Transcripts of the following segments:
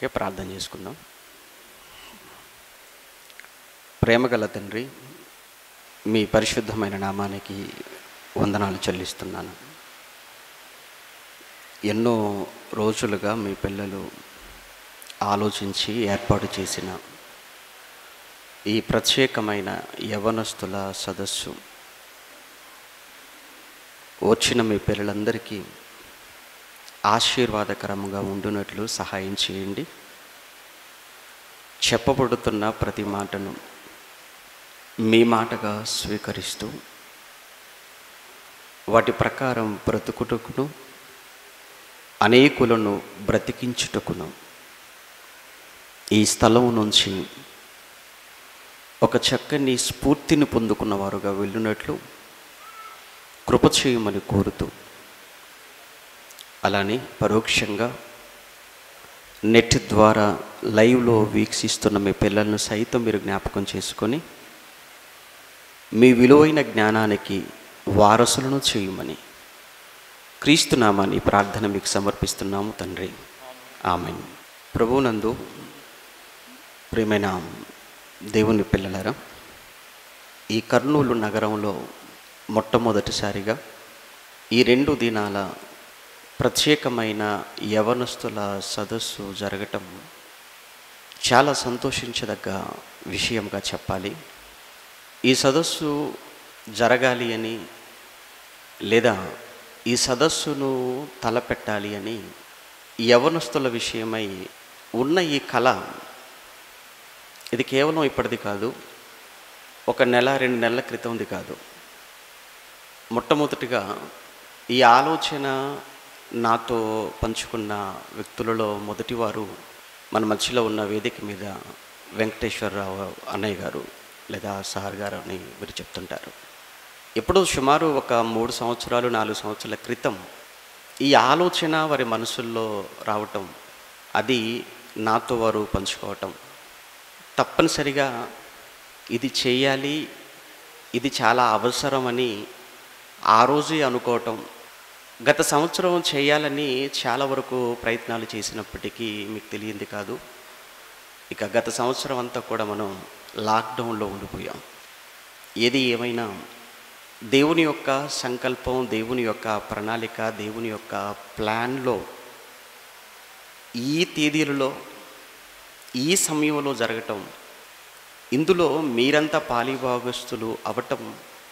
Okay, ప్రార్థన చేసుకుందాం. ప్రేమగల తండ్రి, మీ పరిశుద్ధమైన నామానికి వందనాలు చెల్లిస్తున్నాను. ఎన్నో రోజులుగా మీ పిల్లలు ఆలోచించి ఏర్పాటు చేసిన ఈ ప్రత్యేకమైన యవ్వనస్తుల సదస్సు వచ్చిన మీ పిల్లలందరికీ ఆశీర్వాదకరంగా ఉండునట్లు సహాయం చేయండి. చెప్పబడుతున్న ప్రతి మాటను మీ మాటగా స్వీకరిస్తూ వాటి ప్రకారం బ్రతుకుటకును, అనేకులను బ్రతికించుటకును ఈ స్థలం నుంచి ఒక చక్కని స్ఫూర్తిని పొందుకున్నవారుగా వెళ్ళినట్లు కృప చేయమని కోరుతూ, అలానే పరోక్షంగా నెట్ ద్వారా లైవ్లో వీక్షిస్తున్న మీ పిల్లలను సైతం మీరు జ్ఞాపకం చేసుకొని మీ విలువైన జ్ఞానానికి వారసులను చేయమని క్రీస్తునామాని ప్రార్థన మీకు సమర్పిస్తున్నాము తండ్రి, ఆమేన్. ప్రభువునందు ప్రియమైన దేవుని పిల్లలారా, ఈ కర్నూలు నగరంలో మొట్టమొదటిసారిగా ఈ 2 దినాల ప్రత్యేకమైన యవనస్తుల సదస్సు జరగటం చాలా సంతోషించదగ్గ విషయంగా చెప్పాలి. ఈ సదస్సు జరగాలి అని, లేదా ఈ సదస్సును తలపెట్టాలి అని యవనస్తుల విషయమై ఉన్న ఈ కళ, ఇది కేవలం ఇప్పటిది కాదు, 1 నెల 2 నెలల క్రితంది కాదు. మొట్టమొదటిగా ఈ ఆలోచన నాతో పంచుకున్న వ్యక్తులలో మొదటివారు మన మధ్యలో ఉన్న వేదిక మీద వెంకటేశ్వరరావు అన్నయ్య గారు లేదా సార్ గారు అని మీరు చెప్తుంటారు. ఎప్పుడో సుమారు ఒక 3 సంవత్సరాలు 4 సంవత్సరాల క్రితం ఈ ఆలోచన వారి మనసుల్లో రావటం, అది నాతో వారు పంచుకోవటం, తప్పనిసరిగా ఇది చేయాలి, ఇది చాలా అవసరమని ఆ రోజే అనుకోవటం. గత సంవత్సరం చేయాలని చాలా వరకు ప్రయత్నాలు చేసినప్పటికీ మీకు తెలియంది కాదు. ఇక గత సంవత్సరం అంతా కూడా మనం లాక్డౌన్లో ఉండిపోయాం. ఏది ఏమైనా దేవుని యొక్క సంకల్పం, దేవుని యొక్క ప్రణాళిక, దేవుని యొక్క ప్లాన్లో ఈ తేదీలలో ఈ సమయంలో జరగటం, ఇందులో మీరంతా పాలిభాగస్తులు అవటం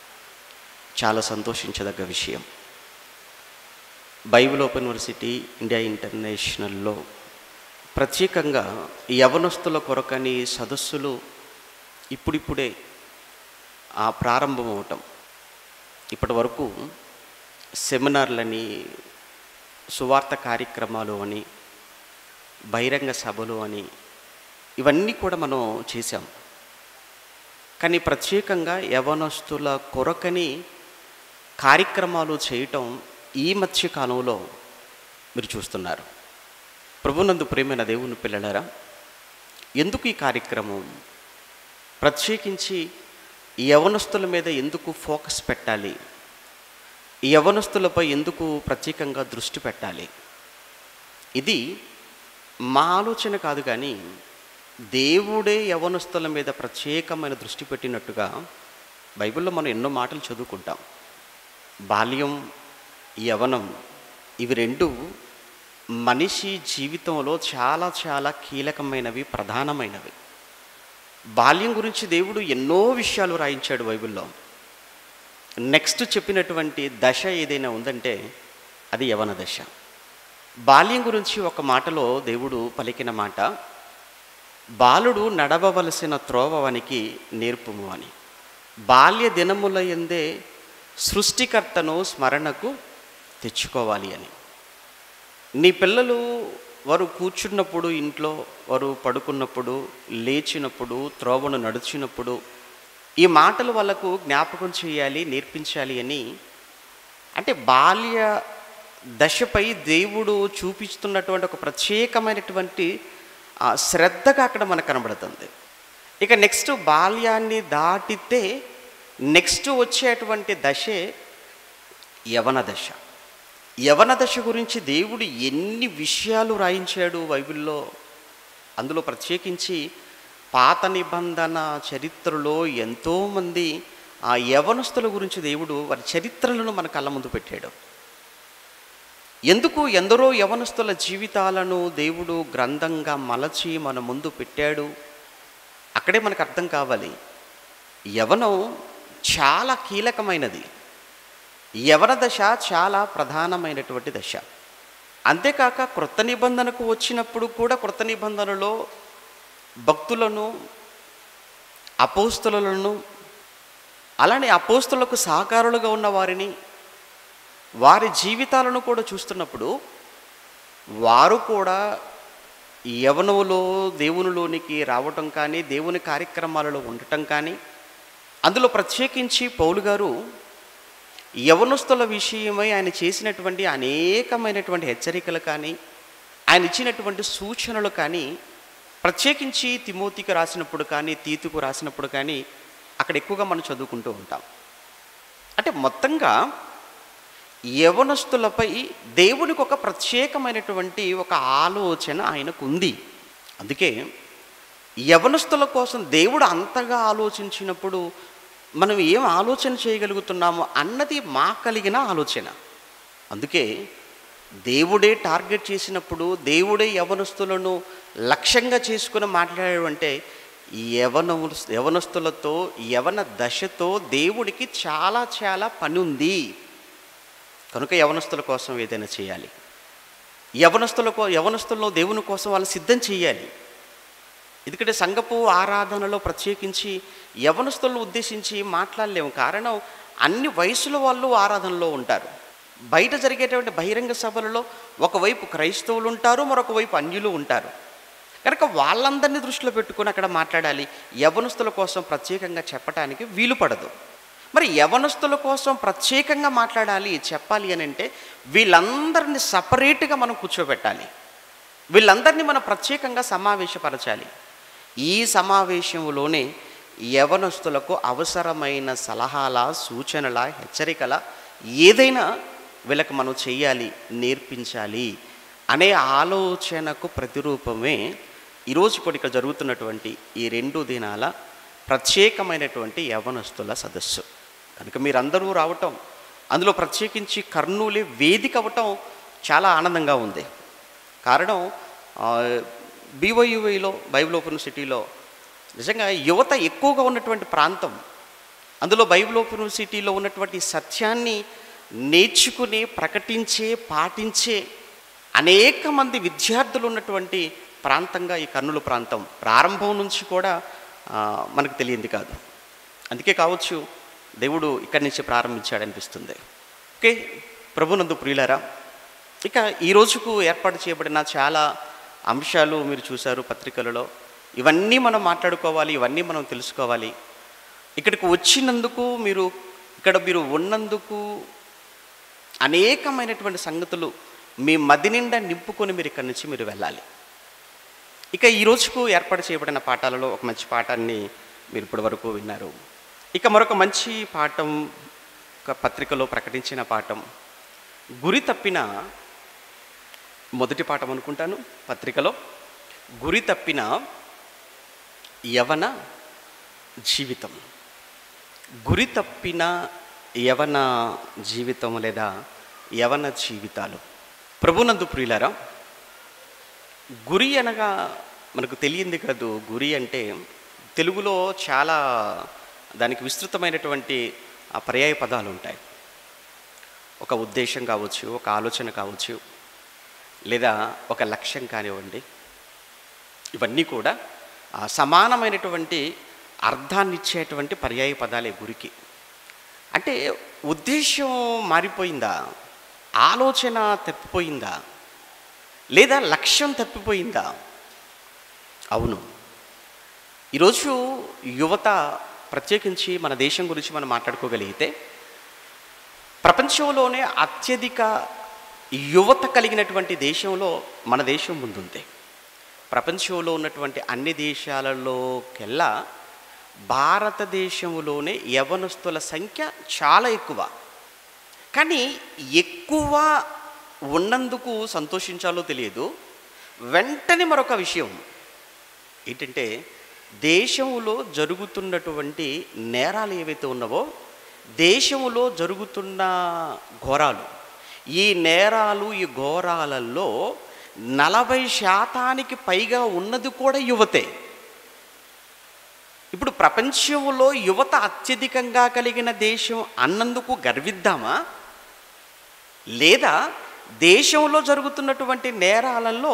చాలా సంతోషించదగ్గ విషయం. బైబిల్ ఓపెన్ యూనివర్సిటీ ఇండియా ఇంటర్నేషనల్లో ప్రత్యేకంగా యవనస్తుల కొరకని సదస్సులు ఇప్పుడిప్పుడే ప్రారంభం అవటం. ఇప్పటి వరకు సెమినార్లని, సువార్త కార్యక్రమాలు అని, బహిరంగ సభలు అని, ఇవన్నీ కూడా మనం చేశాం. కానీ ప్రత్యేకంగా యవనస్తుల కొరకని కార్యక్రమాలు చేయటం ఈ మధ్య కాలంలో మీరు చూస్తున్నారు. ప్రభునందు ప్రియమైన దేవుని పిల్లలారా, ఎందుకు ఈ కార్యక్రమం, ప్రత్యేకించి ఈ యవనస్తుల మీద ఎందుకు ఫోకస్ పెట్టాలి, ఈ యవనస్తులపై ఎందుకు ప్రత్యేకంగా దృష్టి పెట్టాలి, ఇది మా ఆలోచన కాదు. కానీ దేవుడే యవనస్తుల మీద ప్రత్యేకమైన దృష్టి పెట్టినట్టుగా బైబిల్లో మనం ఎన్నో మాటలు చదువుకుంటాం. బాల్యం, యవనం, ఇవి 2 మనిషి జీవితంలో చాలా చాలా కీలకమైనవి, ప్రధానమైనవి. బాల్యం గురించి దేవుడు ఎన్నో విషయాలు రాయించాడు బైబిల్లో. నెక్స్ట్ చెప్పినటువంటి దశ ఏదైనా ఉందంటే అది యవన దశ. బాల్యం గురించి ఒక మాటలో దేవుడు పలికిన మాట, బాలుడు నడవవలసిన త్రోవవానికి నేర్పుము అని. బాల్య దినముల యందే సృష్టికర్తను స్మరణకు తెచ్చుకోవాలి అని. నీ పిల్లలు వారు కూర్చున్నప్పుడు, ఇంట్లో వారు పడుకున్నప్పుడు, లేచినప్పుడు, త్రోవను నడిచినప్పుడు ఈ మాటలు వాళ్ళకు జ్ఞాపకం చేయాలి, నేర్పించాలి అని. అంటే బాల్య దశపై దేవుడు చూపిస్తున్నటువంటి ఒక ప్రత్యేకమైనటువంటి శ్రద్ధగా అక్కడ మనకు కనబడుతుంది. ఇక నెక్స్ట్ బాల్యాన్ని దాటితే నెక్స్ట్ వచ్చేటువంటి దశే యవన దశ. యవన దశ గురించి దేవుడు ఎన్ని విషయాలు రాయించాడు బైబిల్లో. అందులో ప్రత్యేకించి పాత నిబంధన చరిత్రలో ఎంతోమంది ఆ యవనస్తుల గురించి దేవుడు వారి చరిత్రలను మన కళ్ళ ముందు పెట్టాడు. ఎందుకు ఎందరో యవనస్తుల జీవితాలను దేవుడు గ్రంథంగా మలచి మన ముందు పెట్టాడు? అక్కడే మనకు అర్థం కావాలి, యవనం చాలా కీలకమైనది. యవన దశ చాలా ప్రధానమైనటువంటి దశ. అంతేకాక క్రొత్త నిబంధనకు వచ్చినప్పుడు కూడా క్రొత్త నిబంధనలో భక్తులను, అపోస్తలులను, అలానే అపోస్తలులకు సహకారులుగా ఉన్న వారిని, వారి జీవితాలను కూడా చూస్తున్నప్పుడు వారు కూడా యవనములో దేవునిలోనికి రావటం కానీ, దేవుని కార్యక్రమాలలో ఉండటం కానీ, అందులో ప్రత్యేకించి పౌలు గారు యవనస్తుల విషయమై ఆయన చేసినటువంటి అనేకమైనటువంటి హెచ్చరికలు కానీ, ఆయన ఇచ్చినటువంటి సూచనలు కానీ, ప్రత్యేకించి తిమోతికి రాసినప్పుడు కానీ, తీతుకు రాసినప్పుడు కానీ అక్కడ ఎక్కువగా మనం చదువుకుంటూ ఉంటాం. అంటే మొత్తంగా యవనస్తులపై దేవునికి ఒక ప్రత్యేకమైనటువంటి ఒక ఆలోచన ఆయనకు ఉంది. అందుకే యవనస్తుల కోసం దేవుడు అంతగా ఆలోచించినప్పుడు మనం ఏం ఆలోచన చేయగలుగుతున్నామో అన్నది మా కలిగిన ఆలోచన. అందుకే దేవుడే టార్గెట్ చేసినప్పుడు, దేవుడే యవనస్తులను లక్ష్యంగా చేసుకుని మాట్లాడాడు అంటే యవనస్తులతో, యవన దశతో దేవుడికి చాలా చాలా పని ఉంది. కనుక యవనస్తుల కోసం ఏదైనా చేయాలి. యవనస్తులను దేవుని కోసం వాళ్ళని సిద్ధం చేయాలి. ఎందుకంటే సంఘపు ఆరాధనలో ప్రత్యేకించి యవనస్తులను ఉద్దేశించి మాట్లాడలేము. కారణం, అన్ని వయసుల వాళ్ళు ఆరాధనలో ఉంటారు. బయట జరిగేటువంటి బహిరంగ సభలలో ఒకవైపు క్రైస్తవులు ఉంటారు, మరొక వైపు అన్యులు ఉంటారు. కనుక వాళ్ళందరినీ దృష్టిలో పెట్టుకొని అక్కడ మాట్లాడాలి. యవనస్తుల కోసం ప్రత్యేకంగా చెప్పడానికి వీలు పడదు. మరి యవనస్తుల కోసం ప్రత్యేకంగా మాట్లాడాలి, చెప్పాలి అని అంటే వీళ్ళందరినీ సపరేట్గా మనం కూర్చోబెట్టాలి. వీళ్ళందరినీ మనం ప్రత్యేకంగా సమావేశపరచాలి. ఈ సమావేశంలోనే యవనస్తులకు అవసరమైన సలహాల, సూచనల, హెచ్చరికల ఏదైనా వీళ్ళకి మనం చెయ్యాలి, నేర్పించాలి అనే ఆలోచనకు ప్రతిరూపమే ఈరోజు కూడా ఇక్కడ జరుగుతున్నటువంటి ఈ 2 దినాల ప్రత్యేకమైనటువంటి యవనస్తుల సదస్సు. కనుక మీరందరూ రావటం, అందులో ప్రత్యేకించి కర్నూలు వేదిక అవ్వటం చాలా ఆనందంగా ఉంది. కారణం, BYUలో బైబిల్ ఓపెన్ సిటీలో నిజంగా యువత ఎక్కువగా ఉన్నటువంటి ప్రాంతం. అందులో బైబిల్ ఓపెన్ సిటీలో ఉన్నటువంటి సత్యాన్ని నేర్చుకుని ప్రకటించే, పాటించే అనేక మంది విద్యార్థులు ఉన్నటువంటి ప్రాంతంగా ఈ కర్నూలు ప్రాంతం ప్రారంభం నుంచి కూడా మనకు తెలియంది కాదు. అందుకే కావచ్చు దేవుడు ఇక్కడి నుంచి ప్రారంభించాడనిపిస్తుంది. ఓకే, ప్రభునందు ప్రియులారా, ఇక ఈ రోజుకు ఏర్పాటు చేయబడిన చాలా అంశాలు మీరు చూశారు పత్రికలలో. ఇవన్నీ మనం మాట్లాడుకోవాలి, ఇవన్నీ మనం తెలుసుకోవాలి. ఇక్కడికి వచ్చినందుకు, ఇక్కడ మీరు ఉన్నందుకు అనేకమైనటువంటి సంగతులు మీ మది నిండా నింపుకొని మీరు ఇక్కడి నుంచి మీరు వెళ్ళాలి. ఇక ఈ రోజుకు ఏర్పాటు చేయబడిన పాఠాలలో ఒక మంచి పాఠాన్ని మీరు ఇప్పటి వరకు విన్నారు. ఇక మరొక మంచి పాఠం, ఒక పత్రికలో ప్రకటించిన పాఠం, గురి తప్పిన మొదటి పాఠం అనుకుంటాను పత్రికలో, గురి తప్పిన యవన జీవితం. గురి తప్పిన యవన జీవితం లేదా యవన జీవితాలు. ప్రభునందు ప్రియులారా, గురి అనగా మనకు తెలియంది కాదు. గురి అంటే తెలుగులో చాలా దానికి విస్తృతమైనటువంటి పర్యాయ పదాలు ఉంటాయి. ఒక ఉద్దేశం కావచ్చు, ఒక ఆలోచన కావచ్చు, లేదా ఒక లక్ష్యం కానివ్వండి. ఇవన్నీ కూడా సమానమైనటువంటి అర్థాన్ని ఇచ్చేటువంటి పర్యాయ పదాలే గురికి. అంటే ఉద్దేశం మారిపోయిందా, ఆలోచన తప్పిపోయిందా, లేదా లక్ష్యం తప్పిపోయిందా? అవును. ఈరోజు యువత, ప్రత్యేకించి మన దేశం గురించి మనం మాట్లాడుకోగలిగితే, ప్రపంచంలోనే అత్యధిక యువత కలిగినటువంటి దేశంలో మన దేశం ముందుంది. ప్రపంచంలో ఉన్నటువంటి అన్ని దేశాలలోకెల్లా భారతదేశంలోనే యవనస్తుల సంఖ్య చాలా ఎక్కువ. కానీ ఎక్కువ ఉన్నందుకు సంతోషించాలో తెలియదు. వెంటనే మరొక విషయం, ఏంటంటే దేశంలో జరుగుతున్నటువంటి నేరాలు ఏవైతే ఉన్నావో, దేశంలో జరుగుతున్న ఘోరాలు, ఈ నేరాలు ఈ ఘోరాలలో 40% పైగా ఉన్నది కూడా యువతే. ఇప్పుడు ప్రపంచంలో యువత అత్యధికంగా కలిగిన దేశం అన్నందుకు గర్విద్దామా, లేదా దేశంలో జరుగుతున్నటువంటి నేరాలలో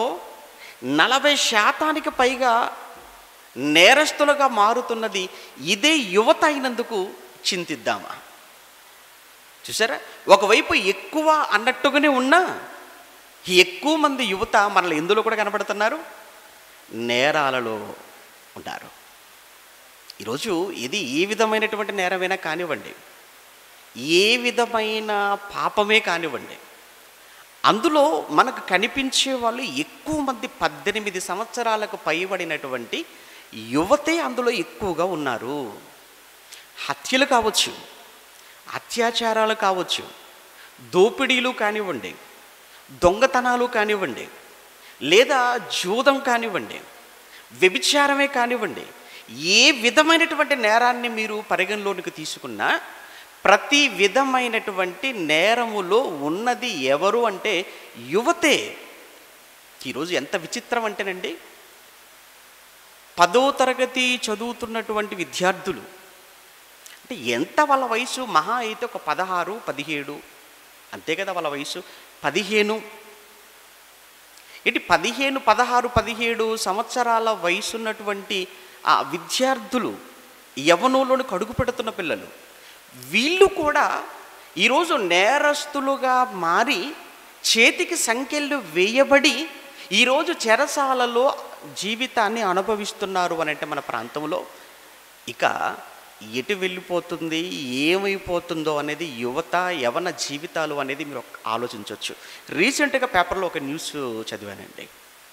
40% పైగా నేరస్తులుగా మారుతున్నది ఇదే యువత అయినందుకు చింతిద్దామా? చూసారా, ఒకవైపు ఎక్కువ అన్నట్టుగానే ఉన్నా ఎక్కువ మంది యువత మనల్ని ఎందులో కూడా కనబడుతున్నారు, నేరాలలో ఉన్నారు. ఈరోజు ఇది ఏ విధమైనటువంటి నేరమైనా కానివ్వండి, ఏ విధమైన పాపమే కానివ్వండి, అందులో మనకు కనిపించే వాళ్ళు ఎక్కువ మంది 18 సంవత్సరాలకు పైబడినటువంటి యువతే అందులో ఎక్కువగా ఉన్నారు. హత్యలు కావచ్చు, అత్యాచారాలు కావచ్చు, దోపిడీలు కానివ్వండి, దొంగతనాలు కానివ్వండి, లేదా జూదం కానివ్వండి, వ్యభిచారమే కానివ్వండి, ఏ విధమైనటువంటి నేరాన్ని మీరు పరిగణలోనికి తీసుకున్నా ప్రతి విధమైనటువంటి నేరములో ఉన్నది ఎవరు అంటే యువతే. ఈరోజు ఎంత విచిత్రం అంటేనండి, 10వ తరగతి చదువుతున్నటువంటి విద్యార్థులు అంటే ఎంత వాళ్ళ వయసు, మహా అయితే ఒక 16, 17 అంతే కదా వాళ్ళ వయసు. 15 ఏంటి 15, 16, 17 సంవత్సరాల వయసున్నటువంటి ఆ విద్యార్థులు, యవ్వనంలోనికి అడుగు పెడుతున్న పిల్లలు, వీళ్ళు కూడా ఈరోజు నేరస్తులుగా మారి చేతికి సంకెళ్ళు వేయబడి ఈరోజు చెరసాలలో జీవితాన్ని అనుభవిస్తున్నారు అని అంటే మన ప్రాంతంలో ఇక ఎటు వెళ్ళిపోతుంది, ఏమైపోతుందో అనేది యువత యవన జీవితాలు అనేది మీరు ఆలోచించవచ్చు. రీసెంట్గా పేపర్లో ఒక న్యూస్ చదివానండి.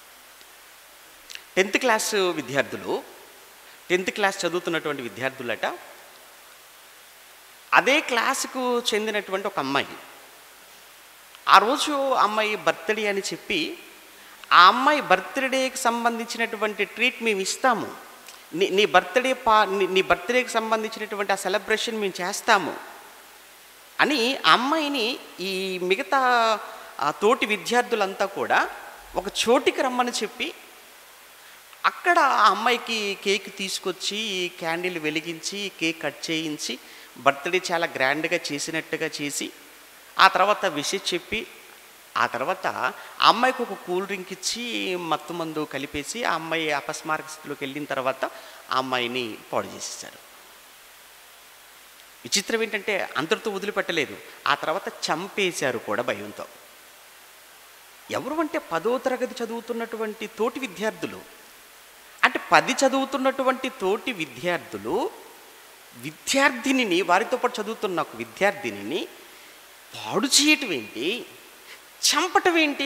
10th క్లాస్ విద్యార్థులు, 10th క్లాస్ చదువుతున్నటువంటి విద్యార్థులట, అదే క్లాసుకు చెందినటువంటి ఒక అమ్మాయి, ఆ రోజు అమ్మాయి బర్త్డే అని చెప్పి ఆ అమ్మాయి బర్త్డేకి సంబంధించినటువంటి ట్రీట్ మేము ఇస్తాము, నీ బర్త్డేకి సంబంధించినటువంటి ఆ సెలబ్రేషన్ మేము చేస్తాము అని అమ్మాయిని ఈ మిగతా తోటి విద్యార్థులంతా కూడా ఒక చోటికి రమ్మని చెప్పి అక్కడ ఆ అమ్మాయికి కేక్ తీసుకొచ్చి క్యాండిల్ వెలిగించి కేక్ కట్ చేయించి బర్త్డే చాలా గ్రాండ్గా చేసినట్టుగా చేసి ఆ తర్వాత విషయం చెప్పి ఆ తర్వాత ఆ అమ్మాయికి ఒక కూల్ డ్రింక్ ఇచ్చి మత్తు మందు కలిపేసి ఆ అమ్మాయి అపస్మారక స్థితిలోకి వెళ్ళిన తర్వాత ఆ అమ్మాయిని పాడు చేసేసారు. విచిత్రం ఏంటంటే అంతటితో వదిలిపెట్టలేదు, ఆ తర్వాత చంపేశారు కూడా భయంతో. ఎవరు అంటే 10వ తరగతి చదువుతున్నటువంటి తోటి విద్యార్థులు. అంటే 10 చదువుతున్నటువంటి తోటి విద్యార్థినిని వారితో పాటు చదువుతున్న ఒక విద్యార్థినిని పాడు చేయటం ఏంటి, చంపటం ఏంటి?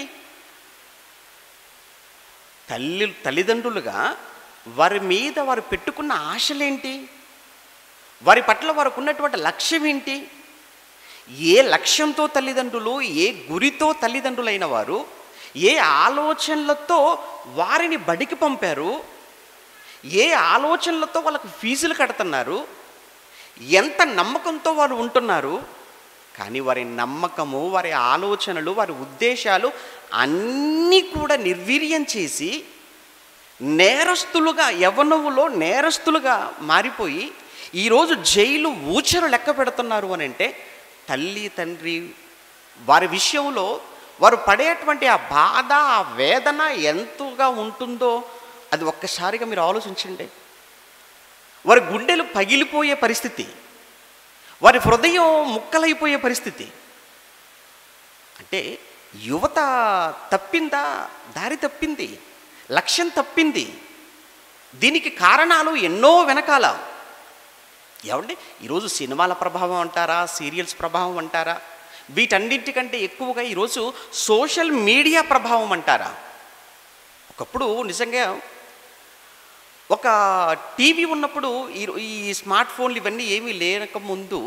తల్లిదండ్రులుగా వారి మీద వారు పెట్టుకున్న ఆశలేంటి, వారి పట్ల వారికి ఉన్నటువంటి లక్ష్యం ఏంటి, ఏ లక్ష్యంతో తల్లిదండ్రులు, ఏ గురితో తల్లిదండ్రులైన వారు ఏ ఆలోచనలతో వారిని బడికి పంపారు, ఏ ఆలోచనలతో వాళ్ళకు ఫీజులు కడుతున్నారు, ఎంత నమ్మకంతో వారు ఉంటున్నారు. కానీ వారి నమ్మకము, వారి ఆలోచనలు, వారి ఉద్దేశాలు అన్నీ కూడా నిర్వీర్యం చేసి నేరస్తులుగా, యవ్వనములో నేరస్తులుగా మారిపోయి ఈరోజు జైలు ఊచరు లెక్క పెడుతున్నారు అని అంటే తల్లి తండ్రి వారి విషయంలో వారు పడేటువంటి ఆ బాధ, ఆ వేదన ఎంతగా ఉంటుందో అది ఒక్కసారిగా మీరు ఆలోచించండి. వారి గుండెలు పగిలిపోయే పరిస్థితి, వారి హృదయం ముక్కలైపోయే పరిస్థితి. అంటే యువత తప్పిందా, దారి తప్పింది, లక్ష్యం తప్పింది. దీనికి కారణాలు ఎన్నో వెనకాల. ఏమండి, ఈరోజు సినిమాల ప్రభావం అంటారా, సీరియల్స్ ప్రభావం అంటారా, వీటన్నింటికంటే ఎక్కువగా ఈరోజు సోషల్ మీడియా ప్రభావం అంటారా? ఒకప్పుడు నిజంగా ఒక టీవీ ఉన్నప్పుడు ఈ స్మార్ట్ ఫోన్లు ఇవన్నీ ఏమీ లేకముందు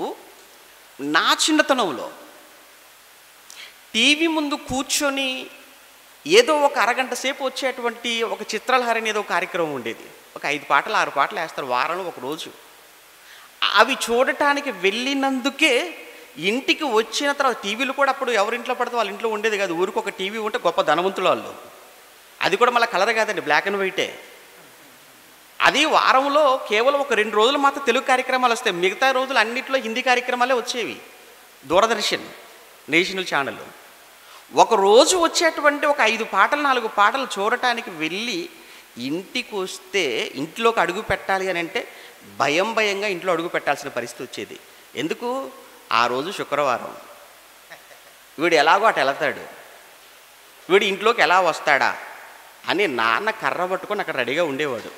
నా చిన్నతనంలో టీవీ ముందు కూర్చొని ఏదో ఒక అరగంట సేపు వచ్చేటువంటి ఒక చిత్రలహరి అనేది ఒక కార్యక్రమం ఉండేది. ఒక 5 పాటలు 6 పాటలు వేస్తారు వారంలో ఒక రోజు. అవి చూడటానికి వెళ్ళినందుకే ఇంటికి వచ్చిన తర్వాత టీవీలు కూడా అప్పుడు ఎవరింట్లో పడితే వాళ్ళ ఇంట్లో ఉండేది కాదు. ఊరికి ఒక టీవీ ఉంటే గొప్ప ధనవంతులు వాళ్ళు. అది కూడా మళ్ళీ కలర్ కాదండి, బ్లాక్ అండ్ వైటే. అది వారంలో కేవలం ఒక 2 రోజులు మాత్రం తెలుగు కార్యక్రమాలు వస్తాయి. మిగతా రోజులు అన్నింటిలో హిందీ కార్యక్రమాలే వచ్చేవి. Doordarshan national channel. ఒక రోజు వచ్చేటువంటి ఒక 5 పాటలు 4 పాటలు చూడటానికి వెళ్ళి ఇంటికి వస్తే ఇంట్లోకి అడుగు పెట్టాలి అని అంటే భయంగా ఇంట్లో అడుగు పెట్టాల్సిన పరిస్థితి వచ్చేది. ఎందుకు? ఆ రోజు శుక్రవారం, వీడు ఎలాగో అటు వెళతాడు, వీడు ఇంట్లోకి ఎలా వస్తాడా అని నాన్న కర్ర పట్టుకొని అక్కడ రెడీగా ఉండేవాడు.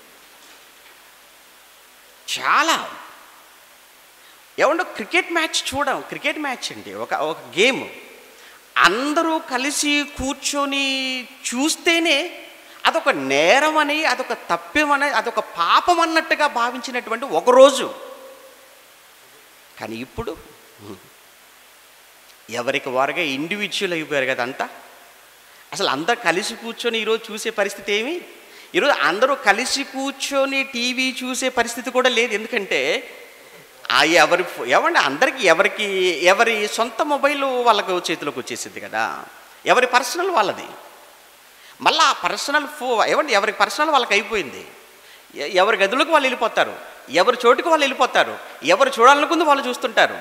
చాలా ఏమంటే క్రికెట్ మ్యాచ్ క్రికెట్ మ్యాచ్ అండి, ఒక గేమ్ అందరూ కలిసి కూర్చొని చూస్తేనే అదొక నేరం అని, అదొక తప్యం అని, అదొక పాపం అన్నట్టుగా భావించినటువంటి ఒకరోజు. కానీ ఇప్పుడు ఎవరికి వారుగా ఇండివిజువల్ అయిపోయారు కదా అంతా. అసలు అందరు కలిసి కూర్చొని ఈరోజు చూసే పరిస్థితి ఏమి? ఈరోజు అందరూ కలిసి కూర్చొని టీవీ చూసే పరిస్థితి కూడా లేదు. ఎందుకంటే అందరికీ ఎవరి సొంత మొబైల్ వాళ్ళకు చేతిలోకి వచ్చేసింది కదా. ఎవరి పర్సనల్ వాళ్ళది. మళ్ళీ ఆ పర్సనల్ ఎవరి పర్సనల్ వాళ్ళకి అయిపోయింది. ఎవరి గదులకు వాళ్ళు వెళ్ళిపోతారు, ఎవరి చోటుకు వాళ్ళు వెళ్ళిపోతారు, ఎవరు చూడాలనుకుంది వాళ్ళు చూస్తుంటారు.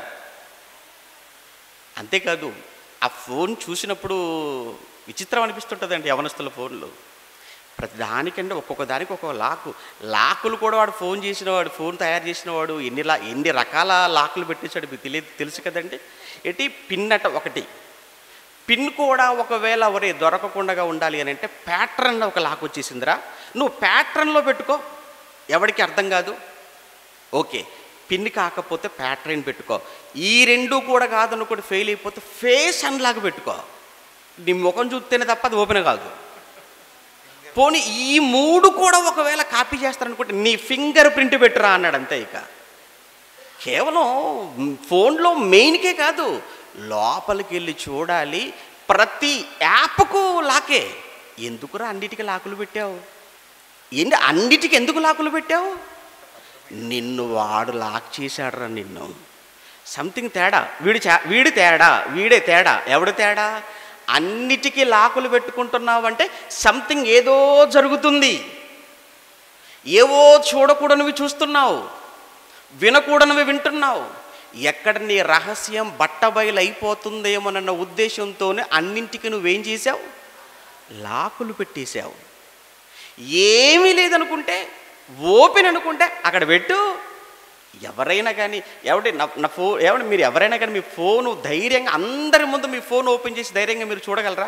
అంతేకాదు ఆ ఫోన్ చూసినప్పుడు విచిత్రం అనిపిస్తుంటుందండి యవనస్తుల ఫోన్లు. ప్రతి దానికంటే ఒక్కొక్క దానికి ఒక్కొక్క లాకులు కూడా వాడు ఫోన్ తయారు చేసినవాడు ఎన్ని రకాల లాకులు పెట్టేశాడు మీకు తెలుసు కదండి. పిన్ ఒకటి పిన్ కూడా ఒకవేళ దొరకకుండా ఉండాలి అని అంటే ప్యాటర్న్ ఒక లాక్ వచ్చేసిందిరా, నువ్వు ప్యాటర్న్లో పెట్టుకో, ఎవరికి అర్థం కాదు. ఓకే, పిన్ కాకపోతే ప్యాటర్న్ పెట్టుకో. ఈ 2 కూడా కాదనుకోండి, ఫెయిల్ అయిపోతే ఫేస్ అన్లాక్ పెట్టుకో. నీ ముఖం చూస్తేనే తప్ప అది ఓపెన్ కాదు. పోనీ ఈ 3 కూడా ఒకవేళ కాపీ చేస్తారనుకుంటే నీ ఫింగర్ ప్రింట్ పెట్టురా అన్నాడు అంతే. ఇక కేవలం ఫోన్లో మెయిన్కే కాదు, లోపలికి వెళ్ళి చూడాలి, ప్రతి యాప్కు లాకే. ఎందుకురా అన్నిటికీ లాకులు పెట్టావు? అన్నిటికీ ఎందుకు లాకులు పెట్టావు? నిన్ను వాడు లాక్ చేశాడురా నిన్ను. సంథింగ్ తేడా, వీడే తేడా. ఎవడు తేడా? అన్నిటికీ లాకులు పెట్టుకుంటున్నావు అంటే సంథింగ్ ఏదో జరుగుతుంది. ఏవో చూడకూడనివి చూస్తున్నావు, వినకూడనివి వింటున్నావు. ఎక్కడ నీ రహస్యం బట్టబయలు అయిపోతుందేమోనన్న ఉద్దేశంతోనే అన్నింటికి నువ్వేం చేసావు? లాకులు పెట్టేశావు. ఏమీ లేదనుకుంటే, ఓపెన్ అనుకుంటే అక్కడ పెట్టు. ఎవరైనా కానీ మీరు ఎవరైనా కానీ మీ ఫోను ధైర్యంగా అందరి ముందు మీ ఫోన్ ఓపెన్ చేసి ధైర్యంగా మీరు చూడగలరా?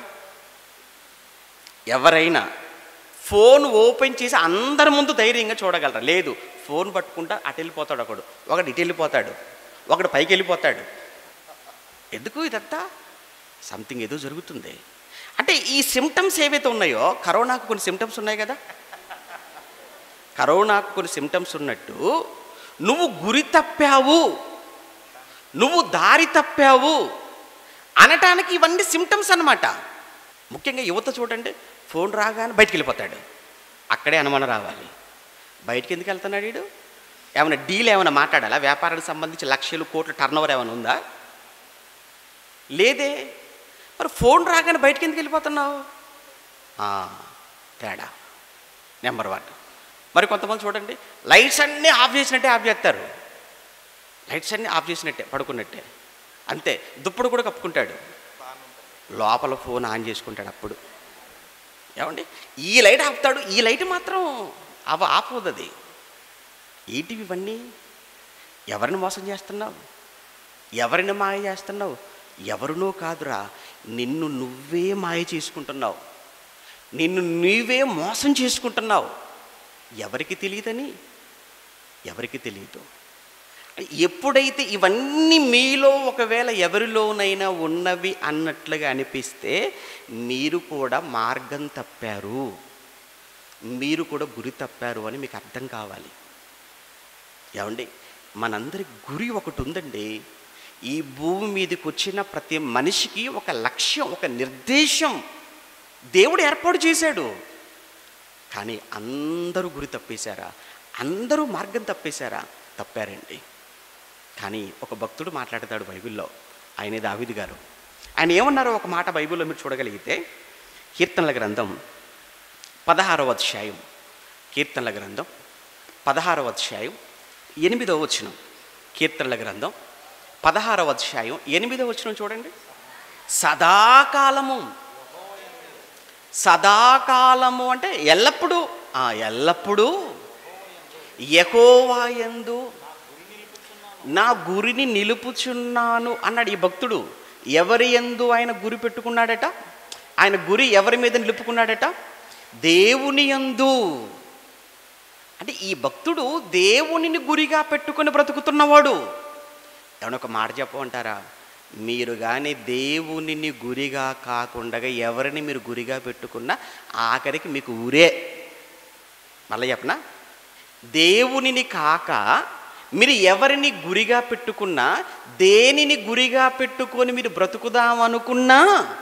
ఎవరైనా ఫోన్ ఓపెన్ చేసి అందరి ముందు ధైర్యంగా చూడగలరా? లేదు. ఫోన్ పట్టుకుంటా అటు వెళ్ళిపోతాడు, ఒకడు ఇటు వెళ్ళిపోతాడు, ఒకడు పైకి వెళ్ళిపోతాడు. ఎందుకు ఇదంతా? సంథింగ్ ఏదో జరుగుతుంది. అంటే ఈ సిమ్టమ్స్ ఏవైతే ఉన్నాయో, కరోనాకు కొన్ని సిమ్టమ్స్ ఉన్నాయి కదా. కరోనాకు కొన్ని సిమ్టమ్స్ ఉన్నట్టు నువ్వు గురి తప్పావు, నువ్వు దారి తప్పావు అనటానికి ఇవన్నీ సిమ్టమ్స్ అన్నమాట. ముఖ్యంగా యువత చూడండి, ఫోన్ రాగానే బయటికి వెళ్ళిపోతాడు. అక్కడే అనుమానం రావాలి, బయటికి ఎందుకు వెళ్తున్నాడు వీడు? ఏమైనా డీల్ ఏమైనా మాట్లాడాలా? వ్యాపారానికి సంబంధించి లక్షలు కోట్ల టర్నోవర్ ఏమైనా ఉందా? లేదే. మరి ఫోన్ రాగానే బయటికి ఎందుకు వెళ్ళిపోతున్నావు? తేడా నెంబర్ 1. మరి కొంతమంది చూడండి, లైట్స్ అన్నీ ఆఫ్ చేసినట్టే ఆఫ్ చేస్తారు. లైట్స్ అన్నీ ఆఫ్ చేసినట్టే పడుకున్నట్టే, అంతే. దుప్పుడు కూడా కప్పుకుంటాడు, లోపల ఫోన్ ఆన్ చేసుకుంటాడు. అప్పుడు ఏమండి, ఈ లైట్ ఆపుతాడు, ఈ లైట్ మాత్రం ఆపుతుంది. ఏంటివి ఇవన్నీ? ఎవరిని మోసం చేస్తున్నావు? ఎవరిని మాయ చేస్తున్నావు? ఎవరినో కాదురా, నిన్ను నువ్వే మాయ చేసుకుంటున్నావు, నిన్ను నువ్వే మోసం చేసుకుంటున్నావు. ఎవరికి తెలియదని? ఎవరికి తెలియదు. ఎప్పుడైతే ఇవన్నీ మీలో ఒకవేళ ఎవరిలోనైనా ఉన్నవి అన్నట్లుగా అనిపిస్తే మీరు కూడా మార్గం తప్పారు, మీరు కూడా గురి తప్పారు అని మీకు అర్థం కావాలి. ఏమండి, మనందరి గురి ఒకటి ఉందండి. ఈ భూమి మీదకి వచ్చిన ప్రతి మనిషికి ఒక లక్ష్యం, ఒక నిర్దేశం దేవుడు ఏర్పాటు చేశాడు. కానీ అందరూ గురి తప్పేశారా? అందరూ మార్గం తప్పేశారా? తప్పారండి. కానీ ఒక భక్తుడు మాట్లాడతాడు బైబిల్లో, ఆయనే దావీదు గారు. ఆయన ఏమన్నారో ఒక మాట బైబిల్లో మీరు చూడగలిగితే, కీర్తనల గ్రంథం 16వ అధ్యాయం, కీర్తనల గ్రంథం 16వ అధ్యాయం 8వ వచనం. కీర్తనల గ్రంథం 16వ అధ్యాయం 8వ వచనం చూడండి. సదాకాలము, సదాకాలము అంటే ఎల్లప్పుడూ, ఎల్లప్పుడూ యెహోవా యందు నా గురిని నిలుపుచున్నాను అన్నాడు ఈ భక్తుడు. ఎవరి యందు ఆయన గురి పెట్టుకున్నాడట? ఆయన గురి ఎవరి మీద నిలుపుకున్నాడట? దేవుని యందు. అంటే ఈ భక్తుడు దేవునిని గురిగా పెట్టుకొని బ్రతుకుతున్నవాడు. ఏమన్నా ఒక మాట చెప్పమంటారా? మీరు కానీ దేవునిని గురిగా కాకుండా ఎవరిని మీరు గురిగా పెట్టుకున్నా ఆఖరికి మీకు ఊరే. మళ్ళీ చెప్పనా? దేవునిని కాక మీరు ఎవరిని గురిగా పెట్టుకున్నా, దేనిని గురిగా పెట్టుకొని మీరు బ్రతుకుదామనుకున్నా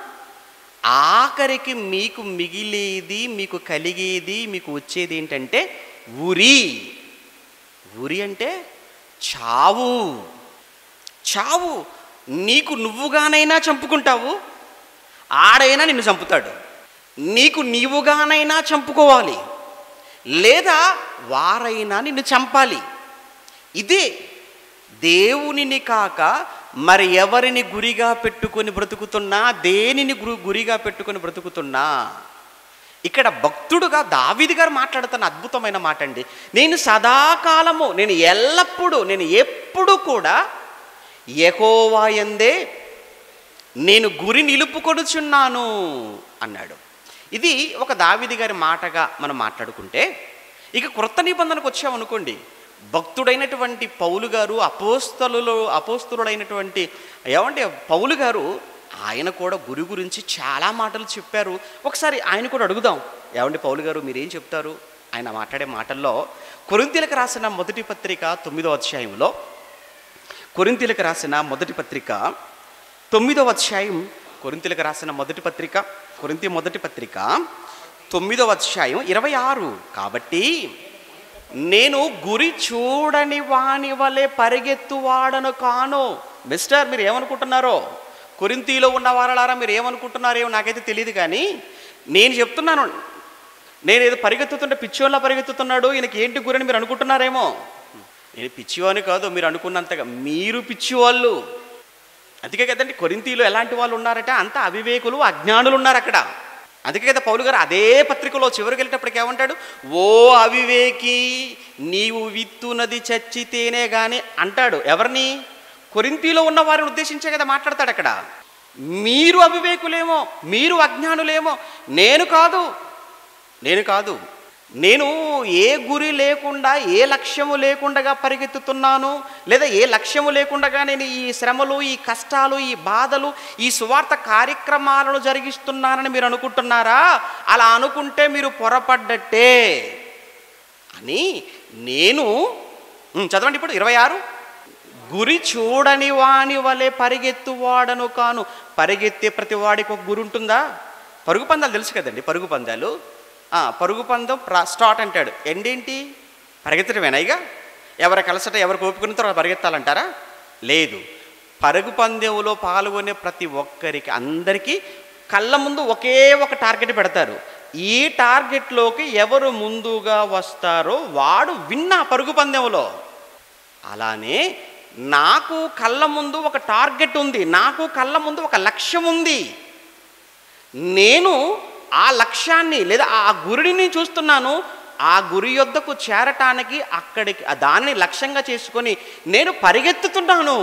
ఆఖరికి మీకు మిగిలేది, మీకు కలిగేది, మీకు వచ్చేది ఏంటంటే ఉరి. ఉరి అంటే చావు. చావు. నీకు నువ్వుగానైనా చంపుకుంటావు, ఆడైనా నిన్ను చంపుతాడు. నీకు నీవుగానైనా చంపుకోవాలి, లేదా వారైనా నిన్ను చంపాలి. ఇదే దేవునిని కాక మరి ఎవరిని గురిగా పెట్టుకొని బ్రతుకుతున్నా, దేనిని గురిగా పెట్టుకొని బ్రతుకుతున్నా. ఇక్కడ భక్తుడుగా దావీదు గారు మాట్లాడుతున్న అద్భుతమైన మాట అండి. నేను సదాకాలము, నేను ఎల్లప్పుడూ, నేను ఎప్పుడు కూడా యెహోవా యందే నేను గురి నిలుపుకొనుచున్నాను అన్నాడు. ఇది ఒక దావీదు గారి మాటగా మనం మాట్లాడుకుంటే, ఇక క్రొత్త నిబంధనకు వచ్చామనుకోండి, భక్తుడైనటువంటి పౌలు గారు, అపోస్తలుడైనటువంటి పౌలు గారు, ఆయన కూడా గురి గురించి చాలా మాటలు చెప్పారు. ఒకసారి ఆయన కూడా అడుగుదాం. పౌలు గారు మీరేం చెప్తారు? ఆయన మాట్లాడే మాటల్లో కొరింథీయులకు రాసిన మొదటి పత్రిక 9వ అధ్యాయంలో, కొరింథీయులకు రాసిన మొదటి పత్రిక 9వ అధ్యాయం, కొరింథీయులకు రాసిన మొదటి పత్రిక, కొరింథీ మొదటి పత్రిక 9వ అధ్యాయం 26. కాబట్టి నేను గురి చూడని వాని వలె పరిగెత్తువాడను కాను. మిస్టర్, మీరు ఏమనుకుంటున్నారో, కొరింథీలో ఉన్న వారలారా మీరు ఏమనుకుంటున్నారేమో నాకైతే తెలియదు, కానీ నేను చెప్తున్నాను, నేను ఏదో పరిగెత్తుతుంటే పిచ్చివాళ్ళ పరిగెత్తుతున్నాడు, ఈయనకి ఏంటి గురని మీరు అనుకుంటున్నారేమో. నేను పిచ్చివాని కాదు, మీరు అనుకున్నంతగా మీరు పిచ్చివాళ్ళు. అందుకే కదండి కొరింథీలో ఎలాంటి వాళ్ళు ఉన్నారట? అంత అవివేకులు, అజ్ఞానులు ఉన్నారు అక్కడ. అందుకే కదా పౌలు గారు అదే పత్రికలో చివరికి వెళ్ళేటప్పటికి ఏమంటాడు? ఓ అవివేకి, నీవు విత్తునది చచ్చితేనే గాని అంటాడు. ఎవరిని? కొరింథీలో ఉన్న వారిని ఉద్దేశించే కదా మాట్లాడతాడు అక్కడ. మీరు అవివేకులేమో, మీరు అజ్ఞానులేమో. నేను కాదు, నేను ఏ గురి లేకుండా, ఏ లక్ష్యము లేకుండా పరిగెత్తుతున్నాను, లేదా ఏ లక్ష్యము లేకుండా నేను ఈ శ్రమలు, ఈ కష్టాలు, ఈ బాధలు, ఈ సువార్త కార్యక్రమాలను జరిగిస్తున్నానని మీరు అనుకుంటున్నారా? అలా అనుకుంటే మీరు పొరపడ్డట్టే అని నేను చదవండి ఇప్పుడు 26. గురి చూడని వాని వలె పరిగెత్తువాడను కాను. పరిగెత్తే ప్రతి వాడికి ఒక గురి ఉంటుందా? పరుగు పందాలు తెలుసు కదండి, పరుగు పందాలు. పరుగు పందెం స్టార్ట్ అంటాడు. ఎండేంటి? పరిగెత్తడమేనా? ఇక ఎవరి కలసట ఎవరు కోపుకున్న తర్వాత పరిగెత్తాలంటారా? లేదు. పరుగు పందెంలో పాల్గొనే ప్రతి ఒక్కరికి, అందరికీ కళ్ళ ముందు ఒకే ఒక టార్గెట్ పెడతారు. ఈ టార్గెట్లోకి ఎవరు ముందుగా వస్తారో వాడు విన్నా పరుగు పందెంలో. అలానే నాకు కళ్ళ ముందు ఒక టార్గెట్ ఉంది, నాకు కళ్ళ ముందు ఒక లక్ష్యం ఉంది. నేను ఆ లక్ష్యాన్ని లేదా ఆ గురిని చూస్తున్నాను. ఆ గురి యొద్దకు చేరటానికి అక్కడికి దాన్ని లక్ష్యంగా చేసుకొని నేను పరిగెత్తుతున్నాను.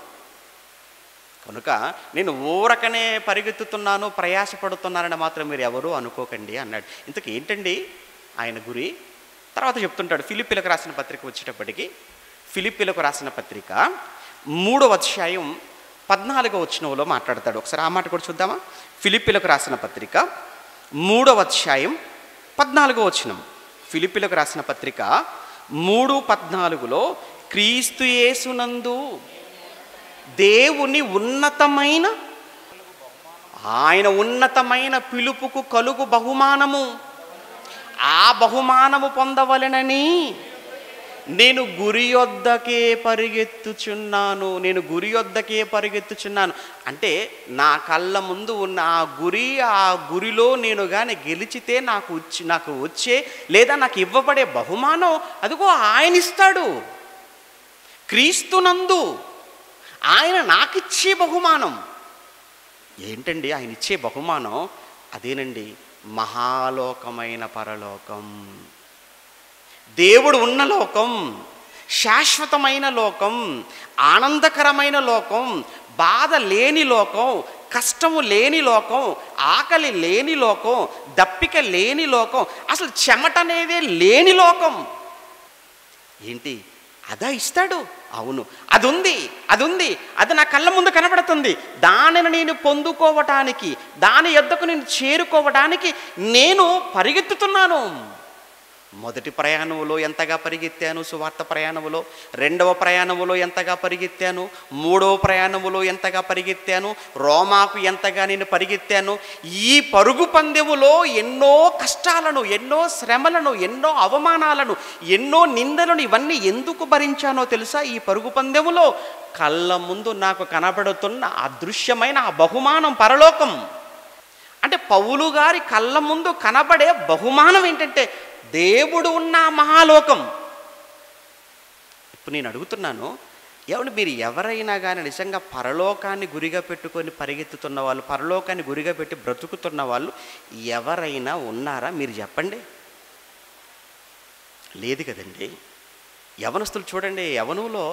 కనుక నేను ఊరకనే పరిగెత్తుతున్నాను, ప్రయాసపడుతున్నానని మాత్రం మీరు ఎవరు అనుకోకండి అన్నాడు. ఇంతకు ఏంటండి ఆయన గురి? తర్వాత చెప్తుంటాడు. ఫిలిప్పీలకు రాసిన పత్రిక వచ్చేటప్పటికి, ఫిలిప్పీలకు రాసిన పత్రిక 3వ అధ్యాయం 14వ వచనంలో మాట్లాడతాడు. ఒకసారి ఆ మాట కూడా చూద్దామా? ఫిలిప్పీలకు రాసిన పత్రిక 3వ అధ్యాయం 14వ వచనం. ఫిలిప్పీలకు రాసిన పత్రిక 3:14లో క్రీస్తు యేసునందు దేవుని ఉన్నతమైన ఆయన ఉన్నతమైన పిలుపుకు కలుగు బహుమానము, ఆ బహుమానము పొందవలెనని నేను గురి యొద్దకే పరిగెత్తుచున్నాను. నేను గురి యొద్దకే పరిగెత్తుచున్నాను అంటే నా కళ్ళ ముందు ఉన్న ఆ గురిలో నేను కానీ గెలిచితే నాకు వచ్చే లేదా నాకు ఇవ్వబడే బహుమానం అదిగో ఆయన ఇస్తాడు. క్రీస్తునందు ఆయన నాకిచ్చే బహుమానం ఏంటండి? ఆయన ఇచ్చే బహుమానం అదేనండి, మహాలోకమైన పరలోకం. దేవుడు ఉన్న లోకం, శాశ్వతమైన లోకం, ఆనందకరమైన లోకం, బాధ లేని లోకం, కష్టము లేని లోకం, ఆకలి లేని లోకం, దప్పిక లేని లోకం, అసలు చెమట అనేదే లేని లోకం. ఏంటి అదా ఇస్తాడు? అవును, అది ఉంది, అది నా కళ్ళ ముందు కనబడుతుంది. దానిని నేను పొందుకోవటానికి, దాని యొద్దకు నేను చేరుకోవడానికి నేను పరిగెత్తుతున్నాను. మొదటి ప్రయాణంలో ఎంతగా పరిగెత్తాను, సువార్త ప్రయాణంలో. రెండవ ప్రయాణంలో ఎంతగా పరిగెత్తాను, మూడవ ప్రయాణంలో ఎంతగా పరిగెత్తాను, రోమాకు ఎంతగా నేను పరిగెత్తాను. ఈ పరుగు పందెములో ఎన్నో కష్టాలను, ఎన్నో శ్రమలను, ఎన్నో అవమానాలను, ఎన్నో నిందలను ఇవన్నీ ఎందుకు భరించానో తెలుసా? ఈ పరుగు పందెములో కళ్ళ ముందు నాకు కనబడుతున్న అదృశ్యమైన ఆ బహుమానం పరలోకం. అంటే పౌలు గారి కళ్ళ ముందు కనబడే బహుమానం ఏంటంటే దేవుడు ఉన్న మహాలోకం. ఇప్పుడు నేను అడుగుతున్నాను, ఏమంటే మీరు ఎవరైనా కానీ నిజంగా పరలోకాన్ని గురిగా పెట్టుకొని పరిగెత్తుతున్న వాళ్ళు, పరలోకాన్ని గురిగా పెట్టి బ్రతుకుతున్న వాళ్ళు ఎవరైనా ఉన్నారా? మీరు చెప్పండి. లేదు కదండి. యవనస్తులు చూడండి, యవనంలో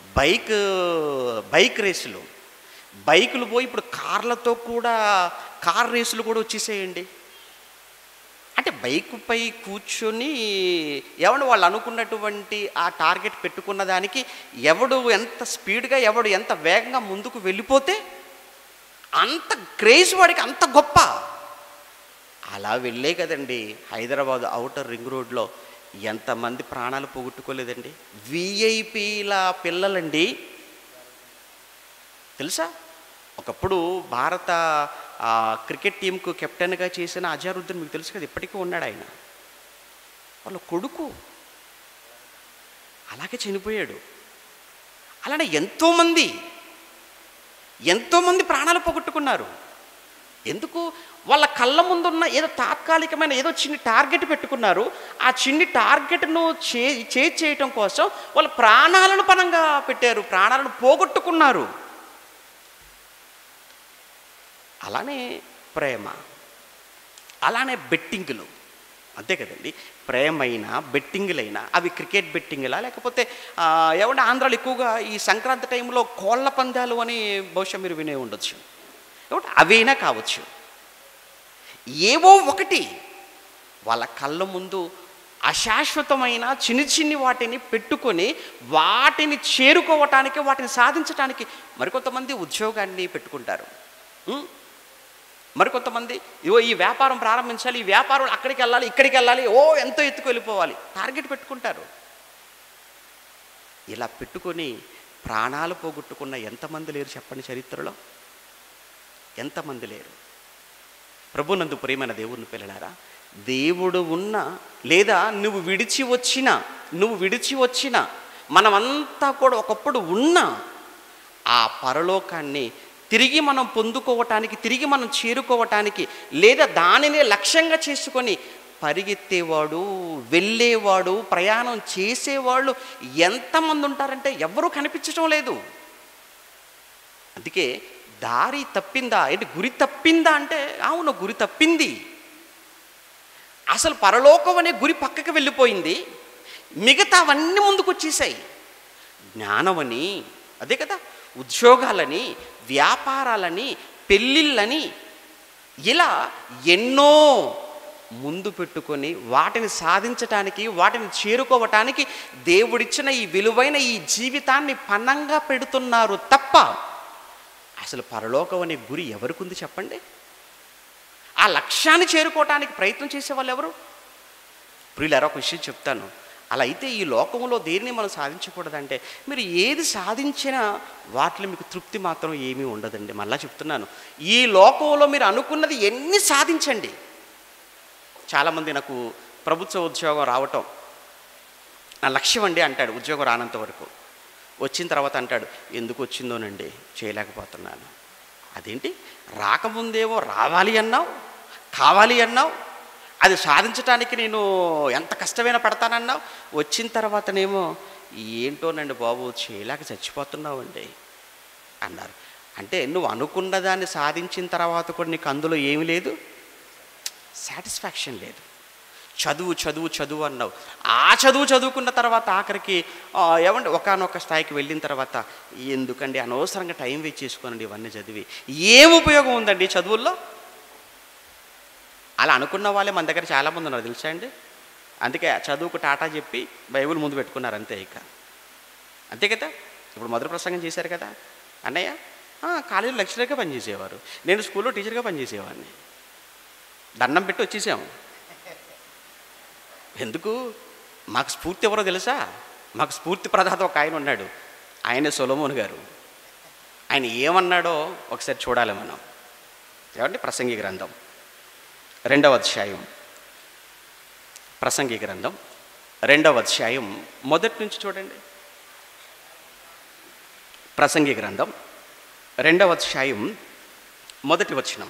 బైక్ రేసులు, బైకులు పోయి ఇప్పుడు కార్లతో కూడా కార్ రేసులు కూడా వచ్చేసేయండి. అంటే బైకుపై కూర్చొని ఎవడు వాళ్ళు అనుకున్నటువంటి ఆ టార్గెట్ పెట్టుకున్న దానికి ఎవడు ఎంత స్పీడ్గా, ఎవడు ఎంత వేగంగా ముందుకు వెళ్ళిపోతే అంత క్రేజ్ వాడికి, అంత గొప్ప. అలా వెళ్ళే కదండి హైదరాబాద్ ఔటర్ రింగ్ రోడ్లో ఎంతమంది ప్రాణాలు పోగొట్టుకోలేదండి. విఐపీల పిల్లలండి తెలుసా? ఒకప్పుడు భారత క్రికెట్ టీంకు కెప్టెన్గా చేసిన అజారుద్దీన్ మీకు తెలుసు కదా, ఇప్పటికీ ఉన్నాడు. ఆయన వాళ్ళ కొడుకు అలాగే చనిపోయాడు. అలానే ఎంతోమంది ప్రాణాలు పోగొట్టుకున్నారు. ఎందుకు? వాళ్ళ కళ్ళ ముందున్న ఏదో తాత్కాలికమైన ఏదో చిన్ని టార్గెట్ పెట్టుకున్నారు. ఆ చిన్ని టార్గెట్ను చేయటం కోసం వాళ్ళ ప్రాణాలను పణంగా పెట్టారు, ప్రాణాలను పోగొట్టుకున్నారు. అలానే ప్రేమ, అలానే బెట్టింగులు, అంతే కదండి. ప్రేమైనా బెట్టింగులైనా అవి క్రికెట్ బెట్టింగులా, లేకపోతే ఏమంటే ఆంధ్రాలో ఎక్కువగా ఈ సంక్రాంతి టైంలో కోళ్ళ పందాలు అని బహుశా మీరు వినే ఉండొచ్చు. అవైనా కావచ్చు, ఏవో ఒకటి వాళ్ళ కళ్ళ ముందు అశాశ్వతమైన చిన్ని వాటిని పెట్టుకొని వాటిని చేరుకోవటానికి, వాటిని సాధించటానికి మరికొంతమంది ఉద్యోగాన్ని పెట్టుకుంటారు. మరికొంతమంది ఈ వ్యాపారం ప్రారంభించాలి, ఈ వ్యాపారం అక్కడికి వెళ్ళాలి, ఇక్కడికి వెళ్ళాలి, ఎంతో ఎత్తుకు వెళ్ళిపోవాలి, టార్గెట్ పెట్టుకుంటారు. ఇలా పెట్టుకొని ప్రాణాలు పోగొట్టుకున్న ఎంతమంది లేరు చెప్పండి చరిత్రలో? ఎంతమంది లేరు? ప్రభునందు ప్రియమైన దేవుని పిల్లలారా, దేవుడు ఉన్న లేదా నువ్వు విడిచి వచ్చిన మనమంతా కూడా ఒకప్పుడు ఉన్న ఆ పరలోకాన్ని తిరిగి మనం పొందుకోవటానికి, తిరిగి మనం చేరుకోవటానికి, లేదా దానినే లక్ష్యంగా చేసుకొని పరిగెత్తేవాడు, వెళ్ళేవాడు, ప్రయాణం చేసేవాళ్ళు ఎంతమంది ఉంటారంటే ఎవరూ కనిపించడం లేదు. అందుకే దారి తప్పిందా ఏంటి, గురి తప్పిందా అంటే అవును, గురి తప్పింది. అసలు పరలోకం అనే గురి పక్కకి వెళ్ళిపోయింది, మిగతావన్నీ ముందుకు వచ్చేసాయి. జ్ఞానమని, అదే కదా, ఉద్యోగాలని, వ్యాపారాలని, పెళ్ళిళ్ళని, ఇలా ఎన్నో ముందు పెట్టుకొని వాటిని సాధించటానికి, వాటిని చేరుకోవటానికి దేవుడిచ్చిన ఈ విలువైన ఈ జీవితాన్ని పణంగా పెడుతున్నారు తప్ప అసలు పరలోకం అనే గురి ఎవరికి ఉంది చెప్పండి? ఆ లక్ష్యాన్ని చేరుకోవటానికి ప్రయత్నం చేసేవాళ్ళు ఎవరు? ప్రియులారా, ఒక విషయం చెప్తాను. అలా అయితే ఈ లోకంలో దేన్ని మనం సాధించకూడదంటే, మీరు ఏది సాధించినా వాటిలో మీకు తృప్తి మాత్రం ఏమీ ఉండదండి. మళ్ళా చెప్తున్నాను, ఈ లోకంలో మీరు అనుకున్నది ఎన్ని సాధించండి. చాలామంది నాకు ప్రభుత్వ ఉద్యోగం రావటం నా లక్ష్యం అండి అంటాడు, ఉద్యోగం రానంత వరకు. వచ్చిన తర్వాత అంటాడు, ఎందుకు వచ్చిందోనండి, చేయలేకపోతున్నాను. అదేంటి, రాకముందేమో రావాలి అన్నావు, కావాలి అన్నావు, అది సాధించడానికి నేను ఎంత కష్టమైనా పడతానన్నావు, వచ్చిన తర్వాతనేమో ఏంటోనండి బాబు చేయలేక చచ్చిపోతున్నావండి అన్నారు. అంటే నువ్వు అనుకున్న దాన్ని సాధించిన తర్వాత కూడా నీకు అందులో ఏమీ లేదు, సాటిస్ఫాక్షన్ లేదు. చదువు చదువు చదువు అన్నావు, ఆ చదువు చదువుకున్న తర్వాత ఆఖరికి ఏమంటే ఒకానొక స్థాయికి వెళ్ళిన తర్వాత ఎందుకండి అనవసరంగా టైం వేస్ట్ చేసుకోనండి ఇవన్నీ చదివి, ఏం ఉపయోగం ఉందండి చదువుల్లో? అలా అనుకున్న వాళ్ళే మన దగ్గర చాలామంది ఉన్నారు తెలుసా అండి. అందుకే చదువుకు టాటా చెప్పి బైబిల్ ముందు పెట్టుకున్నారు అంతే. ఇక అంతే కదా. ఇప్పుడు మొదటి ప్రసంగం చేశారు కదా అన్నయ్య, కాలేజీలో లెక్చరర్గా పనిచేసేవారు, నేను స్కూల్లో టీచర్గా పనిచేసేవాడిని, దండం పెట్టి వచ్చేసాము. ఎందుకు? మాకు స్ఫూర్తి ఎవరో తెలుసా? మాకు స్ఫూర్తి ప్రదాత ఒక ఆయన ఉన్నాడు, ఆయనే సొలొమోను గారు. ఆయన ఏమన్నాడో ఒకసారి చూడాలి మనం. ఏమంటే ప్రసంగి గ్రంథం 2వ అధ్యాయం, ప్రసంగి గ్రంథం 2వ అధ్యాయం మొదటి నుంచి చూడండి. ప్రసంగి గ్రంథం 2వ అధ్యాయం మొదటి వచనం.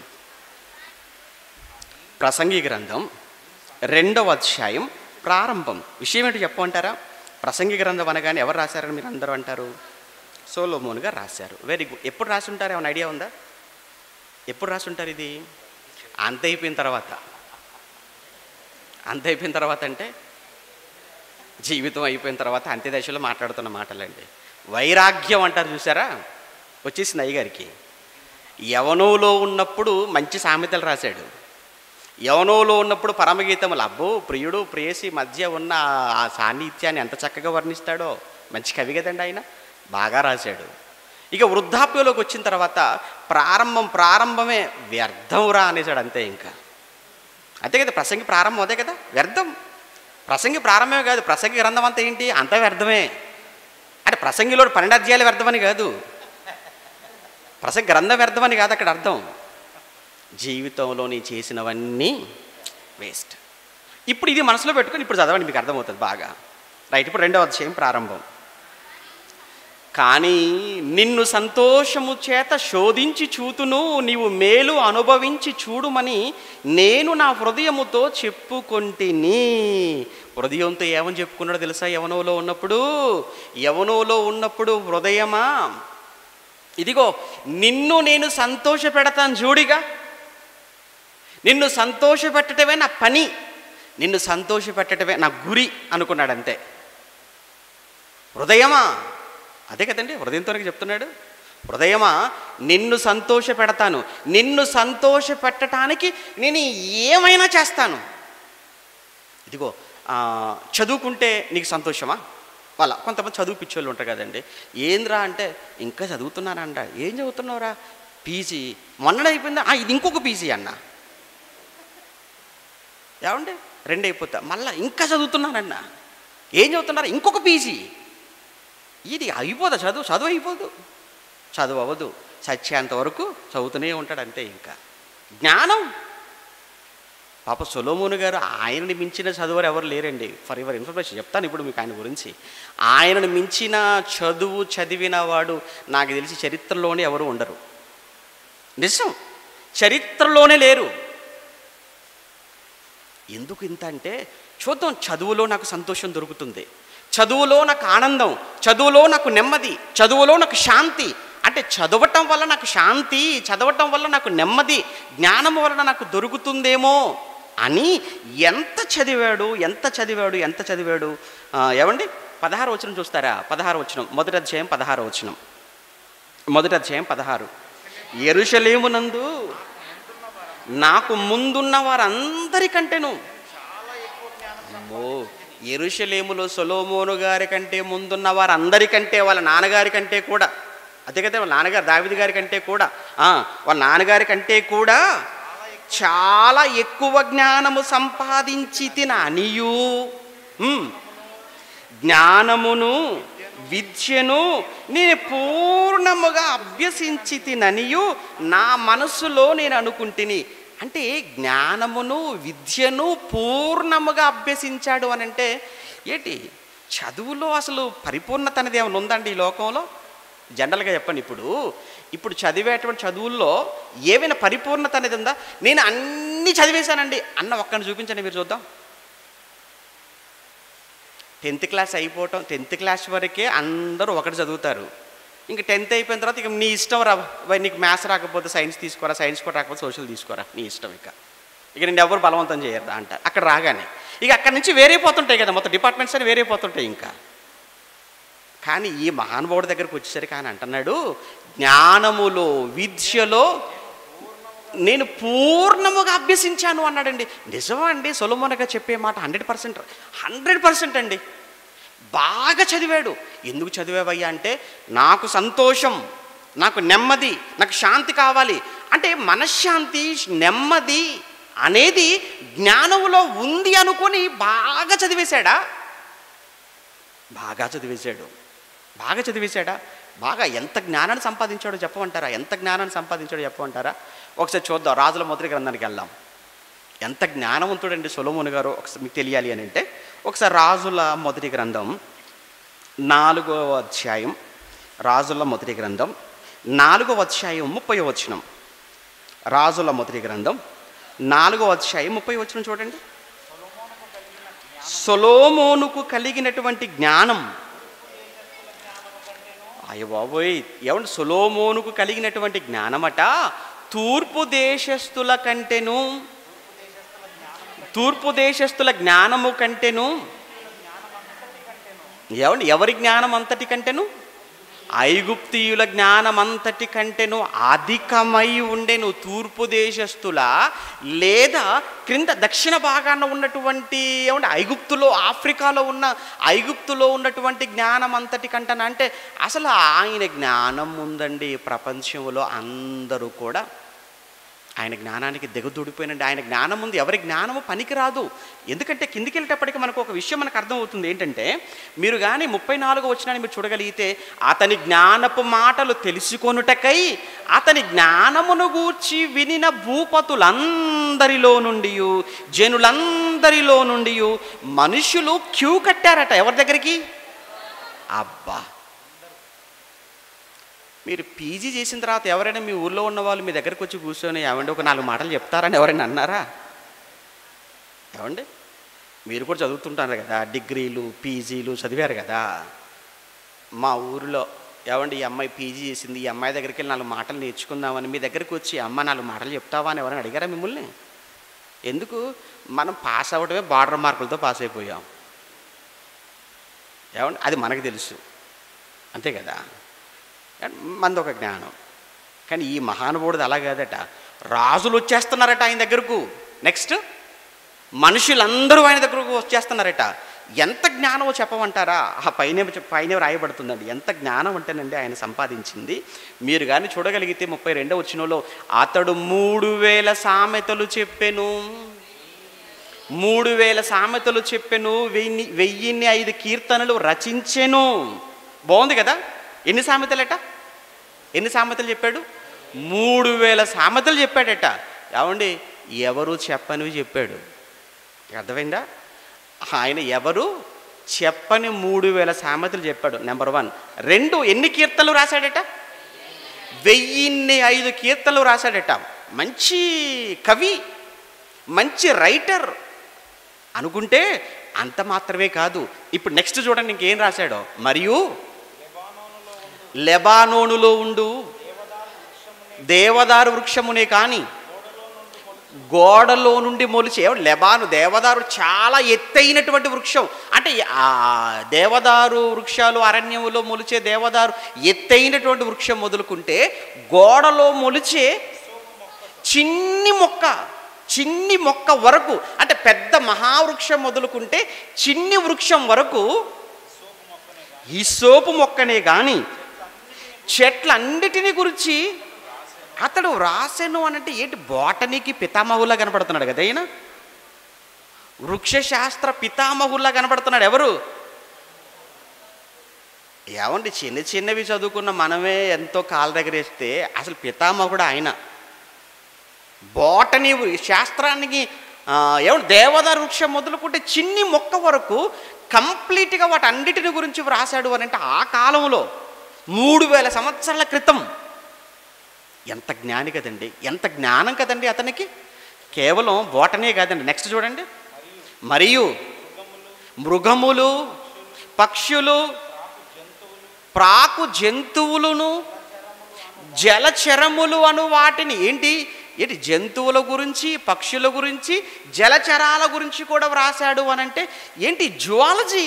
ప్రసంగి గ్రంథం 2వ అధ్యాయం ప్రారంభం. విషయం ఏంటి చెప్పమంటారా? ప్రసంగి గ్రంథం అనగానే ఎవరు రాశారని మీరు అందరూ అంటారు? సొలొమోను గారు రాశారు. Very good. ఎప్పుడు రాసి ఉంటారు? ఏమైనా ఐడియా ఉందా? ఎప్పుడు రాసి ఉంటారు ఇది? అంత అయిపోయిన తర్వాత. అంత అయిపోయిన తర్వాత అంటే జీవితం అయిపోయిన తర్వాత అంత్య దశలో మాట్లాడుతున్న మాటలండి. వైరాగ్యం అంటారు చూసారా, వచ్చేసింది అయ్యగారికి. యవనంలో ఉన్నప్పుడు మంచి సామెతలు రాశాడు, యవనంలో ఉన్నప్పుడు పరమగీతములు. అబ్బో, ప్రియుడు ప్రేయసి మధ్య ఉన్న ఆ సాన్నిధ్యాన్ని ఎంత చక్కగా వర్ణిస్తాడో. మంచి కవి కదండి ఆయన, బాగా రాశాడు. ఇక వృద్ధాప్యంలోకి వచ్చిన తర్వాత ప్రారంభమే వ్యర్థంరా అనేసాడు అంతే. ఇంకా అంతే కదా, ప్రసంగి ప్రారంభం అదే కదా, వ్యర్థం. ప్రసంగి ప్రారంభమే కాదు, ప్రసంగి గ్రంథం అంతా ఏంటి, అంతా వ్యర్థమే. అంటే ప్రసంగిలో 12 అధ్యాయాలు వ్యర్థమని కాదు, ప్రసంగి గ్రంథం వ్యర్థమని కాదు అక్కడ అర్థం. జీవితంలో నీ చేసినవన్నీ వేస్ట్. ఇప్పుడు ఇది మనసులో పెట్టుకొని ఇప్పుడు చదవండి, మీకు అర్థమవుతుంది బాగా. రైట్, ఇప్పుడు 2వ అధ్యాయం ప్రారంభం. కానీ నిన్ను సంతోషము చేత శోధించి చూతును, నీవు మేలు అనుభవించి చూడుమని నేను నా హృదయముతో చెప్పుకొంటిని. హృదయంతో ఏమని చెప్పుకున్నాడో తెలుసా? యవనంలో ఉన్నప్పుడు హృదయమా, ఇదిగో నిన్ను నేను సంతోష పెడతాను చూడిగా, నిన్ను సంతోష పెట్టడమే నా పని, నిన్ను సంతోష పెట్టడమే నా గురి అనుకున్నాడు అంతే. హృదయమా, అదే కదండి, హృదయంతోనే చెప్తున్నాడు. హృదయమా, నిన్ను సంతోష పెడతాను, నిన్ను సంతోష పెట్టడానికి నేను ఏమైనా చేస్తాను. ఇదిగో చదువుకుంటే నీకు సంతోషమా? వాళ్ళ కొంతమంది చదువు పిచ్చోళ్ళు ఉంటారు కదండి. ఏంద్రా అంటే ఇంకా చదువుతున్నానంట. ఏం చదువుతున్నావురా? పీజీ. మొన్న అయిపోయిందా? ఇది ఇంకొక పీజీ అన్న. ఏమండి 2 అయిపోతా, మళ్ళీ ఇంకా చదువుతున్నానన్నా. ఏం చదువుతున్నారు? ఇంకొక పీజీ. ఇది అయిపోదా? చదువు అయిపోదు, చదువు అవ్వదు. చచ్చేంత వరకు చదువుతూనే ఉంటాడు అంతే. ఇంకా జ్ఞానం, పాప సొలొమోను గారు ఆయనని మించిన చదువురు ఎవరు లేరండి. ఫర్ యువర్ ఇన్ఫర్మేషన్ చెప్తాను ఇప్పుడు మీకు ఆయన గురించి. ఆయనను మించిన చదువు చదివిన వాడు నాకు తెలిసి చరిత్రలోనే ఎవరు ఉండరు. నిజం, చరిత్రలోనే లేరు. ఎందుకు ఇంత అంటే చూద్దాం. చదువులో నాకు సంతోషం దొరుకుతుంది, చదువులో నాకు ఆనందం, చదువులో నాకు నెమ్మది, చదువులో నాకు శాంతి. అంటే చదవటం వల్ల నాకు శాంతి, చదవటం వల్ల నాకు నెమ్మది, జ్ఞానం వలన నాకు దొరుకుతుందేమో అని ఎంత చదివాడు. ఏమండి 16వ వచనం చూస్తారా? 16వ వచనం, మొదటి అధ్యాయం 16వ వచనం. మొదటి అధ్యాయం 16. యెరూషలేమునందు నాకు ముందున్న వారందరికంటేను, యెరూషలేములో సొలొమోను గారి కంటే ముందున్న వారందరికంటే, వాళ్ళ నాన్నగారి కంటే కూడా, అదే కదా, వాళ్ళ నాన్నగారు దావీదు గారి కంటే కూడా, వాళ్ళ నాన్నగారి కంటే కూడా చాలా ఎక్కువ జ్ఞానము సంపాదించి తిననియు జ్ఞానమును విద్యను నేను పూర్ణముగా అభ్యసించి తిననియు నా మనస్సులో నేను అనుకుంటుని. అంటే జ్ఞానమును విద్యను పూర్ణముగా అభ్యసించాడు అని అంటే ఏంటి? చదువులో అసలు పరిపూర్ణత అనేది ఏమైనా ఉందండి ఈ లోకంలో? జనరల్గా చెప్పండి. ఇప్పుడు చదివేటువంటి చదువుల్లో ఏమైనా పరిపూర్ణత అనేది ఉందా? నేను అన్నీ చదివేశానండి అన్న ఒక్కడిని చూపించండి, మీరు చూద్దాం. 10th క్లాస్ అయిపోవటం, 10th క్లాస్ వరకే అందరూ ఒకటి చదువుతారు. ఇంకా 10th అయిపోయిన తర్వాత ఇక నీ ఇష్టం రా, నీకు మ్యాథ్స్ రాకపోతే సైన్స్ తీసుకోరా, సైన్స్ కూడా రాకపోతే సోషల్ తీసుకోరా, నీ ఇష్టం. ఇక నేను ఎవరు బలవంతం చేయరు అంటారు. అక్కడ రాగానే ఇక అక్కడి నుంచి వేరైపోతుంటాయి కదా, మొత్తం డిపార్ట్మెంట్స్ అని వేరైపోతుంటాయి ఇంకా. కానీ ఈ మహానుభావుడి దగ్గరకు వచ్చేసరికి ఆయన అంటున్నాడు, జ్ఞానములో విద్యలో నేను పూర్ణముగా అభ్యసించాను అన్నాడండి. నిజమా అండి? సొలొమోనుగా చెప్పే మాట 100% అండి. బాగా చదివాడు. ఎందుకు చదివావయ్యా అంటే, నాకు సంతోషం, నాకు నెమ్మది, నాకు శాంతి కావాలి అంటే మనశ్శాంతి, నెమ్మది అనేది జ్ఞానములో ఉంది అనుకొని బాగా చదివేశాడా? బాగా చదివేశాడా? బాగా ఎంత జ్ఞానాన్ని సంపాదించాడో చెప్పమంటారా? ఒకసారి చూద్దాం. రాజుల మొదటి గ్రంథానికి వెళ్దాం. ఎంత జ్ఞానవంతుడండి సొలొమోను గారు ఒకసారి మీకు తెలియాలి అని అంటే, ఒకసారి రాజుల మొదటి గ్రంథం 4వ అధ్యాయం, రాజుల మొదటి గ్రంథం 4వ అధ్యాయం 30వ వచనం. రాజుల మొదటి గ్రంథం 4వ అధ్యాయం 30వ వచనం చూడండి. సొలొమోనుకు కలిగినటువంటి జ్ఞానం, అయ్య బాబోయ్, ఏమంటే సొలొమోనుకు కలిగినటువంటి జ్ఞానమట తూర్పు దేశస్థుల జ్ఞానము కంటెను. ఏమండి ఎవరి జ్ఞానం అంతటి కంటెను? ఐగుప్తీయుల జ్ఞానం అంతటి కంటెను అధికమై ఉండెను. తూర్పు దేశస్థుల లేదా క్రింద దక్షిణ భాగాన ఉన్నటువంటి ఏమంటే ఐగుప్తులో, ఆఫ్రికాలో ఉన్న ఐగుప్తులో ఉన్నటువంటి జ్ఞానం అంతటి కంటన అంటే అసలు ఆయన జ్ఞానం ఉందండి. ప్రపంచంలో అందరూ కూడా ఆయన జ్ఞానానికి దిగదూడిపోయినండి. ఆయన జ్ఞానం ఉంది, ఎవరి జ్ఞానము పనికిరాదు. ఎందుకంటే కిందికి వెళ్ళేటప్పటికి మనకు ఒక విషయం మనకు అర్థమవుతుంది. ఏంటంటే, మీరు కానీ 34వ వచనాన్ని మీరు చూడగలిగితే, అతని జ్ఞానపు మాటలు తెలుసుకొనుటకై అతని జ్ఞానమును గూర్చి వినిన భూపతులందరిలో నుండి, జనులందరిలో నుండి మనుషులు క్యూ కట్టారట. ఎవరి దగ్గరికి? అబ్బా, మీరు పీజీ చేసిన తర్వాత ఎవరైనా మీ ఊళ్ళో ఉన్న వాళ్ళు మీ దగ్గరకు వచ్చి కూర్చొని ఏమండి ఒక 4 మాటలు చెప్తారని ఎవరైనా అన్నారా? ఏమండి, మీరు కూడా చదువుతుంటారు కదా, డిగ్రీలు పీజీలు చదివారు కదా. మా ఊరిలో ఏమండి ఈ అమ్మాయి పీజీ చేసింది, ఈ అమ్మాయి దగ్గరికి వెళ్ళి 4 మాటలు నేర్చుకుందామని మీ దగ్గరికి వచ్చి, అమ్మ 4 మాటలు చెప్తావా అని ఎవరైనా అడిగారా మిమ్మల్ని? ఎందుకు? మనం పాస్ అవ్వడమే బార్డర్ మార్కులతో పాస్ అయిపోయాం. ఏమండి, అది మనకు తెలుసు, అంతే కదా. మంది ఒక జ్ఞానం. కానీ ఈ మహానుభావుడు అలా కాదట. రాజులు వచ్చేస్తున్నారట ఆయన దగ్గరకు. నెక్స్ట్ మనుషులందరూ ఆయన దగ్గరకు వచ్చేస్తున్నారట. ఎంత జ్ఞానమో చెప్పమంటారా? ఆ పైన రాయబడుతుందండి. ఎంత జ్ఞానం అంటేనండి ఆయన సంపాదించింది. మీరు కానీ చూడగలిగితే 32వ వచనంలో, అతడు 3000 సామెతలు చెప్పెను. 3000 సామెతలు చెప్పెను, 1005 కీర్తనలు రచించెను. బాగుంది కదా. ఎన్ని సామెతలు చెప్పాడు? 3000 సామెతలు చెప్పాడట. ఏమండి, ఎవరు చెప్పనివి చెప్పాడు. అర్థమైందా? ఆయన ఎవరు చెప్పని 3000 సామెతలు చెప్పాడు. నెంబర్ 1. 2, ఎన్ని కీర్తనలు రాశాడట? 1005 కీర్తనలు రాశాడట. మంచి కవి, మంచి రైటర్ అనుకుంటే అంత మాత్రమే కాదు. ఇప్పుడు నెక్స్ట్ చూడండి ఇంకేం రాశాడో. మరియు లెబానోనులో ఉండు దేవదారు వృక్షమునే కానీ గోడలో నుండి మొలిచే. దేవదారు చాలా ఎత్తైనటువంటి వృక్షం. అంటే ఆ దేవదారు వృక్షాలు అరణ్యములో మొలిచే దేవదారు ఎత్తైనటువంటి వృక్షం మొదలుకుంటే గోడలో మొలిచే చిన్ని మొక్క వరకు, అంటే పెద్ద మహావృక్షం మొదలుకుంటే చిన్ని వృక్షం వరకు హిస్సోపు మొక్కనే కానీ చెట్లన్నిటిని గురించి అతడు రాసెను అనంటే ఏంటి? బోటనీకి పితామహుల్లా కనపడుతున్నాడు కదా ఆయన. వృక్షశాస్త్ర పితామహుల్లా కనపడుతున్నాడు. ఎవరు? ఏమండి చిన్న చిన్నవి చదువుకున్న మనమే ఎంతో కాళ్ళ దగ్గర వేస్తే అసలు పితామహుడు ఆయన. బోటనీ శాస్త్రానికి ఏమంటే దేవదారు వృక్షం మొదలుకుంటే చిన్ని మొక్క వరకు కంప్లీట్గా వాటి అన్నిటిని గురించి వ్రాసాడు అని అంటే ఆ కాలంలో 3000 సంవత్సరాల క్రితం. ఎంత జ్ఞాని కదండి, ఎంత జ్ఞానం కదండి అతనికి. కేవలం బోటనే కాదండి, నెక్స్ట్ చూడండి. మరియు మృగములు, పక్షులు, ప్రాకు జంతువులను, జలచరములు అను వాటిని ఏంటి జంతువుల గురించి, పక్షుల గురించి, జలచరాల గురించి కూడా వ్రాసాడు అని అంటే ఏంటి జువాలజీ.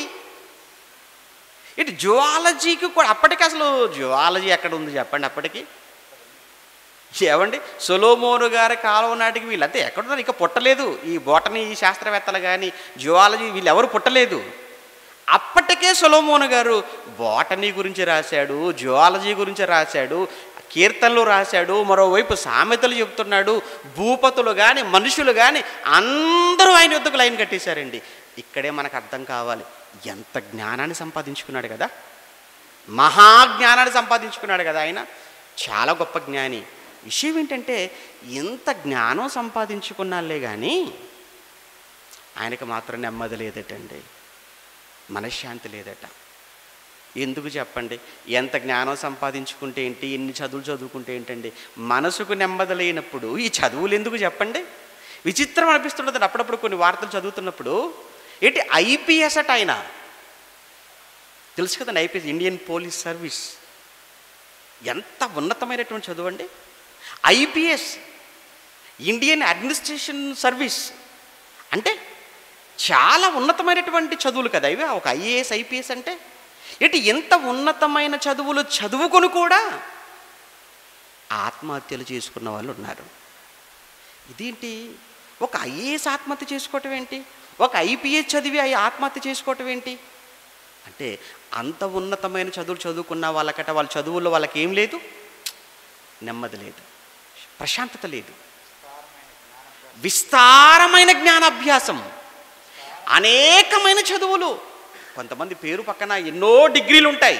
జువాలజీకి కూడా అప్పటికి అసలు జువాలజీ ఎక్కడ ఉంది చెప్పండి అప్పటికి. ఏమండి సొలొమోను గారి కాలం నాటికి వీళ్ళంతా ఎక్కడున్నారు, ఇంకా పుట్టలేదు. ఈ బోటనీ శాస్త్రవేత్తలు కానీ జువాలజీ వీళ్ళు ఎవరు పుట్టలేదు. అప్పటికే సొలొమోను గారు బోటనీ గురించి రాశాడు, జువాలజీ గురించి రాశాడు, కీర్తనలు రాశాడు, మరోవైపు సామెతలు చెప్తున్నాడు. భూపతులు కానీ మనుషులు కానీ అందరూ ఆయన యుద్ధకు లైన్ కట్టేశారండి. ఇక్కడే మనకు అర్థం కావాలి, ఎంత జ్ఞానాన్ని సంపాదించుకున్నాడు కదా, మహాజ్ఞానాన్ని సంపాదించుకున్నాడు కదా ఆయన. చాలా గొప్ప జ్ఞాని. విషయం ఏంటంటే ఎంత జ్ఞానం సంపాదించుకున్నాలే కానీ ఆయనకు మాత్రం నెమ్మది లేదటండి, మనశ్శాంతి లేదట. ఎందుకు చెప్పండి? ఎంత జ్ఞానం సంపాదించుకుంటే ఏంటి, ఎన్ని చదువులు చదువుకుంటే ఏంటండి, మనసుకు నెమ్మది లేనప్పుడు ఈ చదువులు ఎందుకు చెప్పండి? విచిత్రం అనిపిస్తుంటుంది అప్పుడప్పుడు కొన్ని వార్తలు చదువుతున్నప్పుడు. ఐపీఎస్ అట ఆయన, తెలుసు కదండి ఐపీఎస్, ఇండియన్ పోలీస్ సర్వీస్. ఎంత ఉన్నతమైనటువంటి చదువు అండి. ఐపీఎస్, ఇండియన్ అడ్మినిస్ట్రేషన్ సర్వీస్ అంటే చాలా ఉన్నతమైనటువంటి చదువులు కదా ఇవి. ఒక ఐఏఎస్ ఐపీఎస్ అంటే ఎంత ఉన్నతమైన చదువులు చదువుకొని కూడా ఆత్మహత్యలు చేసుకున్న వాళ్ళు ఉన్నారు. ఇదేంటి, ఒక ఐఏఎస్ ఆత్మహత్య చేసుకోవటం ఏంటి, ఒక ఐపీఎస్ చదివి ఆత్మహత్య చేసుకోవటం ఏంటి అంటే అంత ఉన్నతమైన చదువులు చదువుకున్న వాళ్ళకట వాళ్ళ చదువుల్లో వాళ్ళకి ఏం లేదు, నెమ్మది లేదు, ప్రశాంతత లేదు. విస్తారమైన జ్ఞానాభ్యాసం, అనేకమైన చదువులు. కొంతమంది పేరు పక్కన ఎన్నో డిగ్రీలు ఉంటాయి,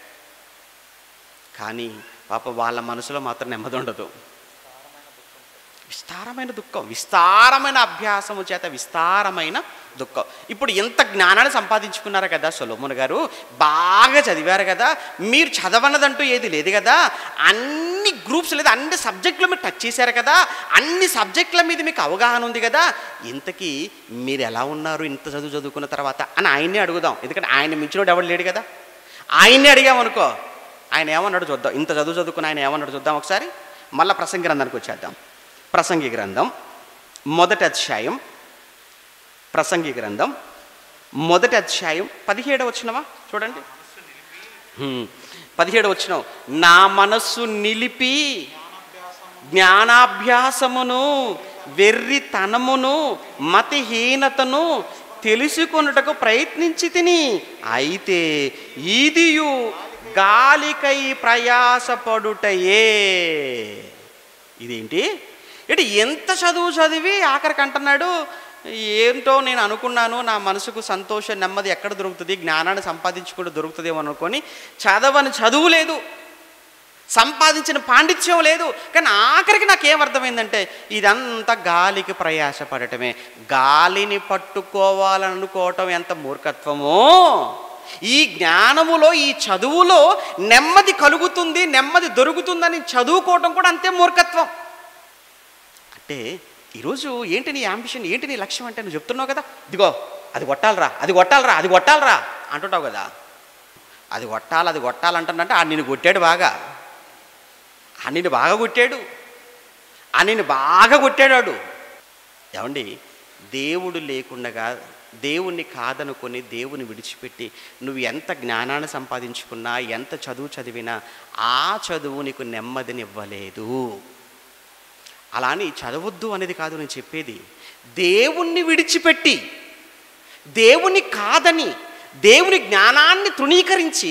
కానీ పాప వాళ్ళ మనసులో మాత్రం నెమ్మది ఉండదు. విస్తారమైన దుఃఖం, విస్తారమైన అభ్యాసము చేత విస్తారమైన దుఃఖం. ఇప్పుడు ఎంత జ్ఞానాన్ని సంపాదించుకున్నారు కదా సొలొమోను గారు, బాగా చదివారు కదా, మీరు చదవనదంటూ ఏది లేదు కదా, అన్ని గ్రూప్స్ లేదా అన్ని సబ్జెక్టులు మీరు టచ్ చేశారు కదా, అన్ని సబ్జెక్టుల మీద మీకు అవగాహన ఉంది కదా, ఇంతకీ మీరు ఎలా ఉన్నారు ఇంత చదువు చదువుకున్న తర్వాత అని ఆయన్నే అడుగుదాం. ఎందుకంటే ఆయన మించినోడు ఎవడు లేడు కదా. ఆయన్నే అడిగామనుకో, ఆయన ఏమన్నాడు చూద్దాం. ఇంత చదువు చదువుకుని ఆయన ఏమన్నాడు చూద్దాం ఒకసారి. మళ్ళీ ప్రసంగి గ్రంథానికి వచ్చేద్దాం. ప్రసంగి గ్రంథం మొదటి అధ్యాయం, ప్రసంగి గ్రంథం మొదటి అధ్యాయం 17వ వచనమా చూడండి. 17వ వచనం. నా మనస్సు నిలిపి జ్ఞానాభ్యాసమును, వెర్రితనమును, మతిహీనతను తెలుసుకొనుటకు ప్రయత్నించి తిని, అయితే ఈదియు గాలికై ప్రయాసపడుటయే. ఇదేంటి ఎంత చదువు చదివి ఆఖరికి అంటున్నాడు, ఏంటో నేను అనుకున్నాను నా మనసుకు సంతోషం నెమ్మది ఎక్కడ దొరుకుతుంది, జ్ఞానాన్ని సంపాదించుకుంటూ దొరుకుతుందేమో అనుకొని చదవని చదువు లేదు, సంపాదించిన పాండిత్యం లేదు, కానీ ఆఖరికి నాకేమర్థమైందంటే ఇదంతా గాలికి ప్రయాసపడటమే. గాలిని పట్టుకోవాలనుకోవటం ఎంత మూర్ఖత్వమో. ఈ జ్ఞానములో, ఈ చదువులో నెమ్మది కలుగుతుంది, నెమ్మది దొరుకుతుందని చదువుకోవటం కూడా అంతే మూర్ఖత్వం. అంటే ఈరోజు ఏంటి నీ యాంబిషన్, ఏంటి నీ లక్ష్యం అంటే నువ్వు చెప్తున్నావు కదా, ఇదిగో అది కొట్టాలరా, అది కొట్టాలరా, అది కొట్టాలరా అంటుంటావు కదా. అది కొట్టాలి, అది కొట్టాలంటే ఆ నిన్ను కొట్టాడు బాగా, ఆ నిన్ను బాగా కొట్టాడు, ఆ నిన్ను బాగా కొట్టాడు. ఏమండి, దేవుడు లేకుండగా, దేవుణ్ణి కాదనుకొని దేవుని విడిచిపెట్టి నువ్వు ఎంత జ్ఞానాన్ని సంపాదించుకున్నా, ఎంత చదువు చదివినా ఆ చదువు నీకు నెమ్మదినివ్వలేదు. అలా అని చదవద్దు అనేది కాదు నేను చెప్పేది. దేవుణ్ణి విడిచిపెట్టి, దేవుని కాదని, దేవుని జ్ఞానాన్ని తృణీకరించి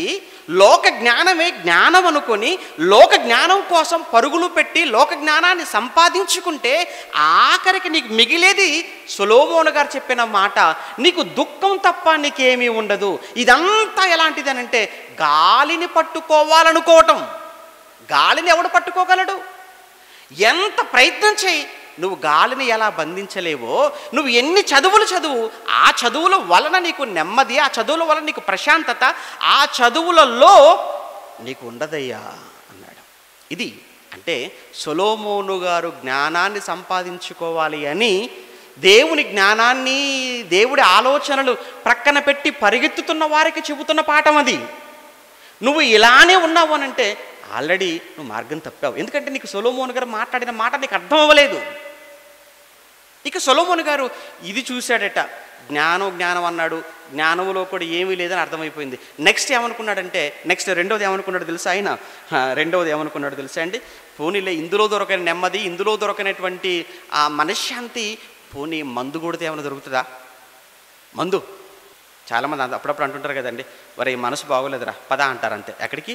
లోక జ్ఞానమే జ్ఞానం అనుకొని లోక జ్ఞానం కోసం పరుగులు పెట్టి లోక జ్ఞానాన్ని సంపాదించుకుంటే ఆఖరికి నీకు మిగిలేది సొలొమోను గారు చెప్పిన మాట, నీకు దుఃఖం తప్ప నీకేమీ ఉండదు. ఇదంతా ఎలాంటిది అని అంటే గాలిని పట్టుకోవాలనుకోవటం. గాలిని ఎవడు పట్టుకోగలడు? ఎంత ప్రయత్నం చేయి, నువ్వు గాలిని ఎలా బంధించలేవో, నువ్వు ఎన్ని చదువులు చదువు, ఆ చదువుల వలన నీకు నెమ్మది, ఆ చదువుల వలన నీకు ప్రశాంతత, ఆ చదువులలో నీకు ఉండదయ్యా అన్నాడు. ఇది అంటే సొలొమోను గారు జ్ఞానాన్ని సంపాదించుకోవాలి అని దేవుని జ్ఞానాన్ని, దేవుడి ఆలోచనలు ప్రక్కన పెట్టి పరిగెత్తుతున్న వారికి చెబుతున్న పాఠం అది. నువ్వు ఇలానే ఉన్నావు అనంటే ఆల్రెడీ నువ్వు మార్గం తప్పావు. ఎందుకంటే నీకు సొలొమోను గారు మాట్లాడిన మాట నీకు అర్థం అవ్వలేదు. ఇక సొలొమోను గారు ఇది చూశాడట, జ్ఞానం అన్నాడు, జ్ఞానంలో కూడా ఏమీ లేదని అర్థమైపోయింది. నెక్స్ట్ ఏమనుకున్నాడంటే, రెండోది ఏమనుకున్నాడు తెలుసా ఆయన? రెండవది ఏమనుకున్నాడు తెలుసా అండి? పోనీలే, ఇందులో దొరకని నెమ్మది, ఇందులో దొరకనటువంటి ఆ మనశ్శాంతి, పోనీ మందు కొడితే ఏమైనా దొరుకుతుందా? మందు చాలామంది అప్పుడప్పుడు అంటుంటారు కదండి, వరే మనసు బాగోలేదురా పద అంటారు అంతే. ఎక్కడికి?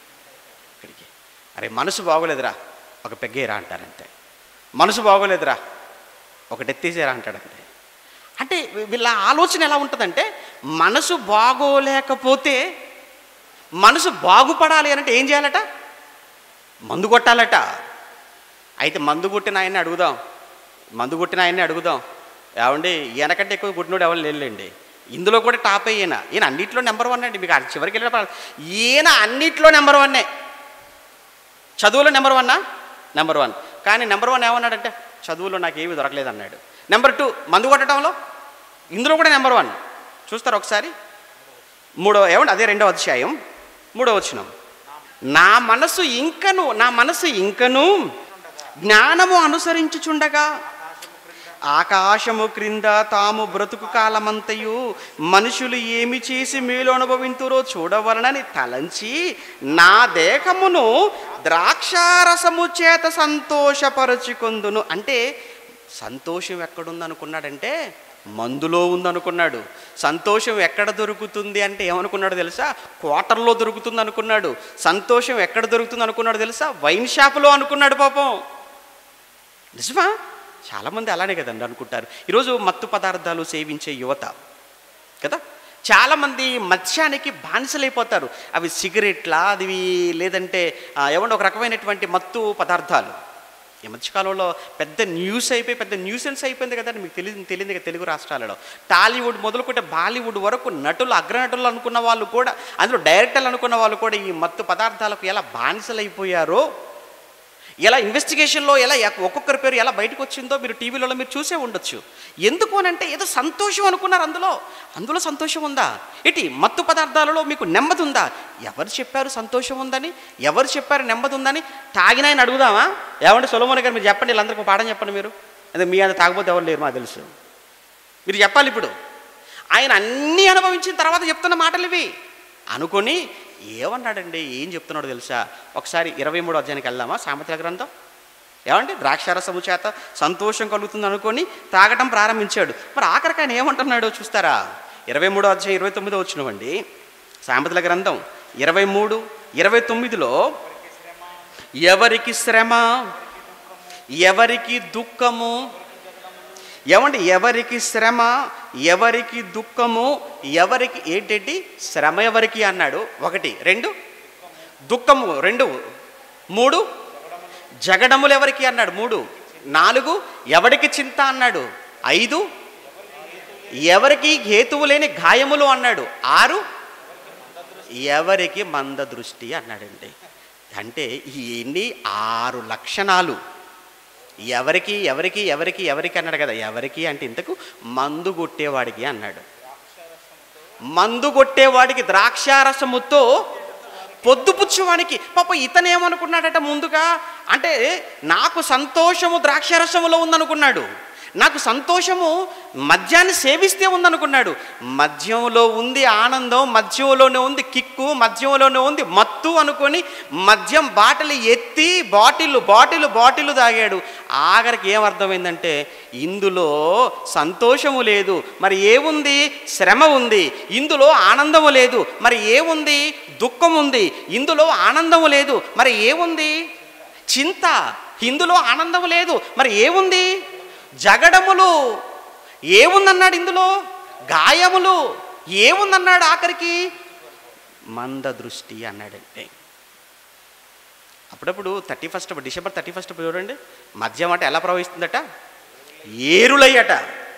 అరే మనసు బాగోలేదురా ఒక పెగ్గేరా అంటారంతే. మనసు బాగోలేదురా ఒకటి ఎత్తేసేరా అంటాడంటే. అంటే వీళ్ళ ఆలోచన ఎలా ఉంటుందంటే, మనసు బాగోలేకపోతే, మనసు బాగుపడాలి అంటే ఏం చేయాలట? మందు కొట్టాలట. అయితే మందు కొట్టిన ఆయన్ని అడుగుదాం, ఏమండి ఈయనకంటే ఎక్కువ కొట్టినోడు ఎవరు లేదులేండి, ఇందులో కూడా టాప్ ఈయన అన్నింటిలో నెంబర్ 1 అండి. మీకు చివరికి వెళ్ళినప్పుడు ఈయన అన్నిట్లో నెంబర్ 1. చదువులో నెంబర్ 1 కానీ నెంబర్ 1 ఏమన్నాడంటే, చదువులో నాకు ఏమీ దొరకలేదు అన్నాడు. నెంబర్ 2 మందు కొట్టడంలో, ఇందులో కూడా నెంబర్ 1. చూస్తారు ఒకసారి, అదే 2వ అధ్యాయం 3వ వచనం. నా మనసు ఇంకను జ్ఞానము అనుసరించుచుండగా ఆకాశము క్రింద తాము బ్రతుకు కాలమంతయు మనుషులు ఏమి చేసి మేలు అనుభవింతురో చూడవలనని తలంచి నా దేహమును ద్రాక్షారసము చేత సంతోషపరచుకొందును. అంటే సంతోషం ఎక్కడుందనుకున్నాడంటే మందులో ఉందనుకున్నాడు. సంతోషం ఎక్కడ దొరుకుతుంది అంటే ఏమనుకున్నాడు తెలుసా? క్వార్టర్లో దొరుకుతుంది అనుకున్నాడు. సంతోషం ఎక్కడ దొరుకుతుంది అనుకున్నాడు తెలుసా? వైన్ షాపులో అనుకున్నాడు. పాపం నిజమా? చాలామంది అలానే కదండి అనుకుంటారు. ఈరోజు మత్తు పదార్థాలు సేవించే యువత కదా, చాలామంది మద్యానికి బానిసలైపోతారు. అవి సిగరెట్లా, అది లేదంటే ఏమన్నా ఒక రకమైనటువంటి మత్తు పదార్థాలు. ఈ మధ్యకాలంలో పెద్ద న్యూసెన్స్ అయిపోయింది కదండి. మీకు తెలియదు కదా, తెలుగు రాష్ట్రాలలో టాలీవుడ్ మొదలుకుంటే బాలీవుడ్ వరకు నటులు, అగ్రనటులు అనుకున్న వాళ్ళు కూడా, అందులో డైరెక్టర్లు అనుకున్న వాళ్ళు కూడా ఈ మత్తు పదార్థాలకు ఎలా బానిసలైపోయారో, ఎలా ఇన్వెస్టిగేషన్లో ఎలా ఒక్కొక్కరి పేరు ఎలా బయటకు వచ్చిందో మీరు టీవీలలో మీరు చూసే ఉండొచ్చు. ఎందుకు అనంటే ఏదో సంతోషం అనుకున్నారు. అందులో సంతోషం ఉందా? మత్తు పదార్థాలలో మీకు నెమ్మది ఉందా? ఎవరు చెప్పారు సంతోషం ఉందని? ఎవరు చెప్పారు నెమ్మది ఉందని? తాగిన ఆయన అడుగుదామా? ఏమంటే సొలొమోను గారు మీరు చెప్పండి, వీళ్ళందరికీ పాఠం చెప్పండి. మీరు అదే మీ అంత తాగపోతే ఎవరు లేరు, మాకు తెలుసు. మీరు చెప్పాలి. ఇప్పుడు ఆయన అన్నీ అనుభవించిన తర్వాత చెప్తున్న మాటలు ఇవి అనుకొని ఏమన్నాడండి, ఏం చెప్తున్నాడు తెలుసా? ఒకసారి 23వ అధ్యాయానికి వెళ్దామా? సామెతల గ్రంథం. ఏమంటే ద్రాక్షారసము చేత సంతోషం కలుగుతుంది అనుకొని తాగటం ప్రారంభించాడు. మరి ఆఖరికి ఆయన ఏమంటున్నాడో చూస్తారా? 23వ అధ్యాయం 29వ వచనం అండి. సామెతల గ్రంథం 23:29లో ఎవరికి శ్రమ, ఎవరికి దుఃఖము, ఏమంటే ఎవరికి శ్రమ, ఎవరికి దుఃఖము, ఎవరికి ఏంటి శ్రమ ఎవరికి అన్నాడు? 1, 2 దుఃఖము, 2, 3 జగడములు ఎవరికి అన్నాడు? 3, 4 ఎవరికి చింత అన్నాడు? 5 ఎవరికి హేతువు లేని గాయములు అన్నాడు? 6 ఎవరికి మంద దృష్టి అన్నాడండి. అంటే ఎన్ని 6 లక్షణాలు. ఎవరికి ఎవరికి ఎవరికి ఎవరికి అన్నాడు కదా. ఎవరికి అంటే ఇంతకు మందు కొట్టేవాడికి అన్నాడు. మందు కొట్టేవాడికి ద్రాక్షారసముతో పొద్దుపుచ్చువానికి. పాప ఇతనేమనుకున్నాడట ముందుగా అంటే నాకు సంతోషము ద్రాక్షారసములో ఉందనుకున్నాడు. నాకు సంతోషము మద్యాన్ని సేవిస్తే ఉందనుకున్నాడు. మద్యంలో ఉంది ఆనందం, మద్యంలోనే ఉంది కిక్కు, మద్యంలోనే ఉంది మత్తు అనుకొని మద్యం బాటిల్ ఎత్తి బాటిల్ తాగాడు. ఆఖరికి ఏమర్థమైందంటే ఇందులో సంతోషము లేదు, మరి ఏముంది? శ్రమ ఉంది. ఇందులో ఆనందము లేదు, మరి ఏముంది? దుఃఖం ఉంది, ఇందులో ఆనందం లేదు. మరి ఏముంది? చింత. ఇందులో ఆనందం లేదు. మరి ఏముంది? జగడములు. ఏముందన్నాడు ఇందులో? గాయములు. ఏముందన్నాడు ఆఖరికి? మంద దృష్టి అన్నాడంటే. అప్పుడప్పుడు డిసెంబర్ 31 చూడండి, మద్యం అట ఎలా ప్రవహిస్తుందట? ఏరులయ్యట.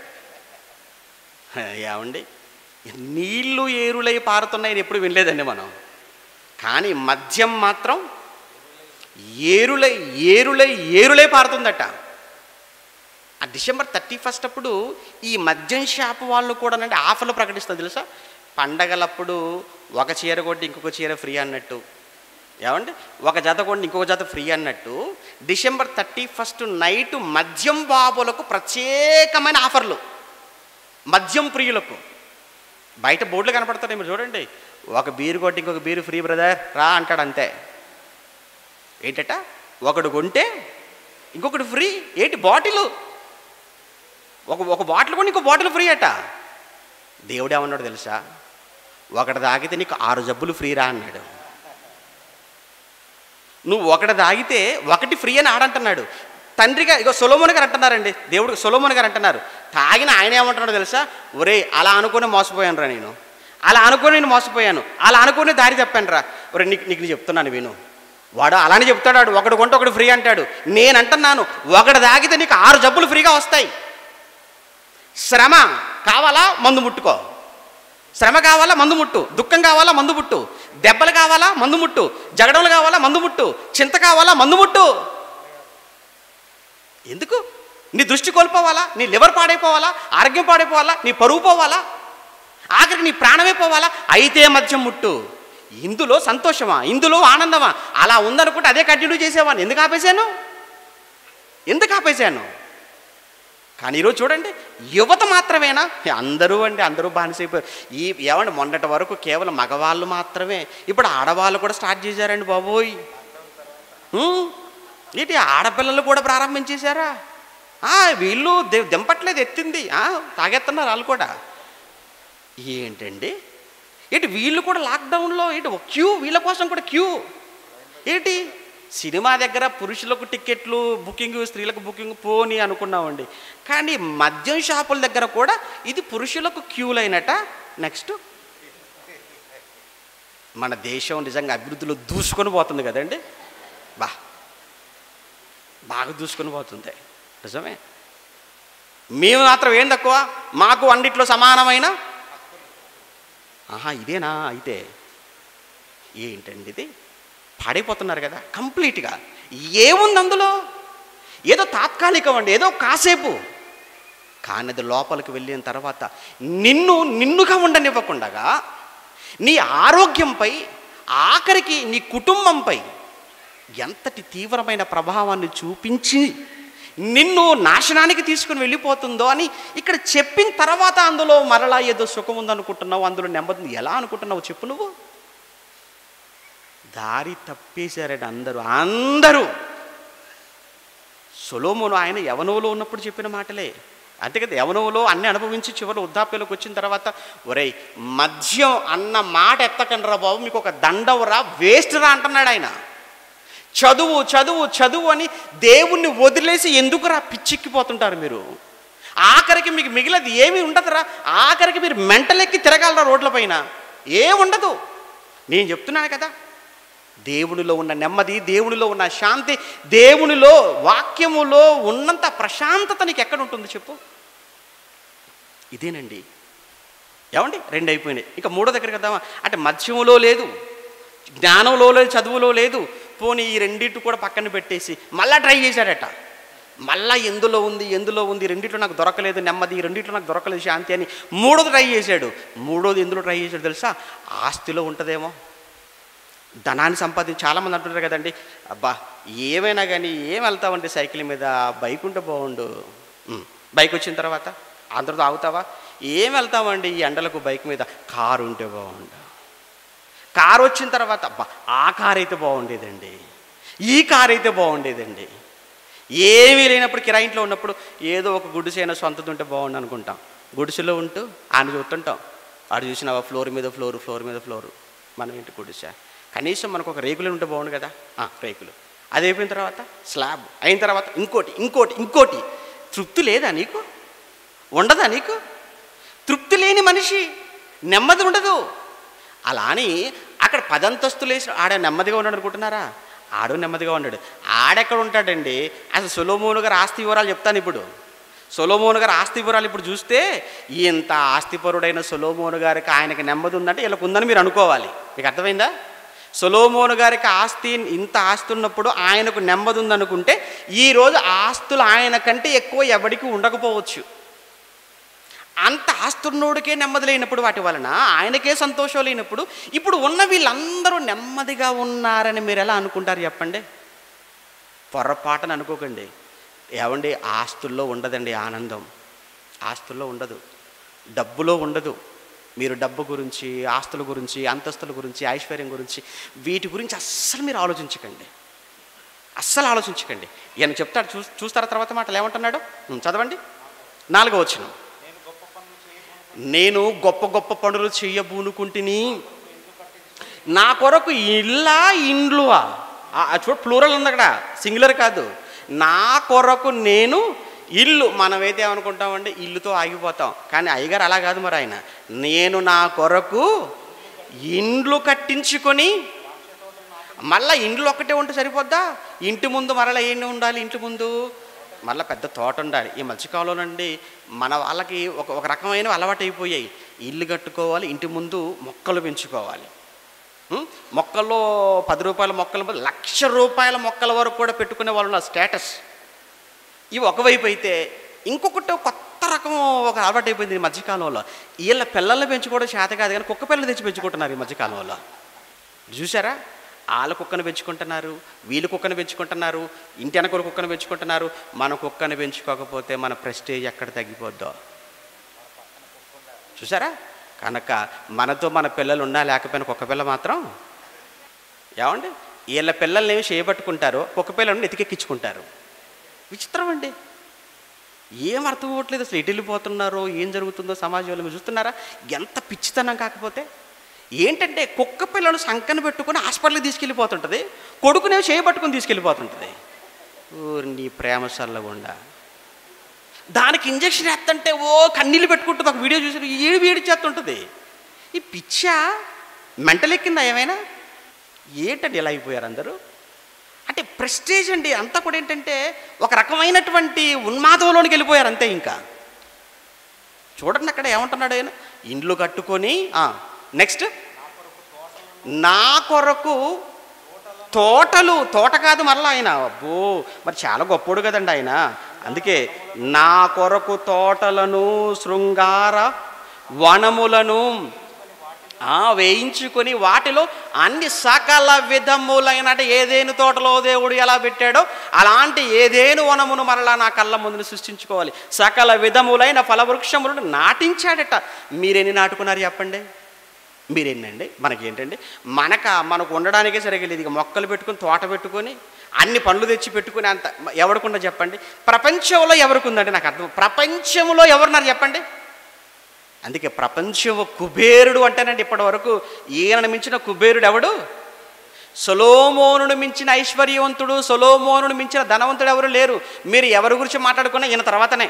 ఏమండి, నీళ్లు ఏరులై పారుతున్నాయని ఎప్పుడు వినలేదండి మనం. కానీ మద్యం మాత్రం ఏరులై ఏరులై ఏరులై పారుతుందట. ఆ డిసెంబర్ 31 అప్పుడు ఈ మద్యం షాప్ వాళ్ళు కూడా అంటే ఆఫర్లు ప్రకటిస్తారు తెలుసా? పండగలప్పుడు ఒక చీర కొట్టి ఇంకొక చీర ఫ్రీ అన్నట్టు, ఏమండి ఒక జత కొండి ఇంకొక జత ఫ్రీ అన్నట్టు, డిసెంబర్ 31 నైటు మద్యం బాబులకు ప్రత్యేకమైన ఆఫర్లు. మద్యం ప్రియులకు బయట బోర్డులు కనపడతాయి, మీరు చూడండి. ఒక బీరు కొట్టి ఇంకొక బీరు ఫ్రీ బ్రదర్ రా అంటాడు, అంతే. ఏంటట? ఒకడు కొంటే ఇంకొకటి ఫ్రీ. ఏంటి? బాటిల్. ఒక బాటిల్ కొని ఇంకో బాటిల్ ఫ్రీ అట. దేవుడు ఏమన్నాడు తెలుసా? ఒకటి తాగితే నీకు 6 జబ్బులు ఫ్రీ రా అన్నాడు. నువ్వు ఒకటి తాగితే ఒకటి ఫ్రీ అని ఆడంటున్నాడు. తండ్రిగా ఇగో సొలొమోను గారు అంటున్నారండి, దేవుడు సొలొమోను గారు అంటున్నారు. తాగిన ఆయన ఏమంటున్నాడు తెలుసా? ఒరే అలా అనుకుని మోసపోయాను రా నేను, అలా అనుకుని నేను మోసపోయాను, అలా అనుకుని దారి తప్పాను రా. ఒరే నీకు చెప్తున్నాను విను. వాడు అలానే చెప్తాడు, ఒకడు కొంటే ఒకటి ఫ్రీ అంటాడు. నేను అంటున్నాను, ఒకటి తాగితే నీకు 6 జబ్బులు ఫ్రీగా వస్తాయి. శ్రమ కావాలా? మందు ముట్టుకో. శ్రమ కావాలా? మందు ముట్టు. దుఃఖం కావాలా? మందు ముట్టు. దెబ్బలు కావాలా? మందు ముట్టు. జగడములు కావాలా? మందు ముట్టు. చింత కావాలా? మందు ముట్టు. ఎందుకు? నీ దృష్టి కోల్పోవాలా? నీ లివర్ పాడైపోవాలా? ఆరోగ్యం పాడైపోవాలా? నీ పరువు పోవాలా? ఆఖరికి నీ ప్రాణమే పోవాలా? అయితే మద్యం ముట్టు. ఇందులో సంతోషమా? ఇందులో ఆనందమా? అలా ఉందనుకుంటే అదే కంటిన్యూ చేసేవాడిని. ఎందుకు ఆపేశాను? కానీ ఈరోజు చూడండి, యువత మాత్రమేనా? అందరూ బానిసైపోయారు. ఏమండి, మొన్నటి వరకు కేవలం మగవాళ్ళు మాత్రమే, ఇప్పుడు ఆడవాళ్ళు కూడా స్టార్ట్ చేశారండి బాబోయ్. ఏంటి, ఆడపిల్లలు కూడా ప్రారంభించేశారా? వీళ్ళు దింపట్లేదు, ఎత్తింది తాగెత్తున్నారు వాళ్ళు కూడా. ఏంటండి, ఏంటి వీళ్ళు కూడా లాక్డౌన్లో ఏంటి క్యూ, వీళ్ళ కోసం కూడా క్యూ. ఏంటి, సినిమా దగ్గర పురుషులకు టికెట్లు బుకింగ్, స్త్రీలకు బుకింగ్ పోని అనుకున్నామండి. కానీ మద్యం షాపుల దగ్గర కూడా ఇది పురుషులకు క్యూలైనట. నెక్స్ట్, మన దేశం నిజంగా అభివృద్ధిలో దూసుకొని పోతుంది కదండి. బాగా దూసుకొని పోతుంది, నిజమే. మేము మాత్రం ఏం తక్కువ? మాకు అన్నిట్లో సమానమైన ఇదేనా? అయితే ఏంటండి ఇది? పాడైపోతున్నారు కదా కంప్లీట్గా. ఏముంది అందులో? ఏదో తాత్కాలికం అండి, ఏదో కాసేపు. కానీ అది లోపలికి వెళ్ళిన తర్వాత నిన్నుగా ఉండనివ్వకుండా నీ ఆరోగ్యంపై, ఆఖరికి నీ కుటుంబంపై ఎంతటి తీవ్రమైన ప్రభావాన్ని చూపించి నిన్ను నాశనానికి తీసుకుని వెళ్ళిపోతుందో అని ఇక్కడ చెప్పిన తర్వాత అందులో మరలా ఏదో సుఖం ఉందనుకుంటున్నావు, అందులో నెమ్మది ఎలా అనుకుంటున్నావు చెప్పు నువ్వు? దారి తప్పేశారండి అందరూ. సొలొమోను ఆయన యవనంలో ఉన్నప్పుడు చెప్పిన మాటలే అంతే కదా. యవనంలో అన్ని అనుభవించి చివరి వృద్ధాప్యంలోకి వచ్చిన తర్వాత, ఒరేయ్ మద్యం అన్న మాట ఎత్తకండి రా బాబు, మీకు ఒక దండవురా, వేస్ట్ రా అంటున్నాడు ఆయన. చదువు చదువు చదువు అని దేవుణ్ణి వదిలేసి ఎందుకురా పిచ్చిక్కిపోతుంటారు మీరు? ఆఖరికి మీకు మిగిలినది ఏమీ ఉండదురా. ఆఖరికి మీరు మెంటలెక్కి తిరగాలరా రోడ్ల పైన, ఏముండదు. నేను చెప్తున్నాను కదా, దేవునిలో ఉన్న నెమ్మది, దేవునిలో ఉన్న శాంతి, దేవునిలో వాక్యములో ఉన్నంత ప్రశాంతత నీకు ఎక్కడ ఉంటుంది చెప్పు? ఇదేనండి. ఏమండి, 2 అయిపోయినాయి. ఇంకా 3 దగ్గరికి వద్దామా? అంటే మద్యములో లేదు, జ్ఞానంలో లేదు, చదువులో లేదు. పోనీ ఈ రెండింటి కూడా పక్కన పెట్టేసి మళ్ళా ట్రై చేశాడట. మళ్ళా ఎందులో ఉంది, రెండిట్లో నాకు దొరకలేదు నెమ్మది, రెండిట్లో నాకు దొరకలేదు శాంతి అని 3ది ట్రై చేశాడు. 3ది ఎందులో ట్రై చేశాడు తెలుసా? ఆస్తిలో ఉంటుందేమో, ధనాన్ని సంపాదించి. చాలామంది అంటుంటారు కదండి, అబ్బా ఏమైనా కానీ ఏం వెళ్తావంటే సైకిల్ మీద, బైక్ ఉంటే బాగుండు. బైక్ వచ్చిన తర్వాత అందరితో ఆగుతావా? ఏం వెళ్తామండి ఈ ఎండలకు బైక్ మీద, కారు ఉంటే బాగుండు. కారు వచ్చిన తర్వాత, అబ్బా ఆ కారు అయితే బాగుండేదండి, ఈ కారు అయితే బాగుండేదండి. ఏమీ లేనప్పుడు కిరాయింట్లో ఉన్నప్పుడు ఏదో ఒక గుడిసైనా సొంతది ఉంటే బాగుండు అనుకుంటాం. గుడిసెలో ఉంటూ ఆయన చూస్తుంటాం, ఆడు చూసినావా ఫ్లోర్ మీద ఫ్లోరు, మనం ఏంటి గుడిసె, కనీసం మనకు ఒక రేకులు ఉంటే బాగుండు కదా. రేకులు, అది అయిపోయిన తర్వాత స్లాబ్ అయిన తర్వాత ఇంకోటి ఇంకోటి ఇంకోటి. తృప్తి లేదా నీకు? ఉండదా నీకు? తృప్తి లేని మనిషి నెమ్మది ఉండదు. అలా అని అక్కడ 10 అంతస్తులు వేసి ఆడ నెమ్మదిగా ఉన్నాడు అనుకుంటున్నారా? ఆడు నెమ్మదిగా ఉన్నాడు. ఆడెక్కడ ఉంటాడండి? అసలు సొలొమోను గారు ఆస్తి వివరాలు చెప్తాను ఇప్పుడు. సొలొమోను గారు ఆస్తి వివరాలు ఇప్పుడు చూస్తే, ఇంత ఆస్తిపరుడైన సొలొమోను గారికి ఆయనకి నెమ్మది ఉందంటే వీళ్ళకు ఉందని మీరు అనుకోవాలి. మీకు అర్థమైందా? సొలొమోను గారికి ఇంత ఆస్తి ఉన్నప్పుడు ఆయనకు నెమ్మది ఉందనుకుంటే, ఈరోజు ఆస్తులు ఆయన కంటే ఎక్కువ ఎవరికి ఉండకపోవచ్చు. అంత ఆస్తున్నోడికే నెమ్మది లేనప్పుడు, వాటి వలన ఆయనకే సంతోషం లేనప్పుడు, ఇప్పుడు ఉన్న వీళ్ళందరూ నెమ్మదిగా ఉన్నారని మీరు ఎలా అనుకుంటారు చెప్పండి? పొరపాటున అనుకోకండి. ఏమండి, ఆస్తుల్లో ఉండదండి ఆనందం. ఆస్తుల్లో ఉండదు, డబ్బులో ఉండదు. మీరు డబ్బు గురించి, ఆస్తుల గురించి, అంతస్తుల గురించి, ఐశ్వర్యం గురించి, వీటి గురించి అస్సలు మీరు ఆలోచించకండి. అస్సలు ఆలోచించకండి. ఈయన చెప్తాడు, చూస్తారా తర్వాత మాటలు ఏమంటున్నాడు? చదవండి. 4వ వచనం. నేను గొప్ప గొప్ప పనులు చెయ్యబూనుకుంటుని, నా కొరకు ఇండ్లువా? చూడ, ప్లూరల్ ఉంది అక్కడ, సింగులర్ కాదు. నా కొరకు నేను ఇల్లు. మనమైతే ఏమనుకుంటామంటే ఇల్లుతో ఆగిపోతాం, కానీ అయ్యగారు అలా కాదు. మరి ఆయన, నేను నా కొరకు ఇండ్లు కట్టించుకొని, మళ్ళీ ఇండ్లు ఒక్కటే ఉంటే సరిపోద్దా? ఇంటి ముందు మరలా ఏంటి ఉండాలి? ఇంటి ముందు మళ్ళీ పెద్ద తోట ఉండాలి. ఈ మధ్యకాలంలోనండి మన వాళ్ళకి ఒక రకమైన అలవాటు అయిపోయాయి. ఇల్లు కట్టుకోవాలి, ఇంటి ముందు మొక్కలు పెంచుకోవాలి. మొక్కల్లో 10 రూపాయల మొక్కలు, 1,00,000 రూపాయల మొక్కల వరకు కూడా పెట్టుకునే వాళ్ళు నా స్టేటస్. ఇవి ఒకవైపు అయితే, ఇంకొకటి కొత్త రకం ఒక అలవాటు అయిపోయింది ఈ మధ్యకాలంలో. వీళ్ళ పిల్లల్ని పెంచుకోవడం చేత కాదు, కానీ కుక్క పిల్లలు తెచ్చి పెంచుకుంటున్నారు ఈ మధ్యకాలంలో. చూసారా? వాళ్ళ కుక్కను పెంచుకుంటున్నారు, వీళ్ళు కుక్కను పెంచుకుంటున్నారు, ఇంటి వెనక కుక్కను పెంచుకుంటున్నారు. మన కుక్కను పెంచుకోకపోతే మన ప్రెస్టేజ్ ఎక్కడ తగ్గిపోద్దో చూసారా? కనుక మనతో మన పిల్లలు ఉన్నా లేకపోయినా కుక్క పిల్ల మాత్రం, ఏమండి, వీళ్ళ పిల్లల్ని ఏమి చేయబట్టుకుంటారో కుక్క పిల్లలను ఎతికెక్కించుకుంటారు. విచిత్రం అండి. ఏం అర్థం అవ్వట్లేదు అసలు. ఎటు వెళ్ళిపోతున్నారో, ఏం జరుగుతుందో సమాజంలో మీరు చూస్తున్నారా? ఎంత పిచ్చితనం. కాకపోతే ఏంటంటే, కుక్క పిల్లను సంకన పెట్టుకుని హాస్పిటల్కి తీసుకెళ్ళిపోతుంటుంది, కొడుకునేవి చేయబట్టుకుని తీసుకెళ్ళిపోతుంటుంది. నీ ప్రేమ సల్లగుండా దానికి ఇంజక్షన్ వేస్తుంటే కన్నీళ్ళు పెట్టుకుంటుంది. ఒక వీడియో చూసి ఏడు చేస్తుంటుంది. ఈ పిచ్చా మెంటల్ ఎక్కిందా ఏమైనా? ఏంటండి ఇలా అయిపోయారు అందరూ? అంటే ప్రెస్టేజ్ అండి అంతా కూడా. ఏంటంటే ఒక రకమైనటువంటి ఉన్మాదంలోనికి వెళ్ళిపోయారు అంతే. ఇంకా చూడండి అక్కడ ఏమంటున్నాడు ఆయన, ఇండ్లు కట్టుకొని, నెక్స్ట్ నా కొరకు తోటలు. తోట కాదు మరలా ఆయన, అబ్బో మరి చాలా గొప్పోడు కదండి ఆయన. అందుకే నా కొరకు తోటలను, శృంగార వనములను వేయించుకొని, వాటిలో అన్ని సకల విధములైన, అంటే ఏదేను తోటలో దేవుడు ఎలా పెట్టాడో అలాంటి ఏదేను వనమును మరలా నా కళ్ళ ముందును సృష్టించుకోవాలి. సకల విధములైన ఫలవృక్షములను నాటించాడట. మీరెన్ని నాటుకున్నారు చెప్పండి? మీరేంటండి? మనకేంటండి? మనకు ఉండడానికే సరిగ్గా లేదు. ఇక మొక్కలు పెట్టుకుని, తోట పెట్టుకొని, అన్ని పనులు తెచ్చి పెట్టుకుని అంత ఎవరికుందా చెప్పండి? ప్రపంచంలో ఎవరికి ఉందండి? నాకు అర్థం. ప్రపంచంలో ఎవరున్నారు చెప్పండి? అందుకే ప్రపంచం కుబేరుడు అంటేనండి, ఇప్పటి వరకు ఈయనను మించిన కుబేరుడు ఎవడు? సొలొమోనును మించిన ఐశ్వర్యవంతుడు, సొలొమోనును మించిన ధనవంతుడు ఎవరు లేరు. మీరు ఎవరి గురించి మాట్లాడుకున్నా ఈయన తర్వాతనే.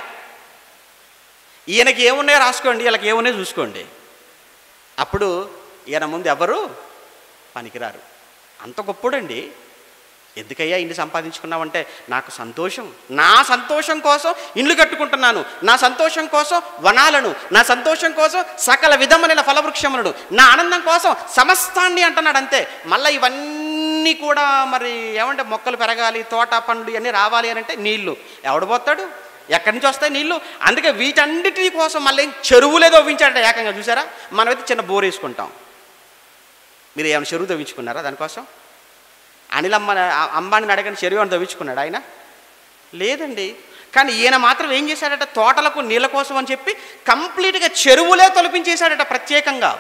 ఈయనకి ఏమున్నాయో రాసుకోండి, వీళ్ళకి ఏమున్నాయో చూసుకోండి. అప్పుడు ఈయన ముందు ఎవరు పనికిరారు. అంత గొప్పడండి. ఎందుకయ్యా ఇన్ని సంపాదించుకున్నావంటే, నాకు సంతోషం, నా సంతోషం కోసం ఇండ్లు కట్టుకుంటున్నాను, నా సంతోషం కోసం వనాలను, నా సంతోషం కోసం సకల విధమైన ఫలవృక్షములను, నా ఆనందం కోసం సమస్తాన్ని అంటున్నాడు అంతే. మళ్ళీ ఇవన్నీ కూడా మరి ఏమంటే మొక్కలు పెరగాలి, తోట పండ్లు ఇవన్నీ రావాలి అని అంటే నీళ్లు ఎవడు పోతాడు? ఎక్కడి నుంచి వస్తాయి నీళ్ళు? అందుకే వీటన్నిటి కోసం మళ్ళీ చెరువులే తవ్వించాడట ఏకంగా. చూసారా? మనమైతే చిన్న బోర్ వేసుకుంటాం. మీరు ఏమైనా చెరువు తవ్వించుకున్నారా దానికోసం? అనిల్ అంబానీని అడగని చెరువు అని తవ్వించుకున్నాడు ఆయన? లేదండి. కానీ ఈయన మాత్రం ఏం చేశాడట? తోటలకు నీళ్ళ కోసం అని చెప్పి కంప్లీట్గా చెరువులే తొలిపించేశాడట ప్రత్యేకంగా.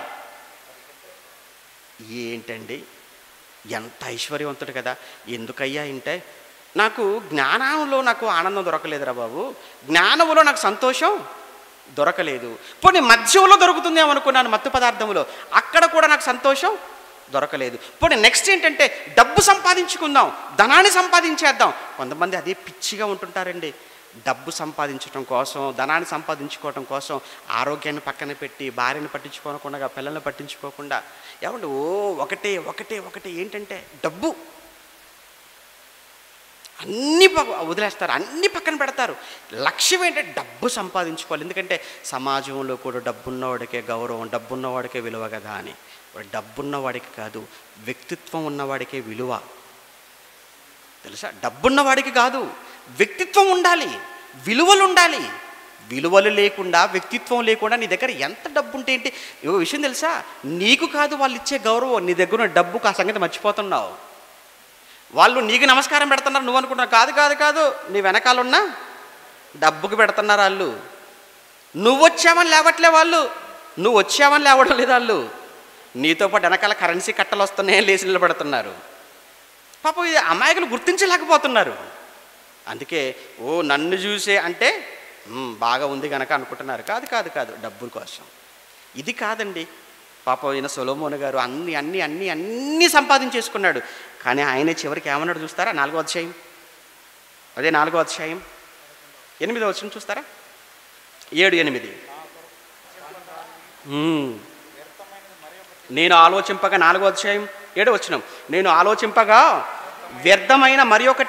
ఏంటండి, ఎంత ఐశ్వర్యవంతుడు కదా! ఎందుకయ్యా అంటే, నాకు జ్ఞానంలో నాకు ఆనందం దొరకలేదురా బాబు, జ్ఞానంలో నాకు సంతోషం దొరకలేదు. పోనీ మద్యంలో దొరుకుతుందేమో అనుకున్నాను, మత్తు పదార్థములో, అక్కడ కూడా నాకు సంతోషం దొరకలేదు. పోనీ నెక్స్ట్ ఏంటంటే డబ్బు సంపాదించుకుందాం, ధనాన్ని సంపాదించేద్దాం. కొంతమంది అదే పిచ్చిగా ఉంటుంటారండి. డబ్బు సంపాదించడం కోసం, ధనాన్ని సంపాదించుకోవడం కోసం ఆరోగ్యాన్ని పక్కన పెట్టి, భార్యను పట్టించుకోకుండా, పిల్లల్ని పట్టించుకోకుండా, ఏమంటే ఒకటే ఒకటే ఒకటే ఏంటంటే డబ్బు. అన్నీ వదిలేస్తారు, అన్నీ పక్కన పెడతారు. లక్ష్యం ఏంటంటే డబ్బు సంపాదించుకోవాలి. ఎందుకంటే సమాజంలో కూడా డబ్బున్నవాడికే గౌరవం, డబ్బున్నవాడికే విలువ కదా అని. డబ్బున్నవాడికి కాదు, వ్యక్తిత్వం ఉన్నవాడికే విలువ. తెలుసా? డబ్బున్నవాడికి కాదు, వ్యక్తిత్వం ఉండాలి, విలువలు ఉండాలి. విలువలు లేకుండా, వ్యక్తిత్వం లేకుండా నీ దగ్గర ఎంత డబ్బు ఉంటే ఏంటి? ఒక విషయం తెలుసా, నీకు కాదు వాళ్ళు ఇచ్చే గౌరవం, నీ దగ్గర ఉన్న డబ్బుకు ఆ సంగతి మర్చిపోతున్నావు. వాళ్ళు నీకు నమస్కారం పెడుతున్నారు, నువ్వు అనుకుంటున్నావు. కాదు కాదు కాదు, నీ వెనకాలన్నా డబ్బుకు పెడుతున్నారు వాళ్ళు. నువ్వు వచ్చావని లేవట్లే వాళ్ళు, నువ్వు వచ్చావని లేవడం లేదు వాళ్ళు. నీతో పాటు వెనకాల కరెన్సీ కట్టలు వస్తున్నాయని లేచి నిలబడుతున్నారు. పాపం ఇది అమాయకులు గుర్తించలేకపోతున్నారు. అందుకే నన్ను చూసే అంటే బాగా ఉంది కనుక అనుకుంటున్నారు. కాదు కాదు కాదు, డబ్బుల కోసం. ఇది కాదండి. పాపం ఈయన సొలొమోను గారు అన్ని అన్ని అన్ని అన్నీ సంపాదించేసుకున్నాడు. కానీ ఆయన చివరికి ఏమన్నాడు చూస్తారా? 4వ అధ్యాయం, అదే 4వ అధ్యాయం 8వ వచనం చూస్తారా? 7-8. నేను ఆలోచింపగా, 4వ అధ్యాయం 7వ వచనం, నేను ఆలోచింపగా వ్యర్థమైన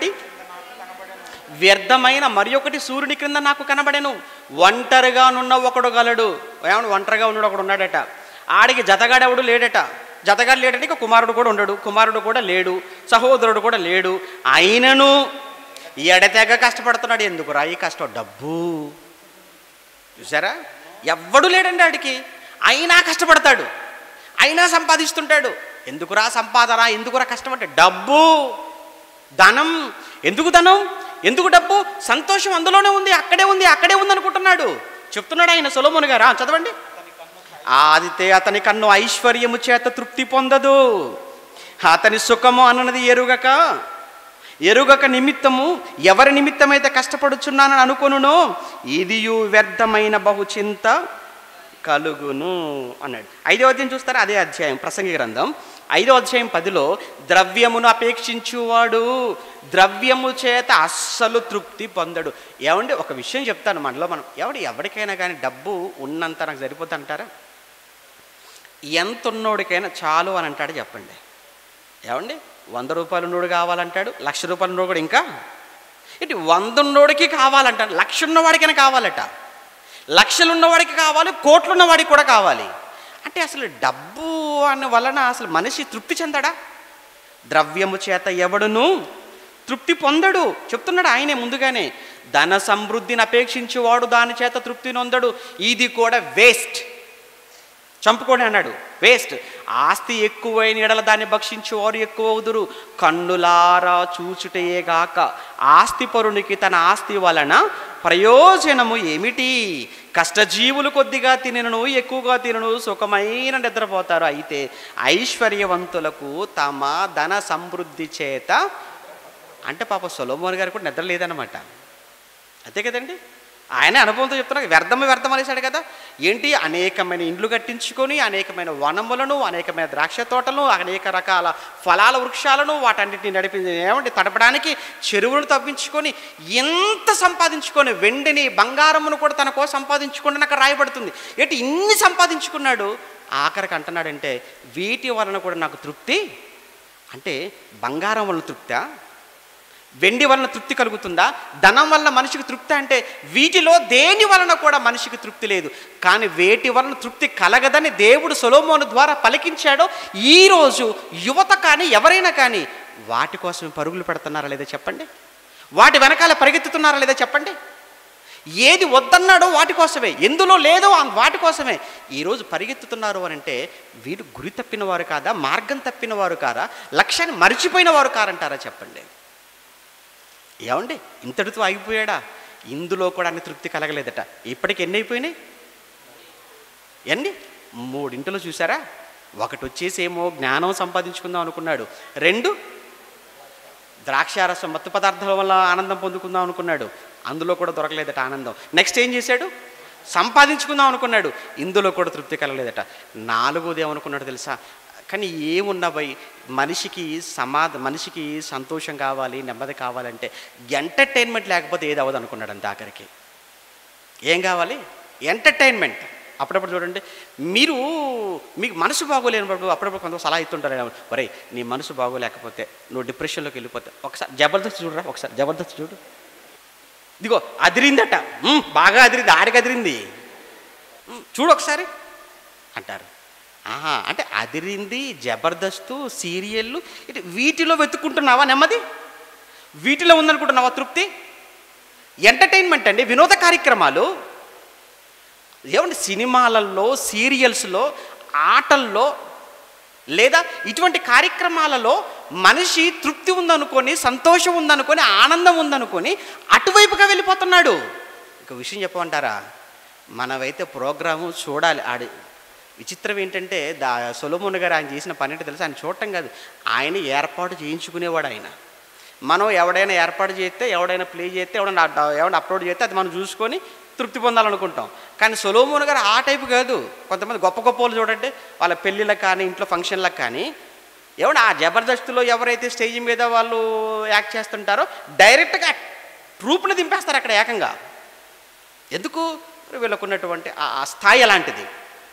మరి ఒకటి సూర్యుని క్రింద నాకు కనబడెను. ఒంటరిగా నున్న ఒకడు గలడు. ఏమన్నా ఒంటరిగా ఉన్నాడు ఒకడు ఉన్నాడట. ఆడికి జతగాడెవడు లేడట. జతగాడు లేడంటే ఇక కుమారుడు కూడా ఉండడు, కుమారుడు కూడా లేడు, సహోదరుడు కూడా లేడు. అయినను ఎడతెగ కష్టపడుతున్నాడు. ఎందుకురా ఈ కష్టం? డబ్బు. చూసారా? ఎవ్వడు లేడండి ఆడికి, అయినా కష్టపడతాడు, అయినా సంపాదిస్తుంటాడు. ఎందుకురా సంపాదన, ఎందుకురా కష్టం అంటే డబ్బు, ధనం. ఎందుకు ధనం, ఎందుకు డబ్బు? సంతోషం అందులోనే ఉంది, అక్కడే ఉంది, అక్కడే ఉంది అనుకుంటున్నాడు. చెప్తున్నాడు ఆయన సొలొమోను గారు. చదవండి. ఆదితే అతని కన్ను ఐశ్వర్యము చేత తృప్తి పొందదు, అతని సుఖము అన్నది ఎరుగక నిమిత్తము ఎవరి నిమిత్తమైతే కష్టపడుచున్నానని అనుకొనునో ఇదియు వ్యర్థమైన బహుచింత కలుగును అన్నాడు. 5వ అధ్యాయం చూస్తారా? అదే అధ్యాయం, ప్రసంగి గ్రంథం 5వ అధ్యాయం 10లో ద్రవ్యమును అపేక్షించువాడు ద్రవ్యము చేత అస్సలు తృప్తి పొందడు. ఏమండి ఒక విషయం చెప్తాను, మనలో మనం ఎవరికైనా కానీ డబ్బు ఉన్నంత నాకు సరిపోతుంది అంటారా? ఎంత ఉన్నోడికైనా చాలు అని అంటాడు చెప్పండి. ఏమండి 100 రూపాయలు ఉన్నోడు కావాలంటాడు, 1,00,000 రూపాయలు ఉన్నోడు కూడా ఇంకా ఇటు 100 ఉన్నోడికి కావాలంటాడు, 1,00,000 ఉన్నవాడికైనా కావాలట, 1,00,000 ఉన్నవాడికి కావాలి, కోట్లు ఉన్నవాడికి కూడా కావాలి. అంటే అసలు డబ్బు అన్న వలన అసలు మనిషి తృప్తి చెందడా? ద్రవ్యము చేత ఎవడును తృప్తి పొందడు చెప్తున్నాడు ఆయనే ముందుగానే. ధన సమృద్ధిని అపేక్షించేవాడు దాని చేత తృప్తి నొందడు, ఇది కూడా వేస్ట్. చంపుకోండి అన్నాడు, వేస్ట్. ఆస్తి ఎక్కువైన ఎడల దాన్ని భక్షించేవారు ఎక్కువ అవుదురు. కన్నులారా చూచుటయేగాక ఆస్తి పరునికి తన ఆస్తి వలన ప్రయోజనము ఏమిటి? కష్టజీవులు కొద్దిగా తినను, ఎక్కువగా తినను, సుఖమైన నిద్రపోతారు. అయితే ఐశ్వర్యవంతులకు తమ ధన సమృద్ధి చేత, అంటే పాప సొలొమోను గారు కూడా నిద్ర లేదన్నమాట. అంతే కదండి, ఆయన అనుభవంతో చెప్తున్నా. వ్యర్థం అనేసాడు కదా. ఏంటి? అనేకమైన ఇండ్లు కట్టించుకొని, అనేకమైన వనములను, అనేకమైన ద్రాక్ష తోటలను, అనేక రకాల ఫలాల వృక్షాలను వాటన్నిటిని తడపడానికి చెరువులను తవ్వించుకొని, ఎంత సంపాదించుకొని, వెండిని బంగారమును కూడా తన కోసం సంపాదించుకొని నాకు రాయబడుతుంది. ఏంటి ఇన్ని సంపాదించుకున్నాడు? ఆఖరికి అంటున్నాడంటే వీటి వలన కూడా నాకు తృప్తి, అంటే బంగారం వలన తృప్తా, వెండి వలన తృప్తి కలుగుతుందా? ధనం వలన మనిషికి తృప్తి అంటే వీటిలో దేని వలన కూడా మనిషికి తృప్తి లేదు. కానీ వేటి వలన తృప్తి కలగదని దేవుడు సొలొమోను ద్వారా పలికించాడో ఈరోజు యువత కానీ ఎవరైనా కానీ వాటి కోసం పరుగులు పెడుతున్నారా లేదా చెప్పండి? వాటి వెనకాల పరిగెత్తుతున్నారా లేదా చెప్పండి? ఏది వద్దన్నాడో వాటి కోసమే, ఎందులో లేదో వాటి కోసమే ఈరోజు పరిగెత్తుతున్నారు అని అంటే వీరు గురి తప్పిన వారు కాదా? మార్గం తప్పిన వారు కారా? లక్ష్యాన్ని మర్చిపోయిన వారు కారంటారా చెప్పండి? ఏమండి ఇంతటితో ఆగిపోయాడా? ఇందులో కూడా అన్ని తృప్తి కలగలేదట. ఇప్పటికి ఎన్ని అయిపోయినాయి? 3 చూసారా? ఒకటి వచ్చేసేమో జ్ఞానం సంపాదించుకుందాం అనుకున్నాడు, 2 ద్రాక్షారసం మత్తు పదార్థాల వల్ల ఆనందం పొందుకుందాం అనుకున్నాడు, అందులో కూడా దొరకలేదట ఆనందం. నెక్స్ట్ ఏం చేశాడు? సంపాదించుకుందాం అనుకున్నాడు, ఇందులో కూడా తృప్తి కలగలేదట. 4వది ఏమనుకున్నాడు తెలుసా? కానీ ఏమున్నా భయ్, మనిషికి సంతోషం కావాలి, నెమ్మది కావాలంటే ఎంటర్టైన్మెంట్ లేకపోతే ఏది అవ్వదు అనుకున్నాడు అంతే ఆఖరికి. ఏం కావాలి? ఎంటర్టైన్మెంట్. అప్పుడప్పుడు చూడండి, మీకు మనసు బాగోలేనప్పుడు అప్పుడప్పుడు కొంత సలహా ఇస్తుంటారు, ఒరే నీ మనసు బాగోలేకపోతే నువ్వు డిప్రెషన్లోకి వెళ్ళిపోతే ఒకసారి జబర్దస్త్ చూడరా, ఒకసారి జబర్దస్త్ చూడు, ఇదిగో అదిరిందట, బాగా అదిరింది, ఆడికి అదిరింది, చూడు ఒకసారి అంటారు. అంటే అదిరింది, జబర్దస్తు, సీరియళ్ళు, ఇటు వీటిలో వెతుక్కుంటున్నావా నెమ్మది? వీటిలో ఉందనుకుంటున్నావా తృప్తి? ఎంటర్టైన్మెంట్ అండి, వినోద కార్యక్రమాలు. ఏమంటే సినిమాలలో, సీరియల్స్లో, ఆటల్లో లేదా ఇటువంటి కార్యక్రమాలలో మనిషి తృప్తి ఉందనుకొని, సంతోషం ఉందనుకొని, ఆనందం ఉందనుకొని అటువైపుగా వెళ్ళిపోతున్నాడు. ఇంకో విషయం చెప్పమంటారా, మనమైతే ప్రోగ్రాము చూడాలి. విచిత్రం ఏంటంటే సొలొమోను గారు ఆయన చేసిన పని ఏంటో తెలుసు, ఆయన చూడటం కాదు, ఆయన ఏర్పాటు చేయించుకునేవాడు ఆయన. మనం ఎవడైనా ఏర్పాటు చేస్తే, ఎవడైనా ప్లే చేస్తే, ఎవడైనా అప్లోడ్ చేస్తే అది మనం చూసుకొని తృప్తి పొందాలనుకుంటాం. కానీ సొలొమోను గారు ఆ టైపు కాదు. కొంతమంది గొప్ప గొప్ప వాళ్ళు చూడండి, వాళ్ళ పెళ్ళిళ్ళకి కానీ ఇంట్లో ఫంక్షన్లకు కానీ ఆ జబర్దస్త్లో ఎవరైతే స్టేజ్ మీద వాళ్ళు యాక్ట్ చేస్తుంటారో డైరెక్ట్గా ట్రూప్ని దింపేస్తారు అక్కడ ఏకంగా. ఎందుకు? వీళ్ళకున్నటువంటి ఆ స్థాయి అలాంటిది.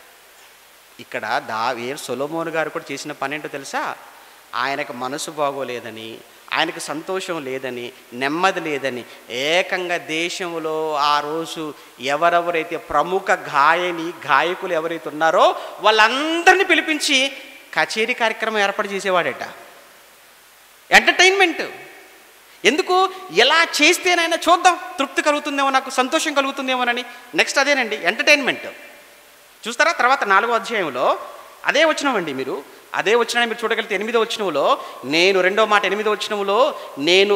ఇక్కడ సొలొమోను గారు కూడా చేసిన పని ఏంటో తెలుసా, ఆయనకు మనసు బాగోలేదని, ఆయనకు సంతోషం లేదని, నెమ్మది లేదని ఏకంగా దేశంలో ఆ రోజు ఎవరెవరైతే ప్రముఖ గాయకులు ఎవరైతే ఉన్నారో వాళ్ళందరినీ పిలిపించి కచేరీ కార్యక్రమం ఏర్పాటు చేసేవాడట. ఎంటర్టైన్మెంట్. ఎందుకు? ఎలా చేస్తేనైనా చూద్దాం, తృప్తి కలుగుతుందేమో, నాకు సంతోషం కలుగుతుందేమోనని. నెక్స్ట్ అదేనండి ఎంటర్టైన్మెంట్. చూస్తారా? తర్వాత 4వ అధ్యాయంలో అదే వచనమండి, అదే వచనాన్ని మీరు చూడగలిగితే 8వ వచనంలో, నేను 2వ మాట 8వ వచనంలో, నేను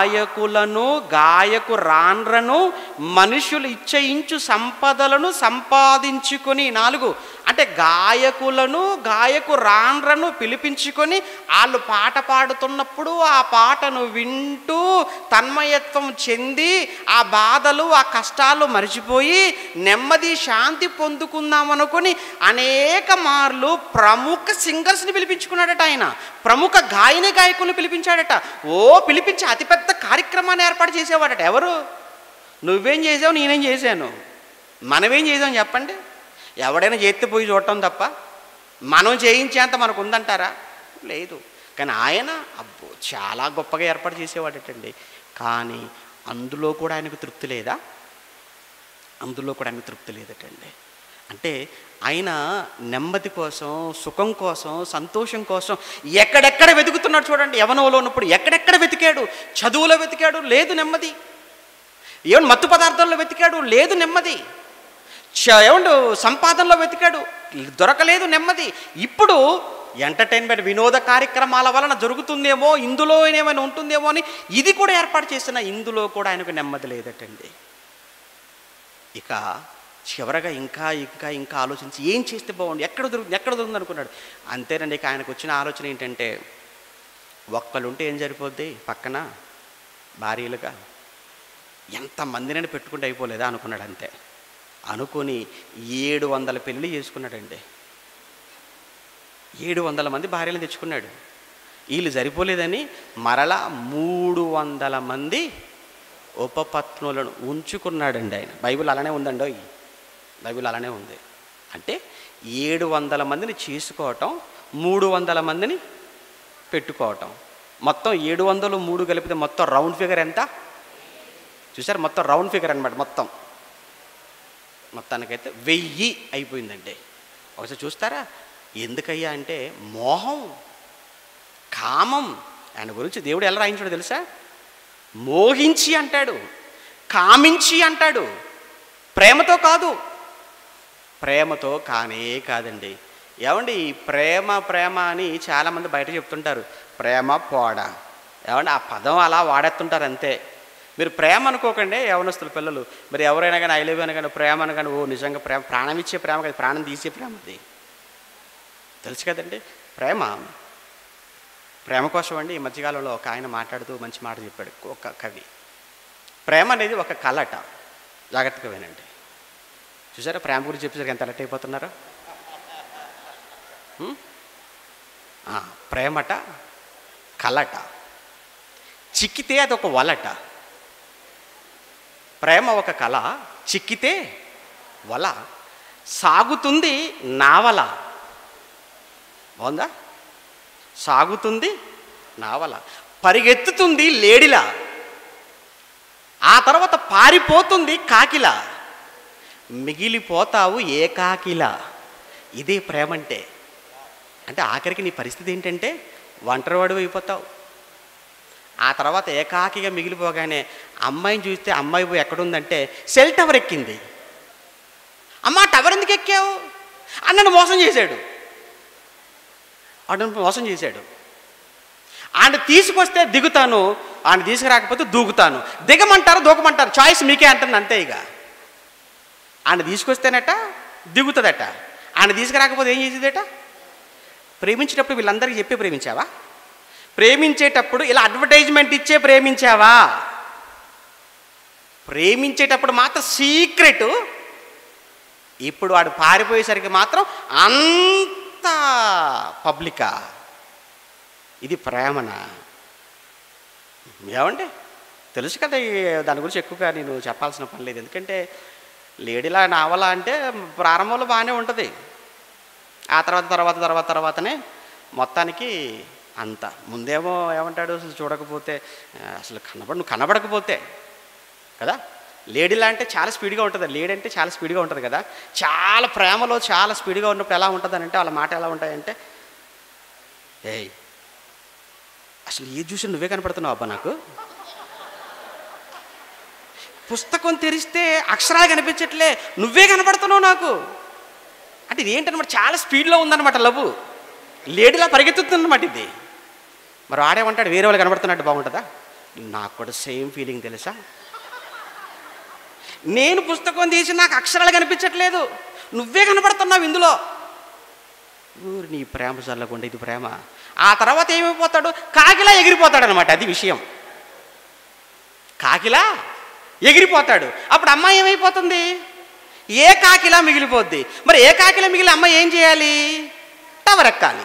గాయకురాండ్రను మనుషులు ఇచ్చయించు సంపదలను సంపాదించుకొని, 4 అంటే గాయకురాండ్రను పిలిపించుకొని వాళ్ళు పాట పాడుతున్నప్పుడు ఆ పాటను వింటూ తన్మయత్వం చెంది ఆ బాధలు, ఆ కష్టాలు మరిచిపోయి నెమ్మది, శాంతి పొందుకుందామనుకొని అనేక మార్లు ప్రముఖ సింగర్స్ని పిలిపించుకున్నాడట ఆయన. ప్రముఖ గాయకులను పిలిపించాడట. పిలిపించి అతిపెద్ద కార్యక్రమాన్ని ఏర్పాటు చేసేవాడట. ఎవరు? నువ్వేం చేసావు, నేనేం చేశాను, మనమేం చేసాం చెప్పండి? ఎవడైనా చేస్తే పోయి చూడటం తప్ప మనం చేయించేంత మనకు ఉందంటారా? లేదు. కానీ ఆయన చాలా గొప్పగా ఏర్పాటు చేసేవాడటండి. కానీ అందులో కూడా ఆయనకు తృప్తి లేదా? అందులో కూడా ఆయనకు తృప్తి లేదటండి. అంటే ఆయన నెమ్మది కోసం, సుఖం కోసం, సంతోషం కోసం ఎక్కడెక్కడ వెతుకుతున్నాడు చూడండి. యవ్వనంలో ఉన్నప్పుడు ఎక్కడెక్కడ వెతికాడు. చదువులో వెతికాడు, లేదు నెమ్మది. మత్తు పదార్థాల్లో వెతికాడు, లేదు నెమ్మది. సంపాదనలో వెతికాడు, దొరకలేదు నెమ్మది. ఇప్పుడు ఎంటర్టైన్మెంట్, వినోద కార్యక్రమాల వలన జరుగుతుందేమో, ఇందులో ఏమైనా ఉంటుందేమో అని ఇది కూడా ఏర్పాటు చేసిన ఇందులో కూడా ఆయనకు నెమ్మది లేదటండి. ఇక చివరగా ఇంకా ఇంకా ఇంకా ఆలోచించి ఏం చేస్తే బాగుండు, ఎక్కడ దొరుకుతుంది అనుకున్నాడు. అంతేనండి. ఇక ఆయనకు వచ్చిన ఆలోచన ఏంటంటే, ఒక్కలుంటే ఏం సరిపోద్ది, పక్కన భార్యలుగా ఎంతమందినైనా పెట్టుకుంటే అయిపోలేదా అనుకున్నాడు. అంతే అనుకొని 700 పెళ్ళి చేసుకున్నాడండి. 700 మంది భార్యలను తెచ్చుకున్నాడు. వీళ్ళు సరిపోలేదని మరలా 300 మంది ఉపపత్నులను ఉంచుకున్నాడండి ఆయన. బైబిల్ అలానే ఉందండి, బైబిల్ అలానే ఉంది. అంటే 700 మందిని చేసుకోవటం, 300 మందిని పెట్టుకోవటం. మొత్తం 700, 3 కలిపితే మొత్తం రౌండ్ ఫిగర్ ఎంత చూసారు? మొత్తం రౌండ్ ఫిగర్ అనమాట. మొత్తానికైతే 1000 అయిపోయిందండి. ఒకసారి చూస్తారా? ఎందుకయ్యా అంటే మోహం, కామం. ఆయన గురించి దేవుడు ఎలా రాయించాడో తెలుసా? మోహించి అంటాడు, కామించి అంటాడు. ప్రేమతో కాదు, ప్రేమతో కానే కాదండి. ఏమండి ఈ ప్రేమ అని చాలామంది బయట చెప్తుంటారు, ప్రేమ పోడ. ఏమండి ఆ పదం అలా వాడేస్తుంటారు అంతే. మీరు ప్రేమ అనుకోకండి యవనస్తుల పిల్లలు. మరి ఎవరైనా కానీ ఐ లవ్ యూ అనగానే, ప్రేమ అనగానే నిజంగా ప్రేమ, ప్రాణం ఇచ్చే ప్రేమ కాదు, ప్రాణం తీసే ప్రేమ. అది తెలుసు కదండి. ప్రేమ కోసం అండి ఈ మధ్యకాలంలో ఒక ఆయన మాట్లాడుతూ మంచి మాట చెప్పాడు, ఒక కవి. ప్రేమ అనేది ఒక కళట, జాగ్రత్తగా వినండి. చూసారా ప్రేమ గురించి చెప్పేసరికి ఎంత అలర్ట్ అయిపోతున్నారో. ప్రేమట కలట, చిక్కితే అదొక వలట. ప్రేమ ఒక కళ, చిక్కితే వల, సాగుతుంది నావల. బాగుందా? సాగుతుంది నావల, పరిగెత్తుతుంది లేడిలా, ఆ తర్వాత పారిపోతుంది కాకిలా, మిగిలిపోతావు ఏకాకిలా. ఇదే ప్రేమ అంటే. అంటే ఆఖరికి నీ పరిస్థితి ఏంటంటే ఒంటరివాడు అయిపోతావు. ఆ తర్వాత ఏకాకిగా మిగిలిపోగానే అమ్మాయిని చూస్తే అమ్మాయి పోయి ఎక్కడుందంటే సెల్ టవర్ ఎక్కింది. అమ్మ టవర్ ఎందుకు ఎక్కావు? అన్నను మోసం చేశాడు. ఆయన తీసుకొస్తే దిగుతాను, ఆయన తీసుకురాకపోతే దూకుతాను. దిగమంటారు దూకమంటారు, చాయిస్ మీకే అంటుంది అంతే. ఇక ఆయన తీసుకొస్తేనట దిగుతుందట, ఆయన తీసుకురాకపోతే ఏం చేసేదట? ప్రేమించేటప్పుడు వీళ్ళందరికీ చెప్పి ప్రేమించావా? ప్రేమించేటప్పుడు ఇలా అడ్వర్టైజ్మెంట్ ఇచ్చే ప్రేమించావా? ప్రేమించేటప్పుడు మాత్రం సీక్రెట్. ఇప్పుడు వాడు పారిపోయేసరికి మాత్రం అంత పబ్లికా? ఇది ప్రేమనా? ఏమండి, తెలుసు కదా, దాని గురించి ఎక్కువగా నేను చెప్పాల్సిన పని లేదు. ఎందుకంటే లేడీలా నావలా అంటే ప్రారంభంలో బాగానే ఉంటుంది, ఆ తర్వాతనే మొత్తానికి అంత. ముందేమో ఏమంటాడు, చూడకపోతే అసలు నువ్వు కనబడకపోతే కదా. లేడీలా అంటే చాలా స్పీడ్గా ఉంటుంది, లేడీ అంటే చాలా స్పీడ్గా ఉంటుంది కదా. చాలా ప్రేమలో చాలా స్పీడ్గా ఉన్నప్పుడు ఎలా ఉంటుంది అని అంటే వాళ్ళ మాట ఎలా ఉంటాయంటే, ఏయ్ అసలు ఏ చూసి నువ్వే కనపడుతున్నావు అబ్బా, నాకు పుస్తకం తెరిస్తే అక్షరాలు కనిపించట్లే, నువ్వే కనపడుతున్నావు నాకు అంటే ఇది ఏంటన్నమాట, చాలా స్పీడ్లో ఉందన్నమాట లవ్. లేడీలా పరిగెత్తుతుందన్నమాట ఇది. మరి ఆడేమంటాడు, వేరే వాళ్ళు కనబడుతున్నట్టు బాగుంటుందా? నాకు కూడా సేమ్ ఫీలింగ్ తెలుసా. నేను పుస్తకం తీసి నాకు అక్షరాలు కనిపించట్లేదు, నువ్వే కనబడుతున్నావు ఇందులో. ఊరు నీ ప్రేమ చల్లకుండా ఇది ప్రేమ. ఆ తర్వాత ఏమైపోతాడు, కాకిలా ఎగిరిపోతాడు అనమాట. అది విషయం, కాకిలా ఎగిరిపోతాడు. అప్పుడు అమ్మాయి ఏమైపోతుంది, ఏ కాకిలా మిగిలిపోద్ది. మరి ఏ కాకిలా మిగిలి అమ్మాయి ఏం చేయాలి, టవర్ ఎక్కాలి.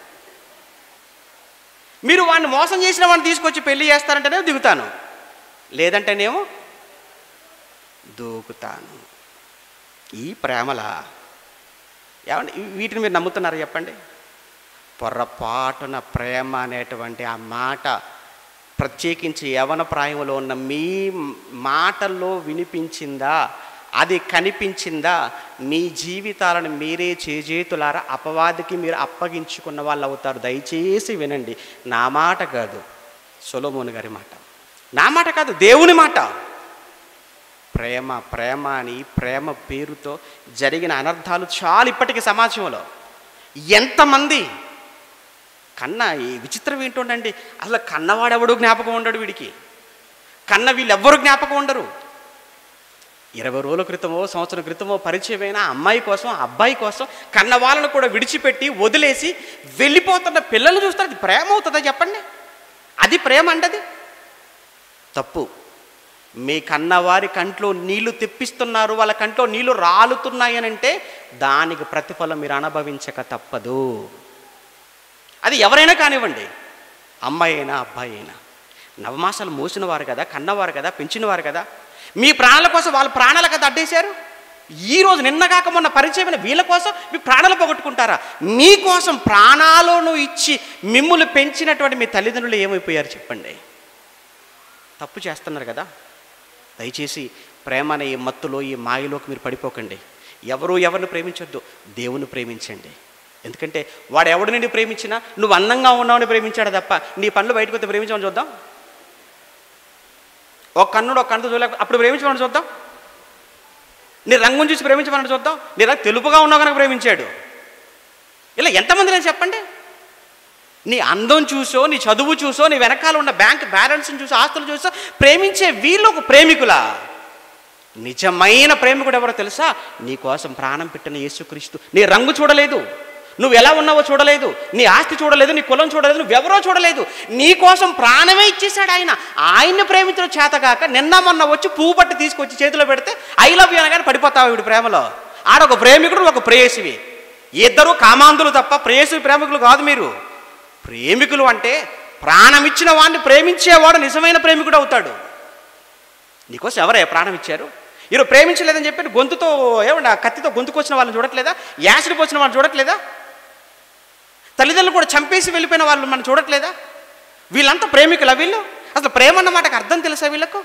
మీరు వాడిని మోసం చేసిన వాడిని తీసుకొచ్చి పెళ్లి చేస్తారంటేనేమో దిగుతాను, లేదంటేనేమో దూకుతాను. ఈ ప్రేమలా? ఏమండి వీటిని మీరు నమ్ముతున్నారు చెప్పండి? పొరపాటున ప్రేమ అనేటువంటి ఆ మాట ప్రత్యేకించి యవన ప్రాయంలో ఉన్న మీ మాటల్లో వినిపించిందా, అది కనిపించిందా, మీ జీవితాలను మీరే చేజేతులారా అపవాదికి మీరు అప్పగించుకున్న వాళ్ళు అవుతారు. దయచేసి వినండి, నా మాట కాదు, సొలొమోను గారి మాట, నా మాట కాదు, దేవుని మాట. ప్రేమ అని ప్రేమ పేరుతో జరిగిన అనర్థాలు చాలా ఇప్పటికీ సమాజంలో. ఎంతమంది ఈ విచిత్రం ఏంటండి, అసలు కన్నవాడెవడూ జ్ఞాపకం ఉండడు వీడికి, కన్న వీళ్ళెవ్వరూ జ్ఞాపకం ఉండరు. 20 రోజుల క్రితమో సంవత్సరం క్రితమో పరిచయమైన అమ్మాయి కోసం అబ్బాయి కోసం కన్న వాళ్ళను కూడా విడిచిపెట్టి వదిలేసి వెళ్ళిపోతున్న పిల్లలు చూస్తారు. అది ప్రేమ అవుతుందా చెప్పండి? అది ప్రేమ అంటది తప్పు. మీ కన్నవారి కంట్లో నీళ్లు తెప్పిస్తున్నారు, వాళ్ళ కంట్లో నీళ్లు రాలుతున్నాయనంటే దానికి ప్రతిఫలం మీరు అనుభవించక తప్పదు. అది ఎవరైనా కానివ్వండి, అమ్మాయి అయినా అబ్బాయి అయినా. నవమాసాలు మోసిన వారు కదా, కన్నవారు కదా, పెంచినవారు కదా, మీ ప్రాణాల కోసం వాళ్ళ ప్రాణాల కదా అడ్డేశారు. ఈరోజు నిన్నగాక మొన్న పరిచయమైన వీళ్ళ కోసం మీ ప్రాణాలు పోగొట్టుకుంటారా? మీకోసం ప్రాణాలను ఇచ్చి మిమ్ములు పెంచినటువంటి మీ తల్లిదండ్రులు ఏమైపోయారు చెప్పండి? తప్పు చేస్తున్నారు కదా. దయచేసి ప్రేమ అనే ఈ మత్తులో ఈ మాయలోకి మీరు పడిపోకండి. ఎవరిని ప్రేమించొద్దు, దేవుని ప్రేమించండి. ఎందుకంటే వాడు ఎవడు నిన్ను ప్రేమించినా నువ్వు అందంగా ఉన్నావని ప్రేమించాడు తప్ప నీ పనులు బయటకు వస్తే ప్రేమించమని చూద్దాం. ఒక కన్నుడు ఒక కన్నుతో చూడలేక అప్పుడు ప్రేమించమని చూద్దాం. నీ రంగుని చూసి ప్రేమించమని చూద్దాం. నీ రంగు తెలుపుగా ఉన్నావు కనుక ప్రేమించాడు. ఇలా ఎంతమంది నేను చెప్పండి? నీ అందం చూసో, నీ చదువు చూసో, నీ వెనకాల ఉన్న బ్యాంక్ బ్యాలెన్స్ని చూసో, ఆస్తులు చూసో ప్రేమించే వీళ్ళు ఒక ప్రేమికులా? నిజమైన ప్రేమికుడు ఎవరో తెలుసా? నీ కోసం ప్రాణం పెట్టిన యేసుక్రీస్తు. నీ రంగు చూడలేదు, నువ్వు ఎలా ఉన్నావో చూడలేదు, నీ ఆస్తి చూడలేదు, నీ కులం చూడలేదు, నువ్వెవరో చూడలేదు, నీ కోసం ప్రాణమే ఇచ్చేశాడు ఆయన. ఆయన్ని ప్రేమించడం చేతగాక నిన్న మొన్న వచ్చి పువ్వు పట్టి తీసుకొచ్చి చేతిలో పెడితే ఐ లవ్ యూ అనగానే పడిపోతావు వీడు ప్రేమలో. ఆడొక ప్రేమికుడు, ఒక ప్రేయసివి, ఇద్దరు కామాంధులు తప్ప ప్రేయసి ప్రేమికులు కాదు మీరు. ప్రేమికులు అంటే ప్రాణమిచ్చిన వాడిని ప్రేమించేవాడు నిజమైన ప్రేమికుడు అవుతాడు. నీకోసం ఎవరే ప్రాణం ఇచ్చారు? ఈరోజు ప్రేమించలేదని చెప్పి గొంతుతో ఏమన్నా కత్తితో గొంతుకు వచ్చిన వాళ్ళని చూడట్లేదా? యాసిడ్కి వచ్చిన వాళ్ళని చూడట్లేదా? తల్లిదండ్రులు కూడా చంపేసి వెళ్ళిపోయిన వాళ్ళు మనం చూడట్లేదా? వీళ్ళంతా ప్రేమికులా? వీళ్ళు అసలు ప్రేమ అన్న మాటకు అర్థం తెలుసా వీళ్ళకు?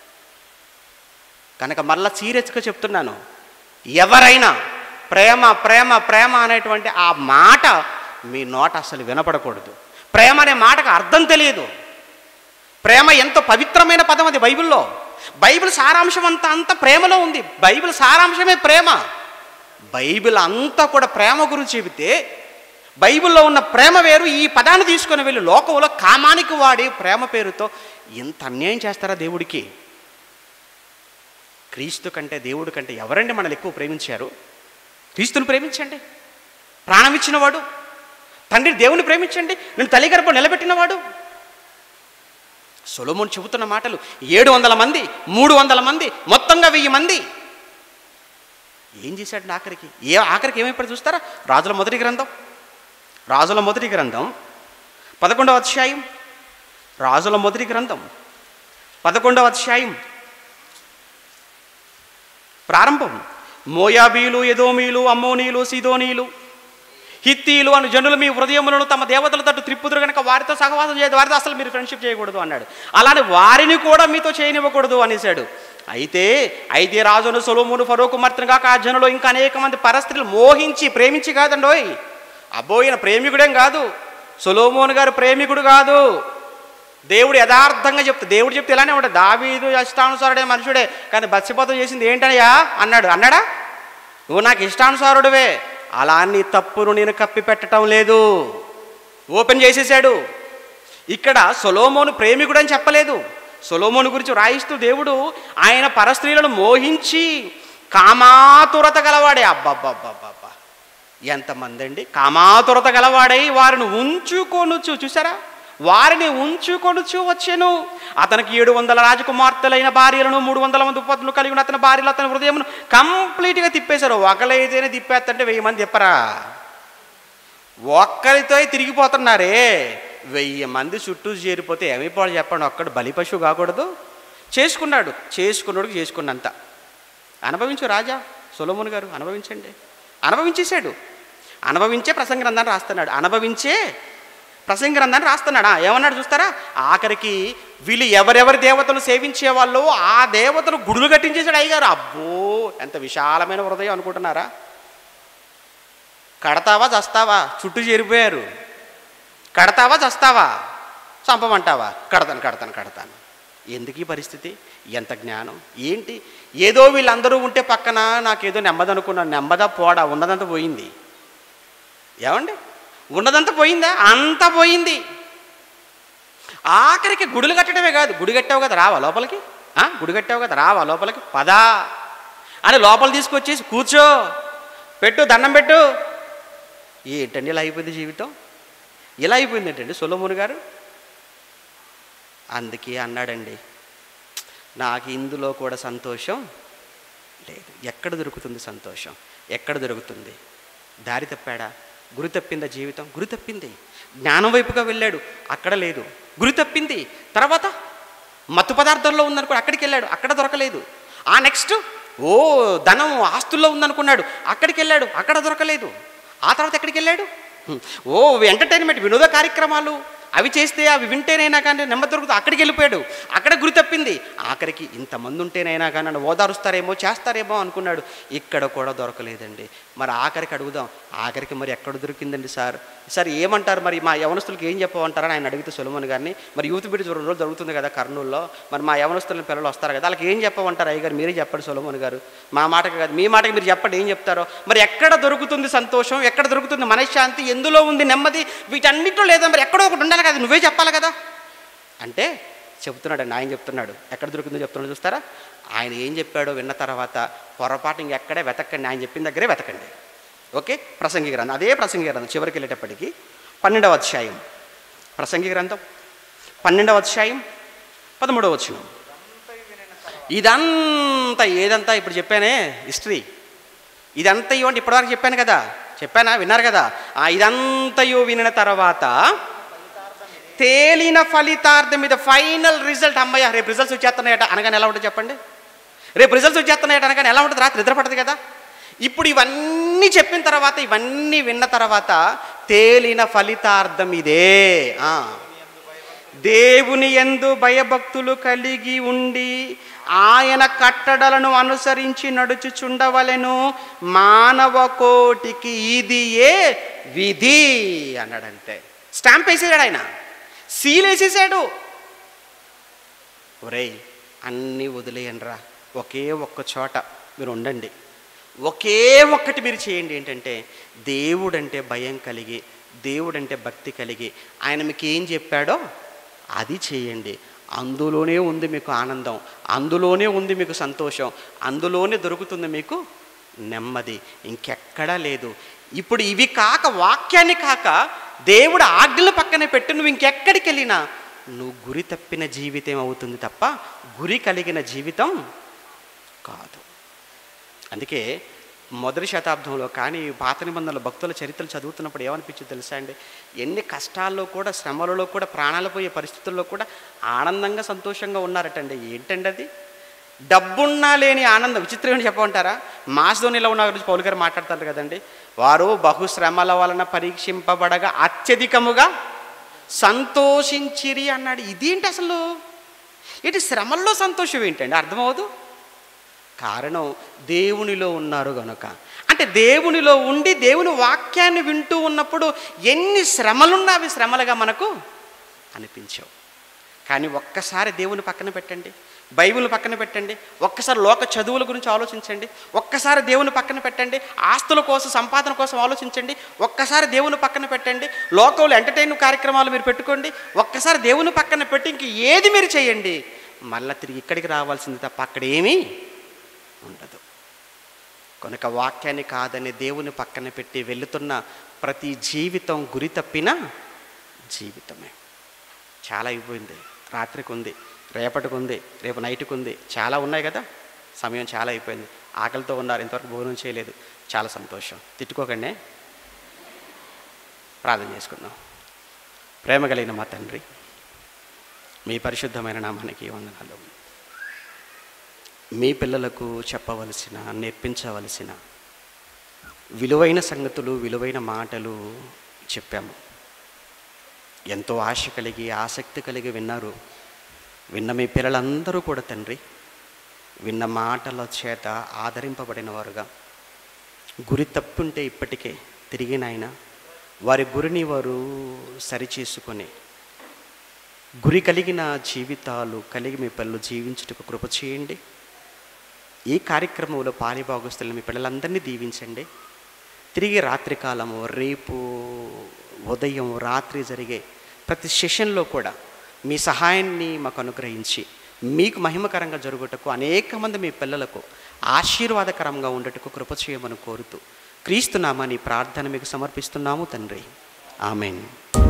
కనుక మళ్ళా సీరియస్గా చెప్తున్నాను, ఎవరైనా ప్రేమ ప్రేమ ప్రేమ అనేటువంటి ఆ మాట మీ నోట అసలు వినపడకూడదు. ప్రేమ అనే మాటకు అర్థం తెలియదు. ప్రేమ ఎంతో పవిత్రమైన పదం అది బైబిల్లో. బైబిల్ సారాంశం అంతా ప్రేమలో ఉంది. బైబిల్ సారాంశమే ప్రేమ. బైబిల్ అంతా కూడా ప్రేమ గురించి చెబితే బైబిల్లో ఉన్న ప్రేమ వేరు. ఈ పదాన్ని తీసుకొని వెళ్ళి లోకంలో కామానికి వాడి ప్రేమ పేరుతో ఇంత అన్యాయం చేస్తారా దేవుడికి? క్రీస్తు కంటే దేవుడి కంటే ఎవరండి మనల్ని ఎక్కువ ప్రేమించారు? క్రీస్తుని ప్రేమించండి. ప్రాణం ఇచ్చినవాడు తండ్రి దేవుని ప్రేమించండి. నేను తల్లి గర్భం నిలబెట్టినవాడు. సొలొమోను చెబుతున్న మాటలు 700 మంది, 300 మంది, మొత్తంగా 1000 మంది. ఏం చేశాడు ఆఖరికి? ఆఖరికి ఏమైపోయి చూస్తారా? రాజుల మొదటి గ్రంథం 11వ అధ్యాయం. రాజుల మొదటి గ్రంథం 11వ అధ్యాయం ప్రారంభం. మోయాబీలు, ఎదోమీలు, అమ్మోనీలు, సీదోనీలు, హిత్తీలు అను జనులు మీ హృదయములను తమ దేవతల తట్టు త్రిప్పుదురు కనుక వారితో సహవాసం చేయదు, వారితో అసలు మీరు ఫ్రెండ్షిప్ చేయకూడదు అన్నాడు. అలానే వారిని కూడా మీతో చేయనివ్వకూడదు అనేసాడు. అయితే రాజును సొలొమోను ఫరో కుమార్తెను కాక ఆ జనులు ఇంకా అనేక మంది పరస్త్రీలు మోహించి, ప్రేమించి కాదండోయ్, అబ్బోయిన ప్రేమికుడేం కాదు, సొలొమోను గారు ప్రేమికుడు కాదు. దేవుడు యథార్థంగా దేవుడు చెప్తే ఇలానే ఉంటాడు. దావీదు ఇష్టానుసారుడే మనుషుడే, కానీ బత్షెబతో చేసింది ఏంటయ్యా అన్నాడా? నువ్వు నాకు ఇష్టానుసారుడివే, అలా నీ తప్పును నేను కప్పి పెట్టడం లేదు, ఓపెన్ చేసేసాడు. ఇక్కడ సొలొమోను ప్రేమికుడు అని చెప్పలేదు. సొలొమోను గురించి రాయిస్తూ దేవుడు ఆయన పరస్త్రీలను మోహించి కామాతురత గలవాడే. అబ్బబ్బబ్బబ్బబ్బా, ఎంతమంది అండి కామాతురత గలవాడై వారిని ఉంచుకొనుచు, చూసారా, వారిని ఉంచుకొనుచు వచ్చెను. అతనికి 700 రాజకుమార్తెలైన భార్యలను 300 మంది ఉపపత్నులు కలిగి ఉన్న అతని భార్యలు అతని హృదయమును కంప్లీట్గా తిప్పేశారు. ఒకరైతేనే తిప్పేస్తంటే 1000 మంది తిప్పరా? ఒక్కరితో తిరిగిపోతున్నారే, 1000 మంది చుట్టూ చేరిపోతే ఏమైపోవాలి చెప్పండి? ఒక్కడు బలిపశువు కాకూడదు. చేసుకున్నాడు చేసుకున్నంత అనుభవించు రాజా సొలొమోను గారు, అనుభవించండి. అనుభవించేశాడు. అనుభవించే ప్రసంగ గ్రంథాన్ని రాస్తున్నాడు. ప్రసంగ గ్రంథాన్ని రాస్తున్నాడా? ఏమన్నాడు చూస్తారా? ఆఖరికి వీళ్ళు ఎవరెవరి దేవతలు సేవించే వాళ్ళు ఆ దేవతలు గుడులు కట్టించేశాడు అయ్యగారు. అబ్బో, ఎంత విశాలమైన హృదయం అనుకుంటున్నారా? కడతావా చస్తావా? చుట్టూ చేరిపోయారు. కడతావా చస్తావా? చంపమంటావా? కడతాను. ఎందుకు ఈ పరిస్థితి? ఎంత జ్ఞానం ఏంటి? ఏదో వీళ్ళందరూ ఉంటే పక్కన నాకేదో నెమ్మదనుకున్నాను. నెమ్మదా పోడా, ఉన్నదంతా పోయింది. ఏమండి, ఉన్నదంతా పోయిందా? అంతా పోయింది. ఆఖరికి గుడులు కట్టడమే కాదు, గుడి కట్టావు కదా రావా లోపలికి, గుడి కట్టావు కదా రావా లోపలికి, పదా అని లోపల తీసుకొచ్చేసి కూర్చో, పెట్టు, దండం పెట్టు. ఏంటండి ఇలా అయిపోయింది జీవితం? ఇలా అయిపోయింది ఏంటండి సొలొమోను గారు? అందుకే అన్నాడండి, నాకు ఇందులో కూడా సంతోషం లేదు. ఎక్కడ దొరుకుతుంది సంతోషం? ఎక్కడ దొరుకుతుంది? దారి తప్పాడా? గురి తప్పిందా జీవితం? గురి తప్పింది. జ్ఞానం వైపుగా వెళ్ళాడు, అక్కడ లేదు. గురి తప్పింది. తర్వాత మత్తు పదార్థంలో ఉందనుకో, అక్కడికి వెళ్ళాడు, అక్కడ దొరకలేదు. నెక్స్ట్ ధనం ఆస్తుల్లో ఉందనుకున్నాడు, అక్కడికి వెళ్ళాడు, అక్కడ దొరకలేదు. ఆ తర్వాత ఎక్కడికి వెళ్ళాడు? ఎంటర్టైన్మెంట్, వినోద కార్యక్రమాలు అవి చేస్తే, అవి వింటేనైనా కానీ నెమ్మది దొరుకుతుంది, అక్కడికి వెళ్ళిపోయాడు, అక్కడ గురి తప్పింది. ఆఖరికి ఇంతమంది ఉంటేనైనా కానీ నన్ను ఓదారుస్తారేమో, చేస్తారేమో అనుకున్నాడు, ఇక్కడ కూడా దొరకలేదండి. మరి ఆఖరికి అడుగుదాం, ఆఖరికి మరి ఎక్కడ దొరికిందండి సార్ ఏమంటారు? మరి మా యవనస్తులకు ఏం చెప్పమంటారని ఆయన అడిగితే సొలొమోను గారిని, మరి యూత్ బిడ్డ 2 రోజులు జరుగుతుంది కదా కర్నూలులో, మరి మా యవనస్తుల పిల్లలు వస్తారు కదా, వాళ్ళకి ఏం చెప్పమంటారు అయ్యగారు? మీరే చెప్పండి సొలొమోను గారు, మా మాటకి కాదు, మీ మాటకి మీరు చెప్పండి, ఏం చెప్తారో. మరి ఎక్కడ దొరుకుతుంది సంతోషం? ఎక్కడ దొరుకుతుంది మనశ్శాంతి? ఎందులో ఉంది నెమ్మది? వీటన్నిటిలో లేదా? మరి ఎక్కడో ఒకటి ఉండాలి కదా, నువ్వే చెప్పాలి కదా అంటే చెప్తున్నాడండి. ఆయన చెప్తున్నాడు, ఎక్కడ దొరుకుతుందో చెప్తున్నాడు. చూస్తారా, ఆయన ఏం చెప్పాడో విన్న తర్వాత పొరపాటు ఇంకెక్కడే వెతకండి, ఆయన చెప్పిన దగ్గరే వెతకండి. ఓకే, ప్రసంగి గ్రంథం, అదే ప్రసంగి గ్రంథం చివరికి వెళ్ళేటప్పటికి 12వ అధ్యాయం, ప్రసంగి గ్రంథం 12వ అధ్యాయం 13వ వచనం. ఇదంతా ఏదంతా ఇప్పుడు చెప్పానే హిస్టరీ, ఇదంతా ఇవ్వండి ఇప్పటివరకు చెప్పాను కదా, విన్నారు కదా. ఇదంతయు వినిన తర్వాత తేలిన ఫలితార్థం మీద ఫైనల్ రిజల్ట్. అమ్మయ్య రేపు రిజల్ట్స్ వచ్చేస్తున్నాయట అనగానే ఎలా ఉంటుంది చెప్పండి? రేపు రిజల్ట్స్ వచ్చేస్తున్నాయట అనగానే ఎలా ఉంటుంది? రాత్రి నిద్రపడదు కదా. ఇప్పుడు ఇవన్నీ చెప్పిన తర్వాత, ఇవన్నీ విన్న తర్వాత తేలిన ఫలితార్థం ఇదే. దేవుని యందు భయభక్తులు కలిగి ఉండి ఆయన కట్టడలను అనుసరించి నడుచుచుండవలెను, మానవ కోటికి ఇది ఏ విధి అన్నాడంతే. స్టాంప్ వేసేసాడు ఆయన, సీల్ వేసేసాడు. ఒరేయ్ అన్నీ వదిలేయండిరా, ఒకే ఒక్క చోట మీరు ఉండండి, ఒకే ఒక్కటి మీరు చేయండి. ఏంటంటే దేవుడంటే భయం కలిగి, దేవుడంటే భక్తి కలిగి ఆయన మీకు ఏం చెప్పాడో అది చేయండి. అందులోనే ఉంది మీకు ఆనందం, అందులోనే ఉంది మీకు సంతోషం, అందులోనే దొరుకుతుంది మీకు నెమ్మది, ఇంకెక్కడా లేదు. ఇప్పుడు ఇవి కాక, వాక్యాన్ని కాక దేవుడు ఆజ్ఞలు పక్కనే పెట్టి నువ్వు ఇంకెక్కడికి వెళ్ళినా నువ్వు గురి తప్పిన జీవితం అవుతుంది తప్ప గురి కలిగిన జీవితం కాదు. అందుకే మొదటి శతాబ్దంలో కానీ పాత నిబంధనల భక్తుల చరిత్రలు చదువుతున్నప్పుడు ఏమనిపించింది తెలుసా అండి? ఎన్ని కష్టాల్లో కూడా, శ్రమలలో కూడా, ప్రాణాలు పోయే పరిస్థితుల్లో కూడా ఆనందంగా సంతోషంగా ఉన్నారటండి. ఏంటండి అది? డబ్బున్నా లేని ఆనందం. విచిత్రం ఏంటి చెప్పమంటారా? మాసిదోనియాలో ఉన్న గురించి పౌలు గారు మాట్లాడతారు కదండి. వారు బహుశ్రమల వలన పరీక్షింపబడగా అత్యధికముగా సంతోషించిరి అన్నాడు. ఇదేంటి అసలు? ఏంటి శ్రమల్లో సంతోషం ఏంటండి? అర్థమవుదు. కారణం దేవునిలో ఉన్నారు గనుక. అంటే దేవునిలో ఉండి దేవుని వాక్యాన్ని వింటూ ఉన్నప్పుడు ఎన్ని శ్రమలున్నా అవి శ్రమలుగా మనకు అనిపించవు. కానీ ఒక్కసారి దేవుని పక్కన పెట్టండి, బైబిల్ పక్కన పెట్టండి, ఒక్కసారి లోక చదువుల గురించి ఆలోచించండి, ఒక్కసారి దేవుని పక్కన పెట్టండి, ఆస్తుల కోసం, సంపాదన కోసం ఆలోచించండి, ఒక్కసారి దేవుని పక్కన పెట్టండి, లోకంలో ఎంటర్టైన్ కార్యక్రమాలు మీరు పెట్టుకోండి, ఒక్కసారి దేవుని పక్కన పెట్టి ఇంక ఏది మీరు చేయండి, మళ్ళీ తిరిగి ఇక్కడికి రావాల్సింది తప్ప అక్కడ ఏమీ ఉండదు. కనుక వాక్యాన్ని కాదని దేవుని పక్కన పెట్టి వెళుతున్న ప్రతి జీవితం గురి తప్పిన జీవితమే. చాలా అయిపోయింది. రాత్రికి ఉంది, రేపటికి ఉంది, రేపు నైట్కి ఉంది, చాలా ఉన్నాయి కదా. సమయం చాలా అయిపోయింది. ఆకలితో ఉన్నారు, ఇంతవరకు భోజనం చేయలేదు. చాలా సంతోషం. తిట్టుకోకండి, ప్రార్థన చేసుకుందాం. ప్రేమ కలిగిన మా తండ్రి, మీ పరిశుద్ధమైన నామానికి వందనాలు. మీ పిల్లలకు చెప్పవలసిన, నేర్పించవలసిన విలువైన సంగతులు, విలువైన మాటలు చెప్పాము. ఎంతో ఆశ కలిగి, ఆసక్తి కలిగి విన్నారు. విన్న మీ పిల్లలందరూ కూడా తండ్రి, విన్న మాటల చేత ఆదరింపబడిన వారుగా, గురి తప్పుంటే ఇప్పటికే తిరిగి నాయన వారి గురిని వారు సరిచేసుకొని గురి కలిగిన జీవితాలు కలిగి మీ పిల్లలు జీవించుటకు కృప చేయండి. ఈ కార్యక్రమంలో పాలిభాగస్తులను మీ పిల్లలందరినీ దీవించండి. తిరిగి రాత్రికాలము, రేపు ఉదయం, రాత్రి జరిగే ప్రతి సెషన్లో కూడా మీ సహాయాన్ని మాకు అనుగ్రహించి మీకు మహిమకరంగా జరుగుటకు, అనేక మంది మీ పిల్లలకు ఆశీర్వాదకరంగా ఉండటకు కృప చేయమని కోరుతూ క్రీస్తు నామాని ప్రార్థన మీకు సమర్పిస్తున్నాము తండ్రి. ఆమెన్.